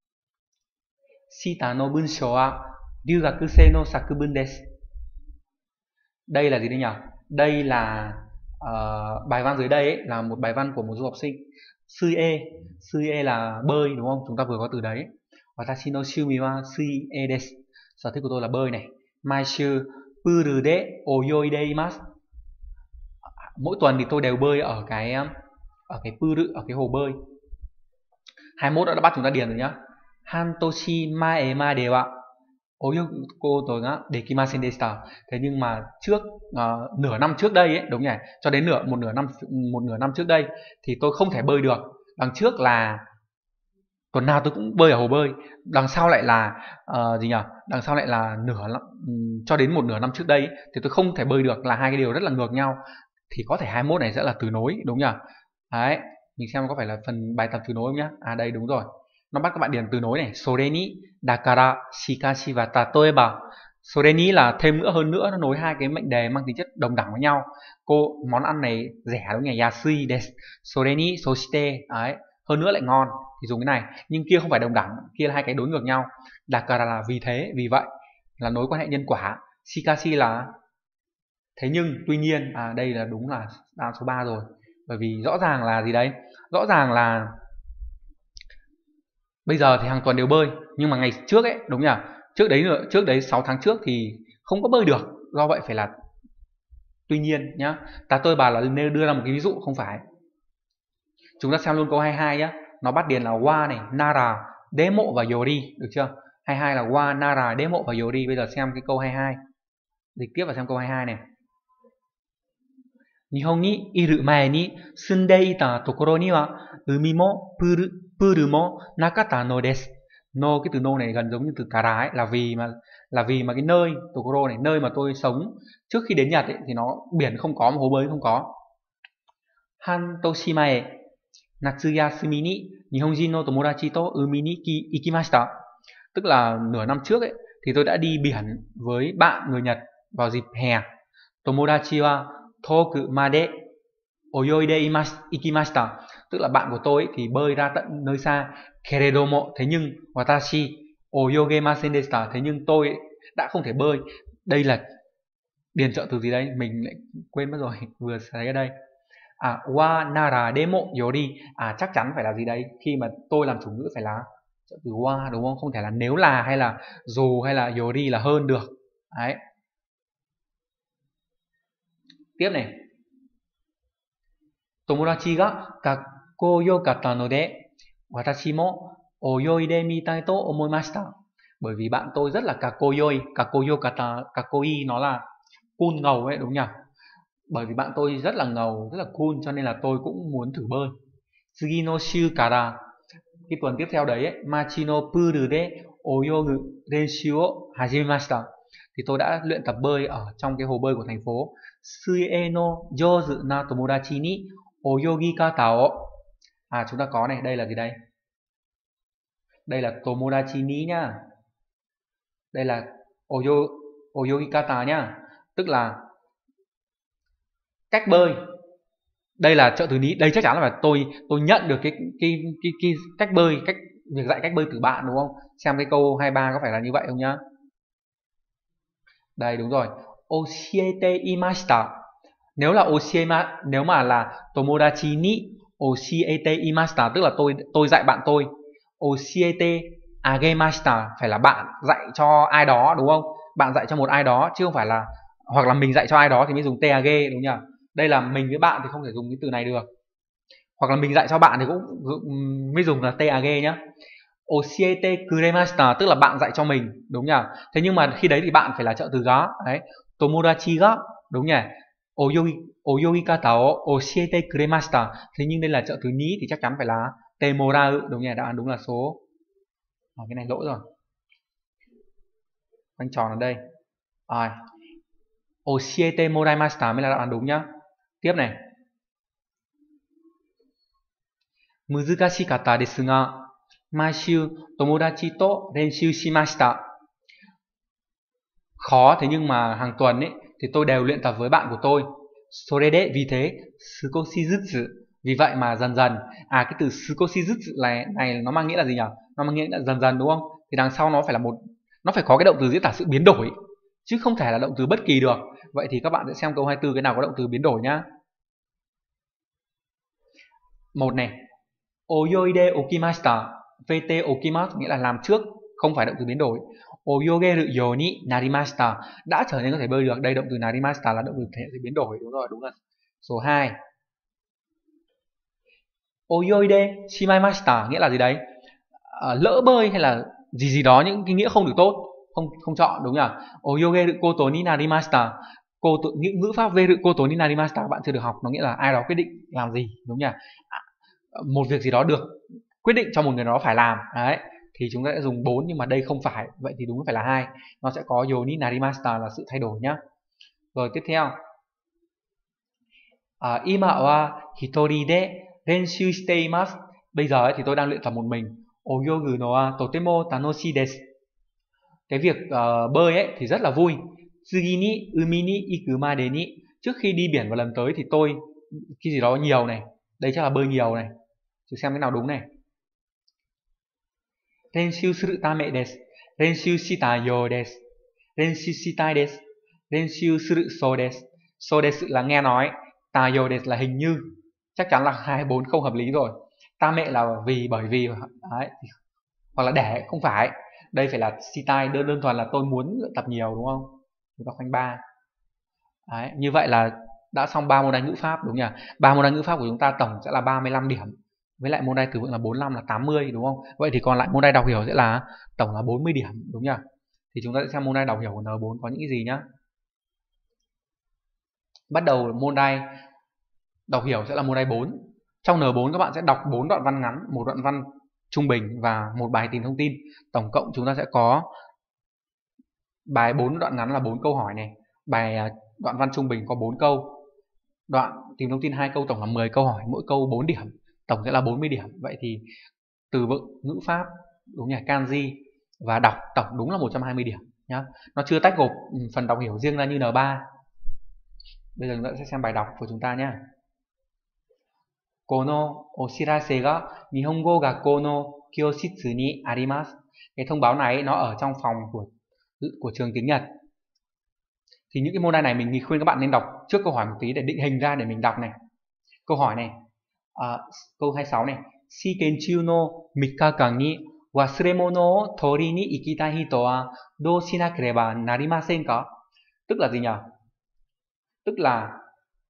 Shita no bunsho wa ryugakusei no sakubun desu. Đây là gì đây nhỉ? Đây là uh, bài văn dưới đây ấy, là một bài văn của một du học sinh. Suie, suie là bơi đúng không? Chúng ta vừa có từ đấy. Watashi no shumi wa suie desu. Sở thích của tôi là bơi này. Maishu puru de oyoide imasu. Mỗi tuần thì tôi đều bơi ở cái ở cái puru, ở cái hồ bơi. hai mươi mốt đã bắt chúng ta điền rồi nhá. Hantoshi mae made wa oyoko tôi ngá dekimasen deshita. Thế nhưng mà trước uh, nửa năm trước đây ấy, đúng nhỉ? Cho đến nửa một nửa năm một nửa năm trước đây thì tôi không thể bơi được. Đằng trước là tuần nào tôi cũng bơi ở hồ bơi. Đằng sau lại là uh, gì nhỉ? Đằng sau lại là nửa um, cho đến một nửa năm trước đây ấy, thì tôi không thể bơi được, là hai cái điều rất là ngược nhau. Thì có thể hai mươi mốt này sẽ là từ nối, đúng nhỉ? Đấy, mình xem có phải là phần bài tập từ nối không nhá? À đây đúng rồi. Nó bắt các bạn điền từ nối này. Sore ni dakara shikashi wa tatoeba. Sore ni là thêm nữa, hơn nữa, nó nối hai cái mệnh đề mang tính chất đồng đẳng với nhau. Cô món ăn này rẻ đúng nhỉ? Yasui desu. Sore ni soshite. Đấy, hơn nữa lại ngon thì dùng cái này. Nhưng kia không phải đồng đẳng, kia là hai cái đối ngược nhau. Dakara là vì thế, vì vậy, là nối quan hệ nhân quả. Shikashi là thế nhưng, tuy nhiên, à đây là đúng là đáp án số ba rồi. Bởi vì rõ ràng là gì đấy? Rõ ràng là bây giờ thì hàng tuần đều bơi, nhưng mà ngày trước ấy, đúng nhỉ? Trước đấy nữa, trước đấy sáu tháng trước thì không có bơi được, do vậy phải là tuy nhiên nhá. Ta tôi bà là nên đưa ra một cái ví dụ, không phải. Chúng ta xem luôn câu hai mươi hai nhá. Nó bắt điền là wa này, nara, demo và yori, được chưa? hai mươi hai là wa, nara, demo và yori. Bây giờ xem cái câu hai mươi hai. Dịch tiếp vào xem câu hai mươi hai này. Nihon ni iru mae ni sunde ita tokoro ni wa umi mo puru, puru mo nakata no desu. No, cái từ no này gần giống như từ cà rá, là vì mà là vì mà cái nơi Tokoro này, nơi mà tôi sống trước khi đến Nhật ấy, thì nó biển không có, mà hồ bơi không có. Hantoshi mae natsuyasumi ni nihonjin no tomodachi to umi ni ikimashita. Tức là nửa năm trước ấy, thì tôi đã đi biển với bạn người Nhật vào dịp hè. Tomodachi wa toku made oyoide ikimashita. Tức là bạn của tôi ấy, thì bơi ra tận nơi xa. Keredomo, thế nhưng watashi oyogemasen deshita, thế nhưng tôi ấy, đã không thể bơi. Đây là điền trợ từ gì đây? Mình lại quên mất rồi, vừa thấy ở đây. À, wa nara demo yori. À, chắc chắn phải là gì đây? Khi mà tôi làm chủ ngữ phải là trợ từ wa, đúng không? Không thể là nếu là hay là dù hay là yori là hơn được. Đấy. Tiếp này. Tomodachi ga gakkou yokata node watashi mo oyoide mitai to omoimashita. Bởi vì bạn tôi rất là kakoyoi, kakoyo kata, kakoi nó là cool ngầu ấy đúng nhỉ? Bởi vì bạn tôi rất là ngầu, rất là cool cho nên là tôi cũng muốn thử bơi. Tsugi no shiu kara, cái tuần tiếp theo đấy ấy, machi no puru de oyogu renshu o hajimemashita. Thì tôi đã luyện tập bơi ở trong cái hồ bơi của thành phố. Suie no jouzu na tomodachi ni oyogi kata o. À chúng ta có này, đây là gì đây? Đây là tomodachi ni nhá. Đây là oyo, oyogikata nhá, tức là cách bơi. Đây là trợ từ ní, đây chắc chắn là tôi tôi nhận được cái cái cái, cái cách bơi, cách việc dạy cách bơi từ bạn đúng không? Xem cái câu hai ba có phải là như vậy không nhá? Đây đúng rồi. Oshiete imashita. Nếu là oshiema, nếu mà là tomodachi ni oshiete imashita tức là tôi tôi dạy bạn tôi. Oshiete agemashita phải là bạn dạy cho ai đó đúng không? Bạn dạy cho một ai đó chứ không phải là, hoặc là mình dạy cho ai đó thì mới dùng te age đúng nhỉ? Đây là mình với bạn thì không thể dùng cái từ này được. Hoặc là mình dạy cho bạn thì cũng mới dùng là te age nhá. Oshiete kuremashita tức là bạn dạy cho mình đúng nhỉ? Thế nhưng mà khi đấy thì bạn phải là trợ từ ga. Đấy. Tomodachi ga đúng nhỉ? Oyogi, oyogikata o oshiete kuremashita. Thế nhưng đây là trợ từ ní thì chắc chắn phải là temorau đúng nhỉ? Đáp án đúng là số. À, cái này lỗi rồi. Quanh tròn ở đây. Rồi. Oshiete moraimashita mới là đáp án đúng nhá. Tiếp này. Muzukashikatta desu ga maishu tomodachi to renshu shimashita. Khó thế nhưng mà hàng tuần ấy thì tôi đều luyện tập với bạn của tôi. Sorede vì thế sukoshi jutsu, vì vậy mà dần dần. À cái từ sukoshi jutsu này này nó mang nghĩa là gì nhỉ? Nó mang nghĩa là dần dần đúng không? Thì đằng sau nó phải là một, nó phải có cái động từ diễn tả sự biến đổi chứ không thể là động từ bất kỳ được. Vậy thì các bạn sẽ xem câu hai mươi tư cái nào có động từ biến đổi nhá. Một này. Oyoide okimashita. vê tê okimasu nghĩa là làm trước, không phải động từ biến đổi. Oyogeru you ni narimashita, đã trở nên có thể bơi được. Đây động từ narimashita là động từ thể hiện biến đổi, đúng rồi, đúng rồi. Số hai. Oyoide shimaimashita nghĩa là gì đấy? À, lỡ bơi hay là gì gì đó, những cái nghĩa không được tốt, không không chọn đúng nhỉ? Oyogeru koto ni narimashita. Cô tự, ngữ, ngữ pháp veru koto ni narimashita bạn chưa được học, nó nghĩa là ai đó quyết định làm gì đúng nhỉ? À, một việc gì đó được quyết định cho một người đó phải làm. Đấy. Thì chúng ta sẽ dùng bốn nhưng mà đây không phải, vậy thì đúng phải là hai. Nó sẽ có yo ni narimashita là sự thay đổi nhá. Rồi tiếp theo. À, ima wa hitori de renshu shite imasu. Bây giờ ấy, thì tôi đang luyện tập một mình. Oyogu no wa totemo tanoshii desu. Cái việc uh, bơi ấy thì rất là vui. Tsugi ni umi ni iku made ni. Trước khi đi biển vào lần tới thì tôi cái gì đó nhiều này. Đây chắc là bơi nhiều này. Thử xem cái nào đúng này. Renshu suru tame desu. Renshu shita you desu. Renshu shitai desu. Renshu suru so desu. So desu là nghe nói. Ta yo desu là hình như. Chắc chắn là hai bốn không hợp lý rồi. Tame là vì, bởi vì. Đấy. Hoặc là để, không phải. Đây phải là shitai, đơn đơn thuần là tôi muốn luyện tập nhiều đúng không? Chúng ta khoanh ba. Đấy. Như vậy là đã xong ba môn đánh ngữ pháp đúng nhỉ? ba môn đánh ngữ pháp của chúng ta tổng sẽ là ba mươi lăm điểm. Với lại môn đai từ vựng là bốn mươi lăm là tám mươi đúng không? Vậy thì còn lại môn đai đọc hiểu sẽ là tổng là bốn mươi điểm đúng nhỉ? Thì chúng ta sẽ xem môn đai đọc hiểu của N bốn có những cái gì nhá. Bắt đầu môn đai đọc hiểu sẽ là môn đai bốn. Trong N bốn các bạn sẽ đọc bốn đoạn văn ngắn, một đoạn văn trung bình và một bài tìm thông tin. Tổng cộng chúng ta sẽ có bài bốn đoạn ngắn là bốn câu hỏi này, bài đoạn văn trung bình có bốn câu, đoạn tìm thông tin hai câu, tổng là mười câu hỏi, mỗi câu bốn điểm, tổng sẽ là bốn mươi điểm. Vậy thì từ vựng, ngữ pháp, đúng nhỉ, kanji và đọc tổng đúng là một trăm hai mươi điểm nhá. Nó chưa tách gộp phần đọc hiểu riêng ra như N ba. Bây giờ chúng ta sẽ xem bài đọc của chúng ta nhé. Kono oshirase ga Nihongo gakkou no kyoshitsu ni arimasu. Cái thông báo này nó ở trong phòng của của trường tiếng Nhật. Thì những cái môn đai này mình khuyên các bạn nên đọc trước câu hỏi một tí để định hình ra để mình đọc này. Câu hỏi này, à, câu hai mươi sáu này. Shikenchu no mikakan ni wasuremono o tori ni ikitai hito wa dou shinakereba narimasen ka? Tức là gì nhỉ? Tức là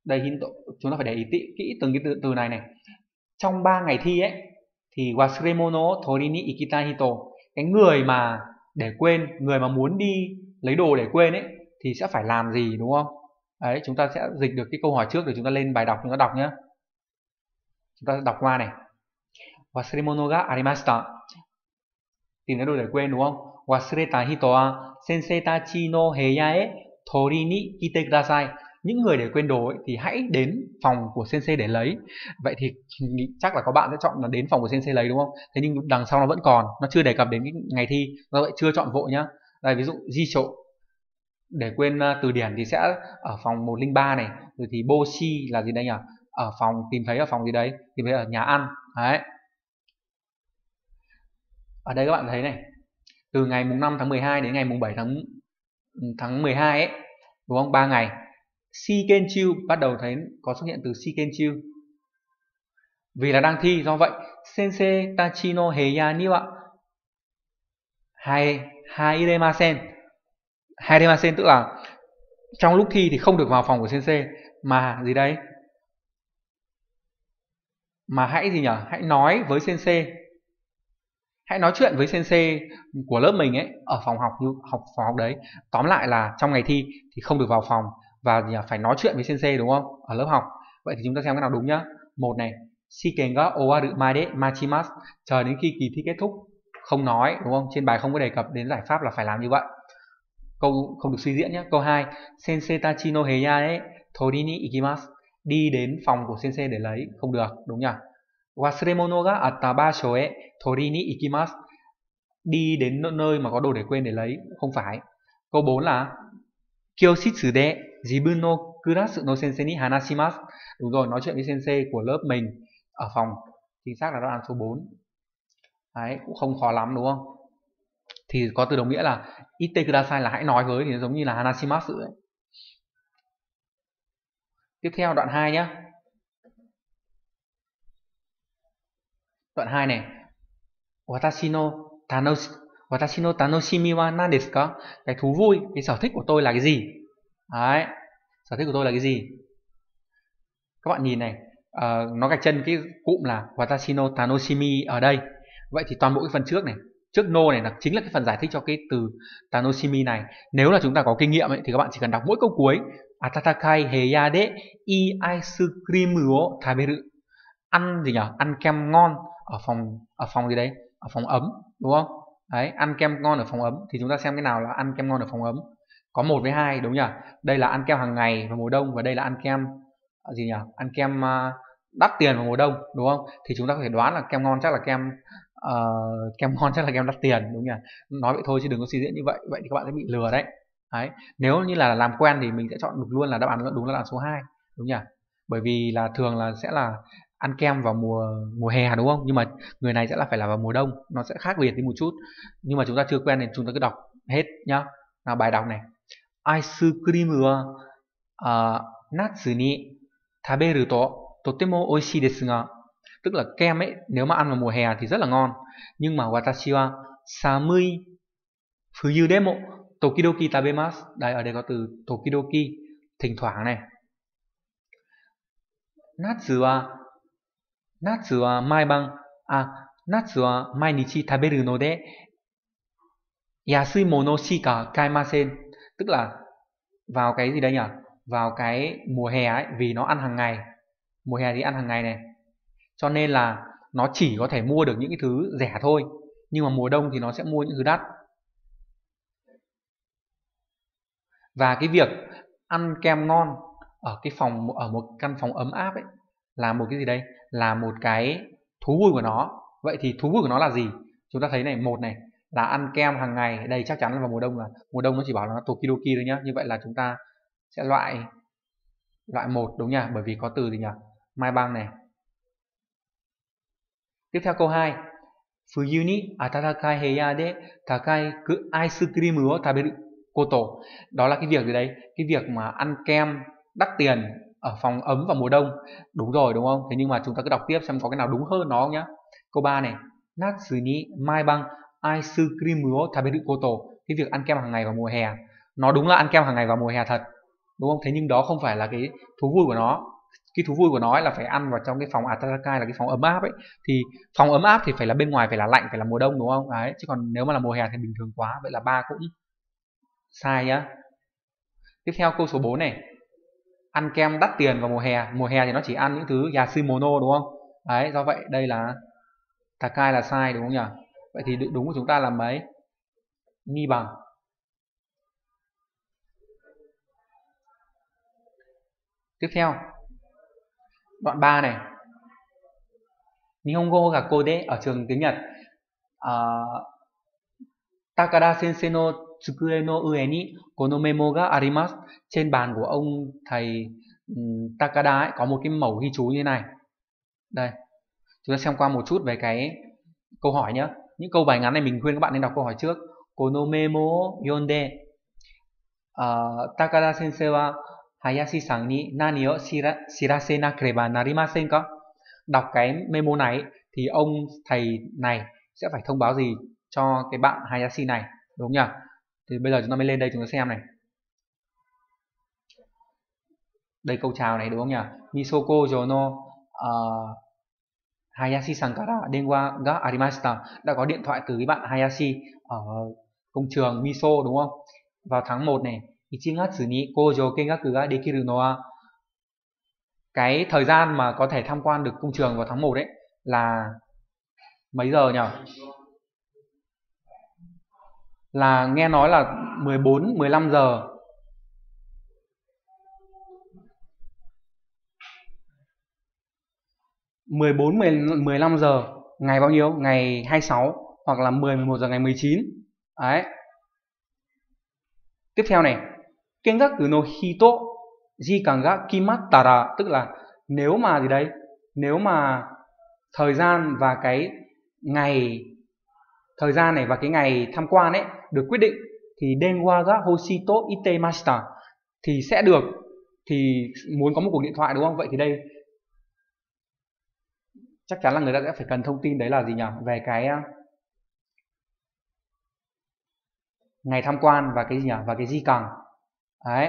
Đây hinto, chúng ta phải để ý tị, kỹ từng cái từ, từ này này. Trong ba ngày thi ấy thì wasuremono tori ni ikitai hito, cái người mà để quên, người mà muốn đi lấy đồ để quên ấy thì sẽ phải làm gì, đúng không? Đấy, chúng ta sẽ dịch được cái câu hỏi trước để chúng ta lên bài đọc chúng ta đọc nhé. Chúng ta đọc qua này. Wasuremono ga arimashita, tìm lấy đồ để quên, đúng không? Wasureta hito wa sensei tachi no heya e tori ni kite kudasai. Những người để quên đồ ấy, thì hãy đến phòng của sensei để lấy. Vậy thì chắc là có bạn sẽ chọn là đến phòng của sensei lấy, đúng không? Thế nhưng đằng sau nó vẫn còn, nó chưa đề cập đến cái ngày thi, do vậy chưa chọn vội nhá. Đây, ví dụ jisho để quên uh, từ điển thì sẽ ở phòng một không ba này, rồi thì boshi là gì đây nhỉ? Ở phòng, tìm thấy ở phòng gì đấy? Tìm thấy ở nhà ăn. Đấy. Ở đây các bạn thấy này, từ ngày mùng năm tháng mười hai đến ngày mùng bảy tháng tháng mười hai ấy, đúng không? ba ngày. Shikenchu bắt đầu thấy có xuất hiện từ Shikenchu. Vì là đang thi, do vậy sensei tachi no heya ni wa hai hairemasen. Hairemasen tức là trong lúc thi thì không được vào phòng của sensei, mà gì đấy? Mà hãy gì nhỉ? Hãy nói với sensei. Hãy nói chuyện với sensei của lớp mình ấy ở phòng học, như học phòng học đấy. Tóm lại là trong ngày thi thì không được vào phòng và phải nói chuyện với sensei, đúng không? Ở lớp học. Vậy thì chúng ta xem cái nào đúng nhá. Một này, shiken ga owaru made machimasu, chờ đến khi kỳ thi kết thúc. Không nói, đúng không? Trên bài không có đề cập đến giải pháp là phải làm như vậy. Câu không được suy diễn nhé. Câu hai, sensei tachi no heya e tori ni ikimasu, đi đến phòng của sensei để lấy. Không được, đúng nhỉ? Wasuremono ga atta basho e tori ni ikimasu, đi đến nơi mà có đồ để quên để lấy. Không phải. Câu bốn là kyoshitsu de jibun no kurasu no sensei ni hanashimasu, đúng rồi, nói chuyện với sensei của lớp mình ở phòng. Chính xác là đáp án số bốn. Đấy, cũng không khó lắm, đúng không? Thì có từ đồng nghĩa là ite kudasai là hãy nói với, thì nó giống như là hanashimasu ấy. Tiếp theo đoạn hai nhá. Đoạn hai này. Watashi no tanoshi, watashi no tanoshimi wa nan desu ka? Cái thú vui, cái sở thích của tôi là cái gì? Đấy, sở thích của tôi là cái gì? Các bạn nhìn này, uh, nó gạch chân cái cụm là watashi no tanoshimi ở đây. Vậy thì toàn bộ cái phần trước này, trước no này là chính là cái phần giải thích cho cái từ tanoshimi này. Nếu là chúng ta có kinh nghiệm ấy, thì các bạn chỉ cần đọc mỗi câu cuối. Atatakai heya de ii ice cream o taberu. Ăn gì nhỉ? Ăn kem ngon ở phòng, ở phòng gì đấy? Ở phòng ấm, đúng không? Đấy, ăn kem ngon ở phòng ấm. Thì chúng ta xem cái nào là ăn kem ngon ở phòng ấm. Có một với hai, đúng nhỉ? Đây là ăn kem hàng ngày vào mùa đông, và đây là ăn kem gì nhỉ? Ăn kem uh, đắt tiền vào mùa đông, đúng không? Thì chúng ta có thể đoán là kem ngon chắc là kem uh, kem ngon chắc là kem đắt tiền, đúng nhỉ? Nói vậy thôi chứ đừng có suy diễn như vậy, vậy thì các bạn sẽ bị lừa đấy. Đấy, nếu như là làm quen thì mình sẽ chọn được luôn là đáp án đúng là đáp án số hai, đúng nhỉ? Bởi vì là thường là sẽ là ăn kem vào mùa mùa hè, đúng không? Nhưng mà người này sẽ là phải là vào mùa đông, nó sẽ khác biệt đi một chút. Nhưng mà chúng ta chưa quen nên chúng ta cứ đọc hết nhá. Nào, bài đọc này. Ice cream wa uh, natsu ni taberu to totemo oishii desu ga, tức là kem ấy nếu mà ăn vào mùa hè thì rất là ngon, nhưng mà watashi wa samui fuyu demo tokidoki tabemasu. Đây, ở đây có từ tokidoki, thỉnh thoảng này. Natsu wa natsu wa maiban à natsu wa mainichi taberu no de yasui mono shika kaimasen, tức là vào cái gì đây nhỉ? Vào cái mùa hè ấy, vì nó ăn hàng ngày, mùa hè thì ăn hàng ngày này, cho nên là nó chỉ có thể mua được những cái thứ rẻ thôi, nhưng mà mùa đông thì nó sẽ mua những thứ đắt. Và cái việc ăn kem ngon ở cái phòng, ở một căn phòng ấm áp ấy, là một cái gì đây? Là một cái thú vui của nó. Vậy thì thú vui của nó là gì? Chúng ta thấy này, một này là ăn kem hàng ngày, đây chắc chắn là vào mùa đông, là mùa đông nó chỉ bảo là tokidoki thôi nhá. Như vậy là chúng ta sẽ loại loại một, đúng nhỉ? Bởi vì có từ gì nhỉ? Mai băng này. Tiếp theo câu hai. Fuyu ni atatakai heya de takai ice cream o taberu koto. Đó là cái việc gì đấy? Cái việc mà ăn kem đắt tiền ở phòng ấm vào mùa đông. Đúng rồi, đúng không? Thế nhưng mà chúng ta cứ đọc tiếp xem có cái nào đúng hơn nó không nhá. Câu ba này. Natsu ni mai băng ice cream o taberu koto. Cái việc ăn kem hàng ngày vào mùa hè. Nó đúng là ăn kem hàng ngày vào mùa hè thật. đúng không? Thế nhưng đó không phải là cái thú vui của nó. Cái thú vui của nó ấy là phải ăn vào trong cái phòng Atarakai, là cái phòng ấm áp ấy. Thì phòng ấm áp thì phải là bên ngoài phải là lạnh, phải là mùa đông, đúng không? Đấy, chứ còn nếu mà là mùa hè thì bình thường quá. Vậy là ba cũng sai nhá. Tiếp theo câu số bốn này. Ăn kem đắt tiền vào mùa hè. Mùa hè thì nó chỉ ăn những thứ yasumono, đúng không? Đấy, do vậy đây là Takai là sai, đúng không nhỉ? Vậy thì đúng của chúng ta là mấy? Ni bằng. Tiếp theo, đoạn ba này. Nihongo Gakko de, ở trường tiếng Nhật. Uh, Takada sensei no tsukure no ue ni kono memo ga arimasu. Trên bàn của ông thầy um, Takada ấy, có một cái mẩu ghi chú như thế này. Đây, chúng ta xem qua một chút về cái câu hỏi nhé. Những câu bài ngắn này mình khuyên các bạn nên đọc câu hỏi trước. Kono memo yonde uh, Takada sensei wa Hayashi-san ni nani o shirase nakereba narimasen ka? Đọc cái memo này thì ông thầy này sẽ phải thông báo gì cho cái bạn Hayashi này, đúng nhỉ? Thì bây giờ chúng ta mới lên đây chúng ta xem này. Đây câu chào này, đúng không nhỉ? Misoko jono uh, Hayashi-san kara denwa ga arimashita. Đã có điện thoại từ cái bạn Hayashi ở công trường Miso, đúng không? Vào tháng một này, ichigatsu ni kojo kengaku ga dekiru no wa. Cái thời gian mà có thể tham quan được công trường vào tháng một đấy là mấy giờ nhỉ? Là nghe nói là mười bốn mười lăm giờ. mười bốn mười lăm giờ ngày bao nhiêu? Ngày hai mươi sáu hoặc là mười mười một giờ ngày mười chín. Đấy. Tiếp theo này, kengaku no hito jikan ga kimattara, tức là nếu mà gì đấy? Nếu mà thời gian và cái ngày thời gian này và cái ngày tham quan ấy được quyết định thì denwa ga hoshito itemashita, thì sẽ được, thì muốn có một cuộc điện thoại, đúng không? Vậy thì đây chắc chắn là người ta sẽ phải cần thông tin đấy là gì nhỉ? Về cái ngày tham quan và cái gì nhỉ? Và cái di càng. Đấy.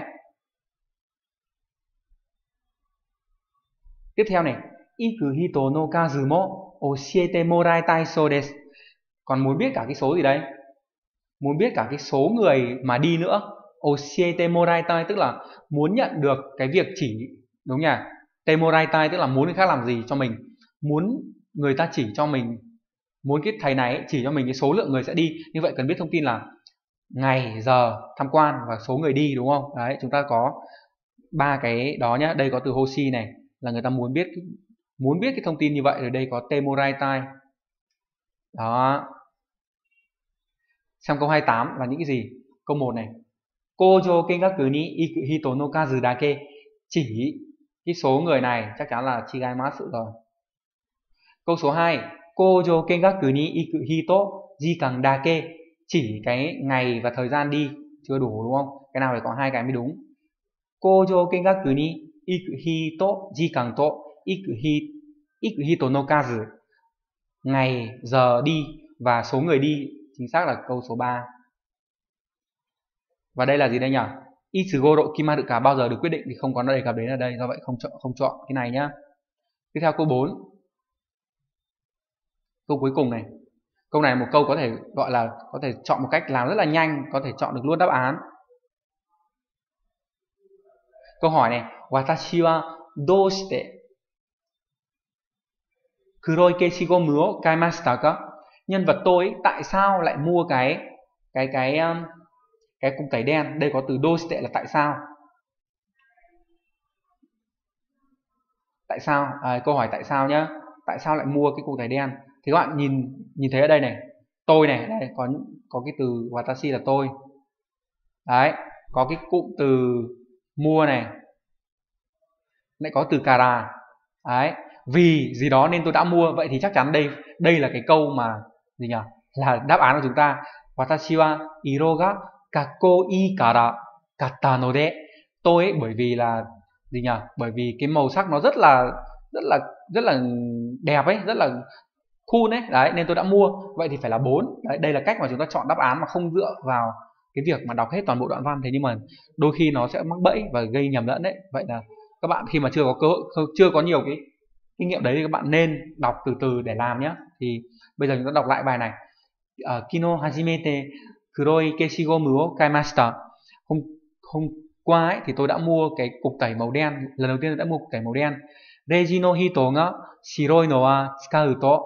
Tiếp theo này, iku hito no kazu mo oshiete moraitai so desu. Còn muốn biết cả cái số gì đấy? Muốn biết cả cái số người mà đi nữa. Oshiete moraitai tức là muốn nhận được cái việc chỉ, đúng nhỉ? Temoraitai tức là muốn người khác làm gì cho mình, muốn người ta chỉ cho mình, muốn cái thầy này chỉ cho mình cái số lượng người sẽ đi. Như vậy cần biết thông tin là ngày, giờ tham quan và số người đi, đúng không? Đấy, chúng ta có ba cái đó nhá. Đây có từ hoshi này, là người ta muốn biết muốn biết cái thông tin như vậy. Rồi đây có temoraitai. Đó. Xem câu hai mươi tám là những cái gì? Câu một này, kojo kengaku ni iku hito no kazu dake, chỉ cái số người này, chắc chắn là chigaimasu rồi. Câu số hai, kojo kengaku ni iku hito jikan dake, chỉ cái ngày và thời gian đi, chưa đủ, đúng không? Cái nào phải có hai cái mới đúng. Kojo kengaku ni iku hito jikan to iku hi iku hito no kazu, ngày, giờ đi và số người đi, chính xác là câu số ba. Và đây là gì đây nhỉ? Itsugoro kimaru ka, bao giờ được quyết định, thì không có đề cập đến ở đây, do vậy không chọn không chọn cái này nhá. Tiếp theo câu bốn. Câu cuối cùng này. Câu này một câu có thể gọi là có thể chọn một cách làm rất là nhanh, có thể chọn được luôn đáp án. Câu hỏi này, watashi wa doushite kuroi keshigomu o kaimashita ka? Nhân vật tôi ấy, tại sao lại mua cái cái cái um, cái cục tẩy đen? Đây có từ doushite là tại sao. Tại sao? À, câu hỏi tại sao nhá. Tại sao lại mua cái cục tẩy đen? Thì các bạn nhìn nhìn thấy ở đây này, tôi này, đây có có cái từ watashi là tôi. Đấy, có cái cụm từ mua này, lại có từ kara. Đấy, vì gì đó nên tôi đã mua. Vậy thì chắc chắn đây đây là cái câu mà gì nhỉ? Là đáp án của chúng ta. Watashi wa iro ga kakkoi kara katta no de. Tôi ấy, bởi vì là gì nhỉ? Bởi vì cái màu sắc nó rất là rất là rất là đẹp ấy, rất là cool ấy, đấy nên tôi đã mua. Vậy thì phải là bốn. Đấy, đây là cách mà chúng ta chọn đáp án mà không dựa vào cái việc mà đọc hết toàn bộ đoạn văn, thế nhưng mà đôi khi nó sẽ mắc bẫy và gây nhầm lẫn đấy. Vậy là các bạn khi mà chưa có cơ hội, chưa có nhiều cái kinh nghiệm đấy thì các bạn nên đọc từ từ để làm nhé. Thì bây giờ chúng ta đọc lại bài này. uh, Kino hajimete kuroi keshigomu o kaimashita. Hôm hôm qua ấy, thì tôi đã mua cái cục tẩy màu đen. Lần đầu tiên tôi đã mua cục tẩy màu đen. Reiji no hito ga shiroi no wa tsukau to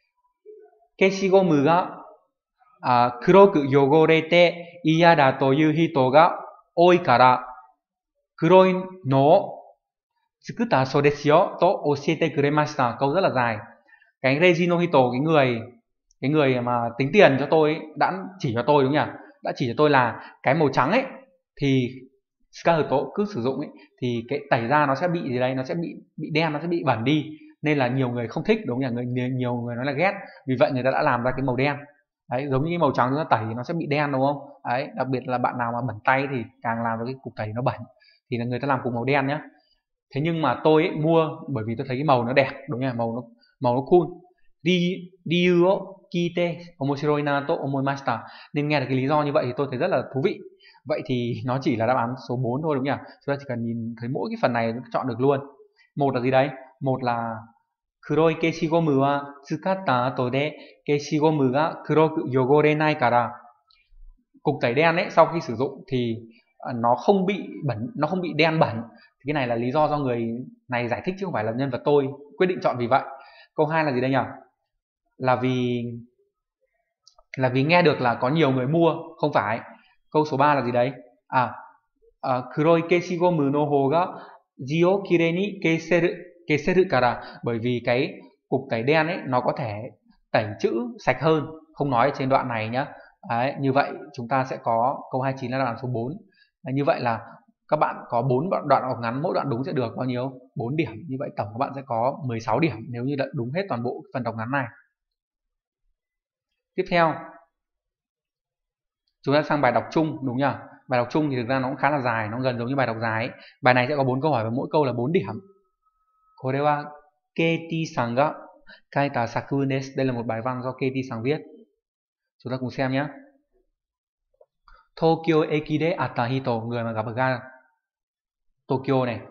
keshigomu ga uh, kuroku yogorete iyada toiu hito ga oi kara kuroi no tsukutta so desu yo to oshiete kuremashita. Câu rất là dài. Cái Reiji no hito, cái người cái người mà tính tiền cho tôi ấy, đã chỉ cho tôi, đúng nhỉ, đã chỉ cho tôi là cái màu trắng ấy thì Scarletto cứ sử dụng ấy thì cái tẩy ra nó sẽ bị gì đây, nó sẽ bị bị đen, nó sẽ bị bẩn đi, nên là nhiều người không thích, đúng nhỉ, người nhiều người nói là ghét, vì vậy người ta đã làm ra cái màu đen đấy. Giống như cái màu trắng chúng ta tẩy thì nó sẽ bị đen, đúng không đấy, đặc biệt là bạn nào mà bẩn tay thì càng làm cho cái cục tẩy nó bẩn, thì là người ta làm cục màu đen nhá. Thế nhưng mà tôi ấy mua bởi vì tôi thấy cái màu nó đẹp, đúng nhỉ, màu nó màu nó cool. Đi Ryu o kite omoshiroi na to omoimashita, nên nghe được cái lý do như vậy thì tôi thấy rất là thú vị. Vậy thì nó chỉ là đáp án số bốn thôi, đúng nhỉ? Chúng ta chỉ cần nhìn thấy mỗi cái phần này chọn được luôn. Một là gì đấy? Một là kuroi keshigomu wa tsukatta ato de keshigomu ga kuroku yogorenai kara. Cục tẩy đen ấy sau khi sử dụng thì nó không bị bẩn, nó không bị đen bẩn. Thì cái này là lý do do người này giải thích chứ không phải là nhân vật tôi quyết định chọn vì vậy. Câu hai là gì đây nhỉ? Là vì là vì nghe được là có nhiều người mua, không phải. Câu số ba là gì đấy? À, uh, kuroi keshigomu no hou ga ji o kirei ni keseru keseru kara, bởi vì cái cục tẩy đen ấy nó có thể tẩy chữ sạch hơn, không nói trên đoạn này nhá. Đấy, như vậy chúng ta sẽ có câu hai mươi chín là đáp án số bốn. Đấy, như vậy là các bạn có bốn đoạn đoạn đọc ngắn, mỗi đoạn đúng sẽ được bao nhiêu? bốn điểm. Như vậy tổng các bạn sẽ có mười sáu điểm nếu như đã đúng hết toàn bộ phần đọc ngắn này. Tiếp theo chúng ta sang bài đọc chung, đúng nhỉ? Bài đọc chung thì thực ra nó cũng khá là dài, nó gần giống như bài đọc dài ấy. Bài này sẽ có bốn câu hỏi và mỗi câu là bốn điểm. Kore wa Keiti-san ga kaita sakun desu. Đây là một bài văn do Keiti-san viết. Chúng ta cùng xem nhé. Tokyo eki de atta hito, người mà gặp ở ga Tokyo này.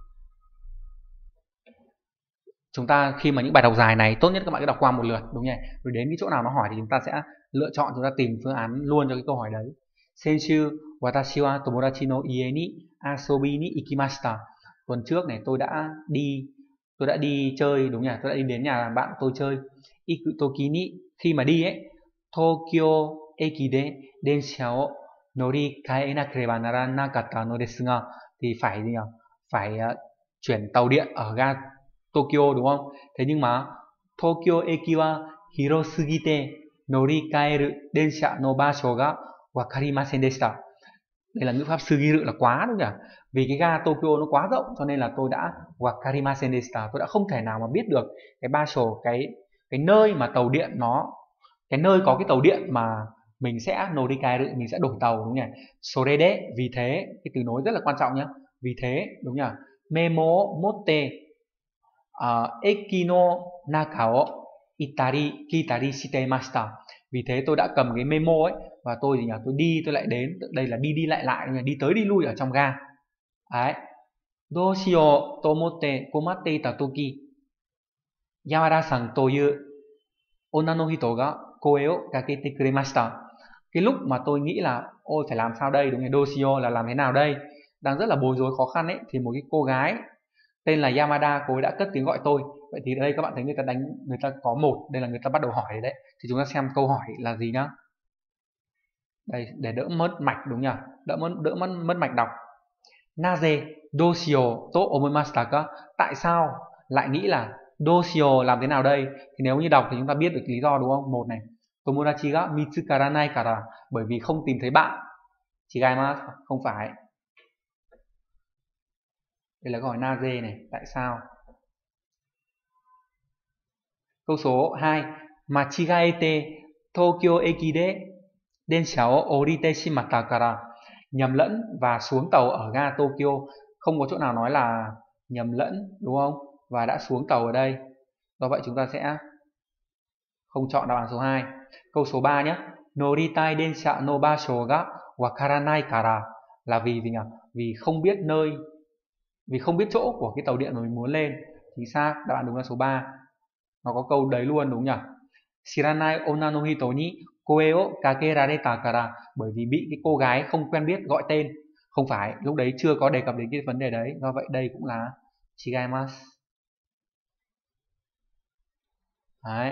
Chúng ta khi mà những bài đọc dài này tốt nhất các bạn cứ đọc qua một lượt, đúng nhỉ? Rồi đến cái chỗ nào nó hỏi thì chúng ta sẽ lựa chọn, chúng ta tìm phương án luôn cho cái câu hỏi đấy. Senshu watashi wa tomodachi no ie ni asobi ni ikimashita. Tuần trước này tôi đã đi tôi đã đi chơi, đúng nhỉ? Tôi đã đi đến nhà bạn tôi chơi. Iku toki ni, khi mà đi ấy, Tokyo eki de densha o nori kaenakereba naranakatta no desu ga, thì phải gì nhỉ? Phải uh, chuyển tàu điện ở ga Tokyo, đúng không? Thế nhưng mà Tokyo eki wa hirosugite norikaeru densha no basho ga wakarimasen deshita. Đây là ngữ pháp sugiru là quá, đúng nhỉ? Vì cái ga Tokyo nó quá rộng cho nên là tôi đã wakarimasen deshita, tôi đã không thể nào mà biết được cái basho, cái cái nơi mà tàu điện nó cái nơi có cái tàu điện mà mình sẽ norikaeru, mình sẽ đổi tàu, đúng nhỉ? Sorede, vì thế, cái từ nối rất là quan trọng nhé. Vì thế, đúng nhỉ? Memo motte uh, eki no naka o itari kitari shiteimashita. Vì thế tôi đã cầm cái memo ấy và tôi gì nhỉ? Tôi đi tôi lại đến, đây là đi đi lại lại, đi tới đi lui ở trong ga. Đấy. Doshio tomotte komatte ita toki Yamada-san toyu onna no hito ga koe o kakete kuremashita. Cái lúc mà tôi nghĩ là ôi phải làm sao đây, đúng không? Doshio là làm thế nào đây, đang rất là bối rối khó khăn ấy, thì một cái cô gái tên là Yamada, cô ấy đã cất tiếng gọi tôi. Vậy thì ở đây các bạn thấy người ta đánh, người ta có một, đây là người ta bắt đầu hỏi đấy. Thì chúng ta xem câu hỏi là gì nhá. Đây, để đỡ mất mạch, đúng nhỉ? Đỡ mất đỡ mất mất mạch đọc. Naze doshio to omoimashita ka? Tại sao lại nghĩ là doshio làm thế nào đây? Thì nếu như đọc thì chúng ta biết được lý do, đúng không? Một này, tomodachi ga mitsukaranai kara, bởi vì không tìm thấy bạn. Chigaimasu, không phải. Đây là câu hỏi Naze này, tại sao? Câu số hai, machigaete Tokyo eki de densha o orite shimatta kara. Nhầm lẫn và xuống tàu ở ga Tokyo. Không có chỗ nào nói là nhầm lẫn, đúng không? Và đã xuống tàu ở đây. Do vậy chúng ta sẽ không chọn đáp án số hai. Câu số ba nhé. Noritai densha no basho ga wakaranai kara là vì gì nhỉ? Vì không biết nơi, vì không biết chỗ của cái tàu điện mà mình muốn lên. Chính xác, đáp án đúng là số ba. Nó có câu đấy luôn đúng nhỉ? Shiranai onna no hito ni koe o kakerareta kara, bởi vì bị cái cô gái không quen biết gọi tên. Không phải, lúc đấy chưa có đề cập đến cái vấn đề đấy, do vậy đây cũng là chigaimasu. Đấy.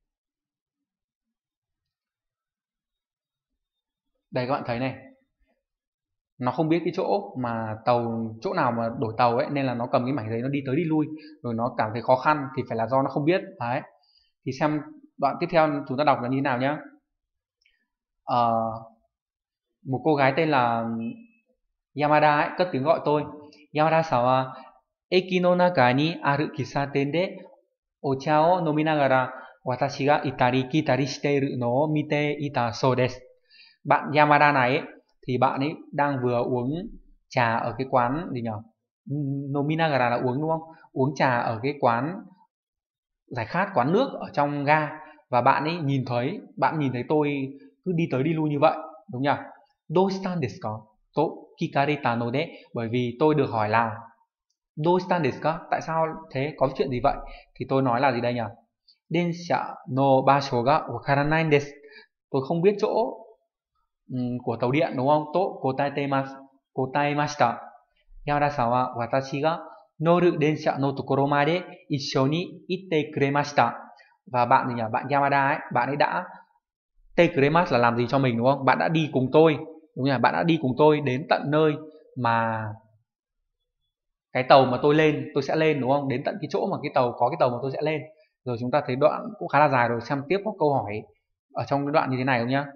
Đây các bạn thấy này, nó không biết cái chỗ mà tàu, chỗ nào mà đổi tàu ấy, nên là nó cầm cái mảnh giấy nó đi tới đi lui, rồi nó cảm thấy khó khăn thì phải là do nó không biết. Đấy. Thì xem đoạn tiếp theo chúng ta đọc là như thế nào nhá. Ờ, một cô gái tên là Yamada ấy, cất tiếng gọi tôi. Yamada-san wa eki no naka ni aru kissaten de ocha o nominagara watashi ga itari kitari shiteiru no o mite ita sou desu. Bạn Yamada này ấy, thì bạn ấy đang vừa uống trà ở cái quán gì nhỉ? Nominagara là uống đúng không? Uống trà ở cái quán giải khát, quán nước ở trong ga, và bạn ấy nhìn thấy, bạn nhìn thấy tôi cứ đi tới đi lui như vậy, đúng nhỉ? Doustan desu ka? To kikareta no de, bởi vì tôi được hỏi là Doustan desu ka? Tại sao thế? Có chuyện gì vậy? Thì tôi nói là gì đây nhỉ? Densha no basho ga wakaranai desu. Tôi không biết chỗ um, của tàu điện đúng không? To kotaetemasu, kotaemashita. Yamada-san wa watashi ga noru densha no tokoro made issho ni itte kuremashita. Và bạn gì nhỉ? Bạn Yamada ấy, bạn ấy đã te kuremasu là làm gì cho mình đúng không? Bạn đã đi cùng tôi, đúng nhỉ? Bạn đã đi cùng tôi đến tận nơi mà cái tàu mà tôi lên, tôi sẽ lên đúng không? Đến tận cái chỗ mà cái tàu có cái tàu mà tôi sẽ lên. Rồi chúng ta thấy đoạn cũng khá là dài rồi, xem tiếp có câu hỏi ở trong cái đoạn như thế này không nhá.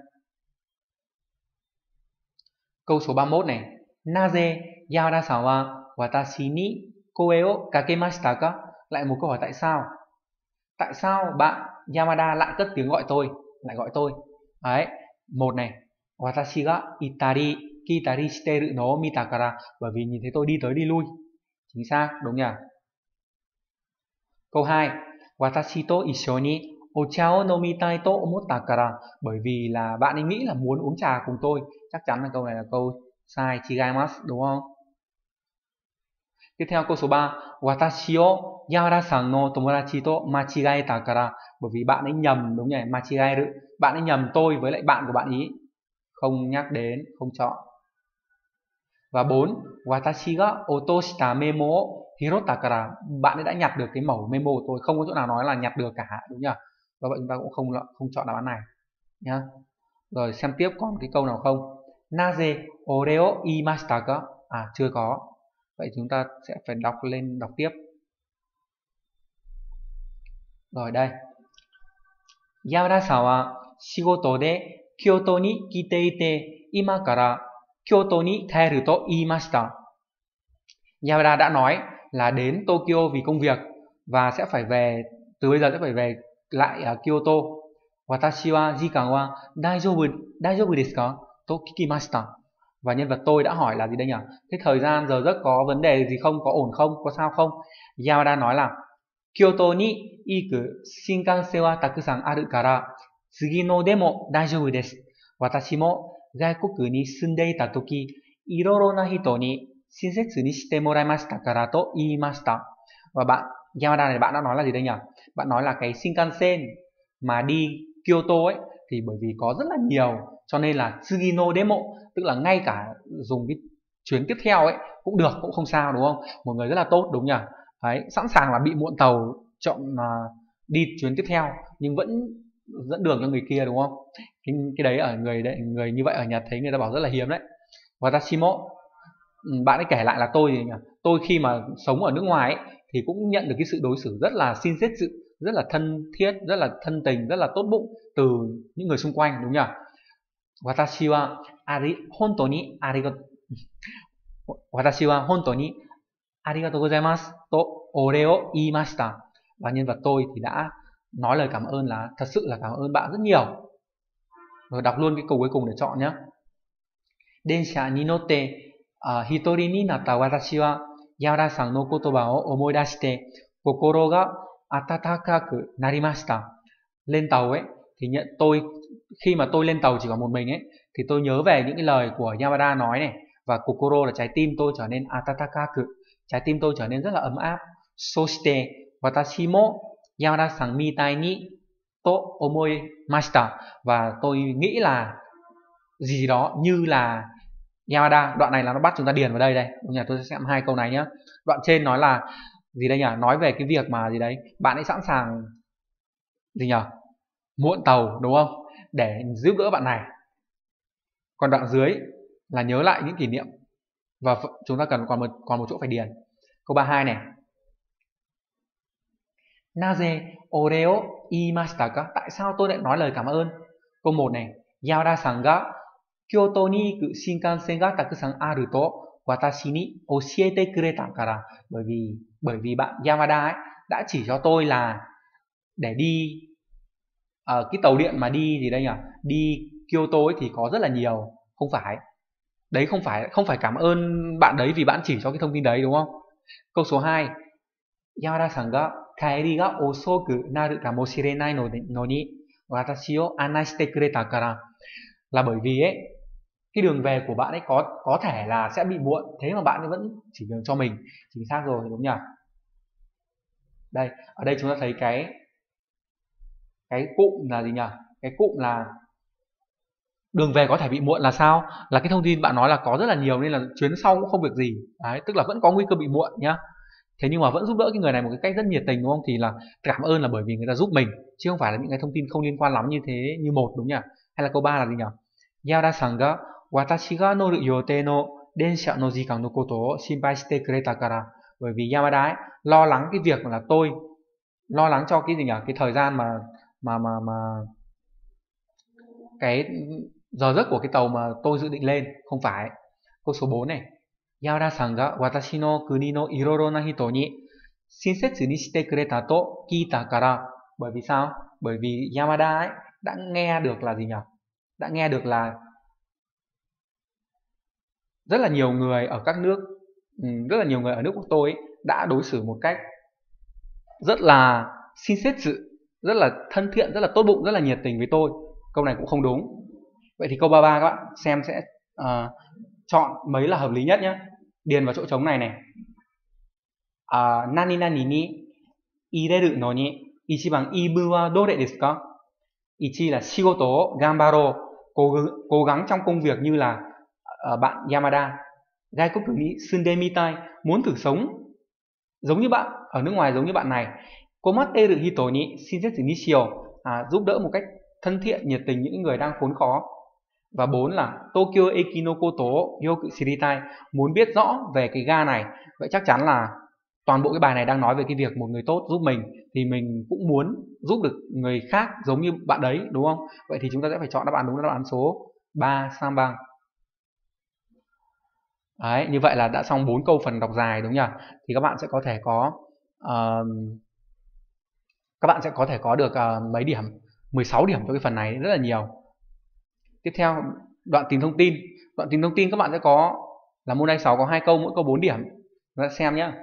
Câu số ba mươi mốt này. Naze Yamada-san wa watashi ni koe o kakemashita ka? Lại một câu hỏi tại sao? Tại sao bạn Yamada lại cất tiếng gọi tôi, lại gọi tôi? Đấy, một này, watashi ga itari kitari shiteru no o mita kara, bởi vì nhìn thấy tôi đi tới đi lui. Chính xác, đúng nhỉ? Câu hai, watashi to issho ni ocha o nomitai to omotta kara, bởi vì là bạn ấy nghĩ là muốn uống trà cùng tôi. Chắc chắn là câu này là câu sai, chigaimasu, đúng không? Tiếp theo câu số ba, watashi o Yamada-san no tomodachi to machigaeta kara, bởi vì bạn ấy nhầm, đúng nhỉ? Machigaeru, bạn ấy nhầm tôi với lại bạn của bạn ý. Không nhắc đến, không chọn. Và bốn, watashi ga otoshita memo o hirotta kara, bạn ấy đã nhặt được cái mẩu memo của tôi. Không có chỗ nào nói là nhặt được cả, đúng nhỉ? Và vậy chúng ta cũng không không chọn đáp án này nhá. Rồi xem tiếp còn cái câu nào không? Naze ore o iimashita ka? À chưa có. Vậy chúng ta sẽ phải đọc lên, đọc tiếp. Rồi đây. Yamada-san wa shigoto de Kyoto ni kite ite ima kara Kyoto ni kaeru to iimashita. Yamada đã nói là đến Tokyo vì công việc và sẽ phải về, từ bây giờ sẽ phải về lại ở Kyoto. Watashi wa jikan wa daijoubu daijoubu desu ka? To kikimashita. Và nhân vật tôi đã hỏi là gì đây nhỉ? Thế thời gian giờ giấc có vấn đề gì không? Có ổn không? Có sao không? Yamada nói là Kyoto ni iku shinkansen wa takusan aru kara tsugi no de mo daijoubu desu. Watashi mo gaikoku ni sundeita toki iroro na hito ni shinsetsu ni shite moraimashita kara to iimashita. Và bạn Yamada này bạn đã nói là gì đây nhỉ? Bạn nói là cái Shinkansen mà đi Kyoto ấy thì bởi vì có rất là nhiều, cho nên là Tsugino Demo, tức là ngay cả dùng cái chuyến tiếp theo ấy cũng được, cũng không sao, đúng không? Một người rất là tốt, đúng nhỉ? Đấy, sẵn sàng là bị muộn tàu, chọn uh, đi chuyến tiếp theo nhưng vẫn dẫn đường cho người kia, đúng không? Cái, cái đấy ở người đấy, người như vậy ở Nhật thấy người ta bảo rất là hiếm đấy. Watashimo, bạn ấy kể lại là tôi tôi khi mà sống ở nước ngoài ấy, thì cũng nhận được cái sự đối xử rất là shinsetsu, rất là thân thiết, rất là thân tình, rất là tốt bụng từ những người xung quanh, đúng nhỉ? Watashi wa ari honto ni arigato Watashi wa honto ni arigatou gozaimasu to ore o iimashita. Và nhân vật tôi thì đã nói lời cảm ơn là thật sự là cảm ơn bạn rất nhiều. Rồi đọc luôn cái câu cuối cùng để chọn nhé. Densha ni notte hitori ni natta watashi wa Yamada-san no kotoba o omoidashite kokoro ga atatakaku narimashita. Lên tàu ấy thì nhận tôi khi mà tôi lên tàu chỉ có một mình ấy thì tôi nhớ về những cái lời của Yamada nói này, và kokoro là trái tim tôi trở nên atatakaku, trái tim tôi trở nên rất là ấm áp. Soshite watashi mo Yamada-san mitai ni to omoimashita, và tôi nghĩ là gì đó như là Yamada. Đoạn này là nó bắt chúng ta điền vào đây đây. Đúng nhỉ? Tôi sẽ xem hai câu này nhé. Đoạn trên nói là gì đây nhỉ? Nói về cái việc mà gì đấy, bạn ấy sẵn sàng gì nhỉ? Muộn tàu, đúng không? Để giúp đỡ bạn này. Còn đoạn dưới là nhớ lại những kỷ niệm, và chúng ta cần còn một còn một chỗ phải điền. Câu ba mươi hai này. Naze ore o iimashita ka? Tại sao tôi lại nói lời cảm ơn? Câu một này. Yamada-san ga Kyoto ni iku shinkansen ga takusan aru to watashi ni oshiete kureta kara. Bởi vì bởi vì bạn Yamada ấy đã chỉ cho tôi là để đi uh, cái tàu điện mà đi gì đây nhỉ? Đi Kyoto ấy thì có rất là nhiều. Không phải. Đấy không phải không phải cảm ơn bạn đấy vì bạn chỉ cho cái thông tin đấy, đúng không? Câu số hai. Yamada-san ga kaeri ga osoku naru kamoshirenai no ni watashi o anai shite kureta kara. Là bởi vì ấy cái đường về của bạn ấy có có thể là sẽ bị muộn, thế mà bạn ấy vẫn chỉ đường cho mình. Chính xác rồi, đúng nhỉ? Đây, ở đây chúng ta thấy cái cái cụm là gì nhỉ? Cái cụm là đường về có thể bị muộn là sao? Là cái thông tin bạn nói là có rất là nhiều nên là chuyến sau cũng không việc gì. Đấy, tức là vẫn có nguy cơ bị muộn nhá. Thế nhưng mà vẫn giúp đỡ cái người này một cái cách rất nhiệt tình, đúng không? Thì là cảm ơn là bởi vì người ta giúp mình, chứ không phải là những cái thông tin không liên quan lắm như thế như một, đúng nhỉ? Hay là câu ba là gì nhỉ? Yamada-san ga watashi ga noru yotei no densha no jikan no koto o shinpai shite kureta kara. Bởi vì Yamada ấy lo lắng cái việc là tôi lo lắng cho cái gì nhỉ? Cái thời gian mà mà mà mà cái giờ giấc của cái tàu mà tôi dự định lên. Không phải. Câu số bốn này. Yamada-san ga watashi no kuni no iroro na hito ni shinsetsu ni shite kureta to kita kara. Bởi vì sao? Bởi vì Yamada ấy đã nghe được là gì nhỉ? Đã nghe được là rất là nhiều người ở các nước, rất là nhiều người ở nước của tôi ấy, đã đối xử một cách rất là shinsetsu, rất là thân thiện, rất là tốt bụng, rất là nhiệt tình với tôi. Câu này cũng không đúng. Vậy thì câu ba mươi ba các bạn xem sẽ uh, chọn mấy là hợp lý nhất nhé. Điền vào chỗ trống này này. Uh, nani nani ni ireru no ni ichiban ii bun wa dore desu ka? Ichi là shigoto o ganbaro, cố, cố gắng trong công việc như là uh, bạn Yamada. Gaikoku ni sunde mitai, muốn thử sống giống như bạn, ở nước ngoài giống như bạn này. Komatteru hito ni shinsetsu ni shio, à, giúp đỡ một cách thân thiện, nhiệt tình những người đang khốn khó. Và bốn là Tokyo Eki no koto o yoku shiritai, muốn biết rõ về cái ga này. Vậy chắc chắn là toàn bộ cái bài này đang nói về cái việc một người tốt giúp mình, thì mình cũng muốn giúp được người khác giống như bạn đấy, đúng không? Vậy thì chúng ta sẽ phải chọn đáp án đúng là đáp án số ba, Sambang. Đấy, như vậy là đã xong bốn câu phần đọc dài, đúng nhỉ? Thì các bạn sẽ có thể có uh, các bạn sẽ có thể có được uh, mấy điểm? mười sáu điểm cho cái phần này, rất là nhiều. Tiếp theo, đoạn tìm thông tin. Đoạn tìm thông tin các bạn sẽ có là môn đây sáu có hai câu, mỗi câu bốn điểm. Chúng ta xem nhé.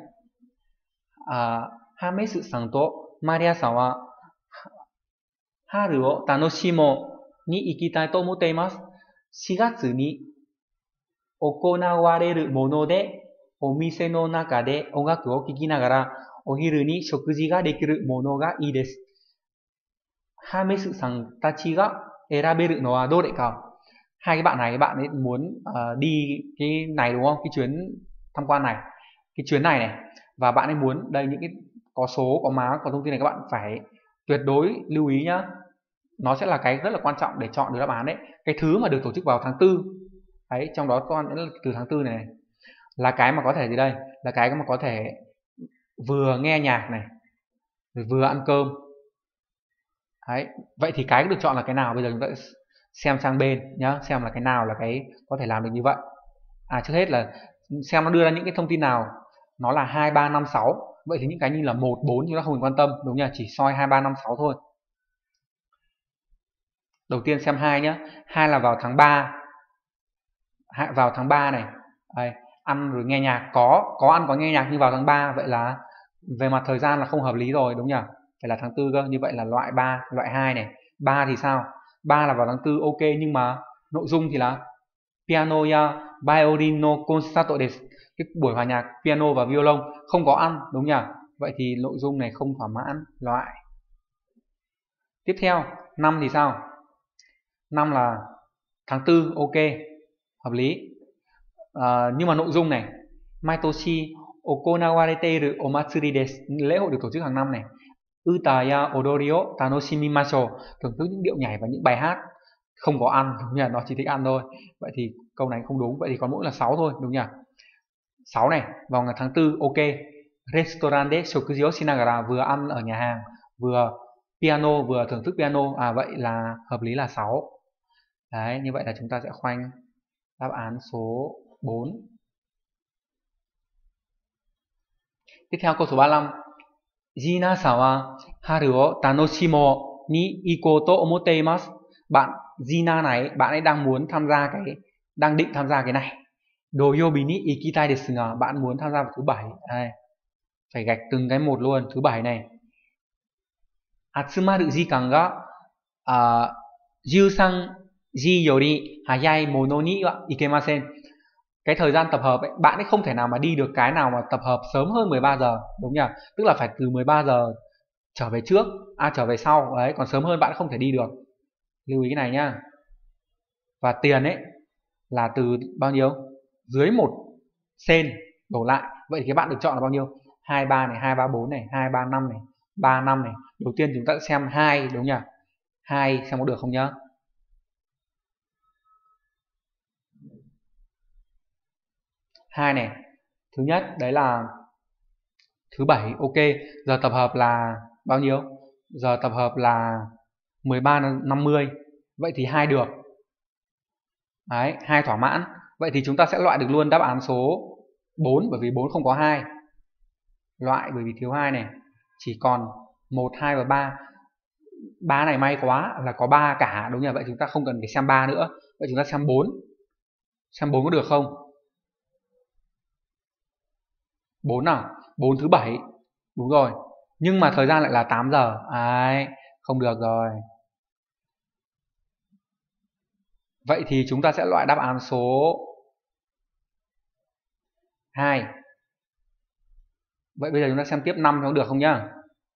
Hamesu-san to Maria-san wa haru o tanoshimo ni ikitai to omotte imasu. shi gatsu ni okonawareru mono de omise no naka de ongaku o kiki nagara ohiru ni shokuji ga dekiru mono ga ii desu. Hamesu-san tachi ga eraberu no wa dore ka? Hai cái bạn này, các bạn ấy muốn uh, đi cái này, đúng không? Cái chuyến tham quan này, cái chuyến này này, và bạn ấy muốn đây những cái có số, có má, có thông tin này, các bạn phải tuyệt đối lưu ý nhá. Nó sẽ là cái rất là quan trọng để chọn được đáp án đấy. Cái thứ mà được tổ chức vào tháng tư đấy, trong đó con từ tháng tư này, này là cái mà có thể gì đây, là cái mà có thể vừa nghe nhạc này vừa ăn cơm đấy. Vậy thì cái được chọn là cái nào? Bây giờ chúng ta xem sang bên nhá, xem là cái nào là cái có thể làm được như vậy. À, trước hết là xem nó đưa ra những cái thông tin nào. Nó là hai, ba, năm, sáu. Vậy thì những cái như là một, bốn chúng ta không cần quan tâm, đúng nhỉ? Chỉ soi hai, ba, năm, sáu thôi. Đầu tiên xem hai nhá. hai là vào tháng ba. Vào tháng ba này. Đây, ăn rồi nghe nhạc, có có ăn có nghe nhạc nhưng vào tháng ba, vậy là về mặt thời gian là không hợp lý rồi, đúng nhỉ? Phải là tháng tư cơ. Như vậy là loại ba, loại hai này. ba thì sao? ba là vào tháng tư, ok, nhưng mà Nội dung thì là piano ya violin no concerto desu. Cái buổi hòa nhạc piano và violon không có ăn, đúng nhỉ? Vậy thì nội dung này không thỏa mãn, loại. Tiếp theo, năm thì sao? Năm là tháng tư, ok, hợp lý. À, nhưng mà nội dung này, Maitoshi okonawareteru omatsuri desu, lễ hội được tổ chức hàng năm này. Uta ya odori o tanoshimimashou, thưởng thức những điệu nhảy và những bài hát. Không có ăn, đúng nhỉ? Nó chỉ thích ăn thôi. Vậy thì câu này không đúng, vậy thì còn mỗi là sáu thôi, đúng nhỉ? sáu này, vào ngày tháng tư, ok. Restaurant de shokuji o shinagara, vừa ăn ở nhà hàng, vừa piano, vừa thưởng thức piano. À, vậy là hợp lý là sáu. Đấy, như vậy là chúng ta sẽ khoanh đáp án số bốn. Tiếp theo câu số ba mươi lăm. Jina-san wa haru o tanoshimo ni ikou to omotte imasu. Bạn Jina này, bạn ấy đang muốn tham gia cái đang định tham gia cái này. Doyobi ni ikitai desu nga, bạn muốn tham gia vào thứ bảy. Đây, phải gạch từng cái một luôn. Thứ bảy này. Atsumaru jikan ga uh, mười ba ji yori hayai mono ni wa ikemasen. Cái thời gian tập hợp ấy, bạn ấy không thể nào mà đi được cái nào mà tập hợp sớm hơn mười ba giờ, đúng nhỉ? Tức là phải từ mười ba giờ trở về trước, à trở về sau, đấy, còn sớm hơn bạn không thể đi được. Lưu ý cái này nhá. Và tiền ấy là từ bao nhiêu? Dưới một sen đổ lại. Vậy thì các bạn được chọn là bao nhiêu? hai, ba này, hai, ba, bốn này, hai, ba, năm này, ba, năm này. Đầu tiên chúng ta sẽ xem hai, đúng nhỉ? hai xem có được không nhá? hai này. Thứ nhất đấy là thứ bảy, ok. Giờ tập hợp là bao nhiêu? Giờ tập hợp là mười ba năm mươi. Vậy thì hai được. Đấy, hai thỏa mãn. Vậy thì chúng ta sẽ loại được luôn đáp án số bốn, bởi vì bốn không có hai. Loại bởi vì thiếu hai này. Chỉ còn một, hai và ba. ba này may quá là có ba cả, đúng nhỉ? Vậy chúng ta không cần phải xem ba nữa. Vậy chúng ta xem bốn. Xem bốn có được không? bốn nào? bốn thứ bảy. Đúng rồi. Nhưng mà thời gian lại là tám giờ. Đấy, không được rồi. Vậy thì chúng ta sẽ loại đáp án số hai. Vậy bây giờ chúng ta xem tiếp năm có được không nhá?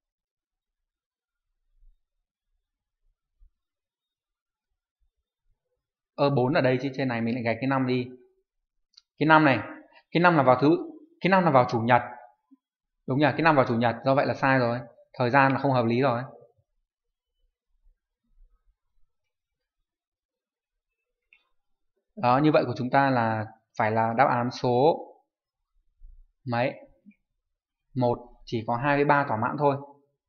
Ơ bốn ở đây chứ trên này mình lại gạch cái năm đi. Cái năm này, cái năm là vào thứ cái năm là vào chủ nhật. Đúng nhỉ? Cái năm vào chủ nhật, do vậy là sai rồi. Thời gian là không hợp lý rồi. Đó, như vậy của chúng ta là phải là đáp án số mấy? một, chỉ có hai với ba thỏa mãn thôi.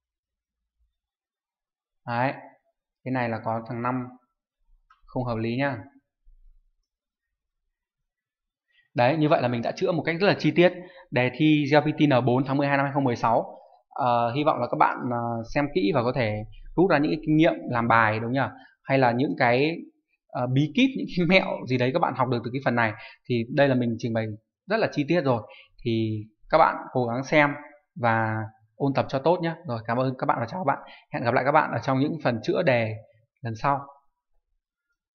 Đấy. Cái này là có thằng năm không hợp lý nhá. Đấy, như vậy là mình đã chữa một cách rất là chi tiết đề thi giê lờ pê tê en bốn tháng mười hai năm hai nghìn không trăm mười sáu. Uh, hy vọng là các bạn uh, xem kỹ và có thể rút ra những cái kinh nghiệm làm bài, đúng nhỉ? Hay là những cái uh, bí kíp, những cái mẹo gì đấy các bạn học được từ cái phần này. Thì đây là mình trình bày rất là chi tiết rồi. Thì các bạn cố gắng xem và ôn tập cho tốt nhé. Rồi, cảm ơn các bạn và chào các bạn. Hẹn gặp lại các bạn ở trong những phần chữa đề lần sau.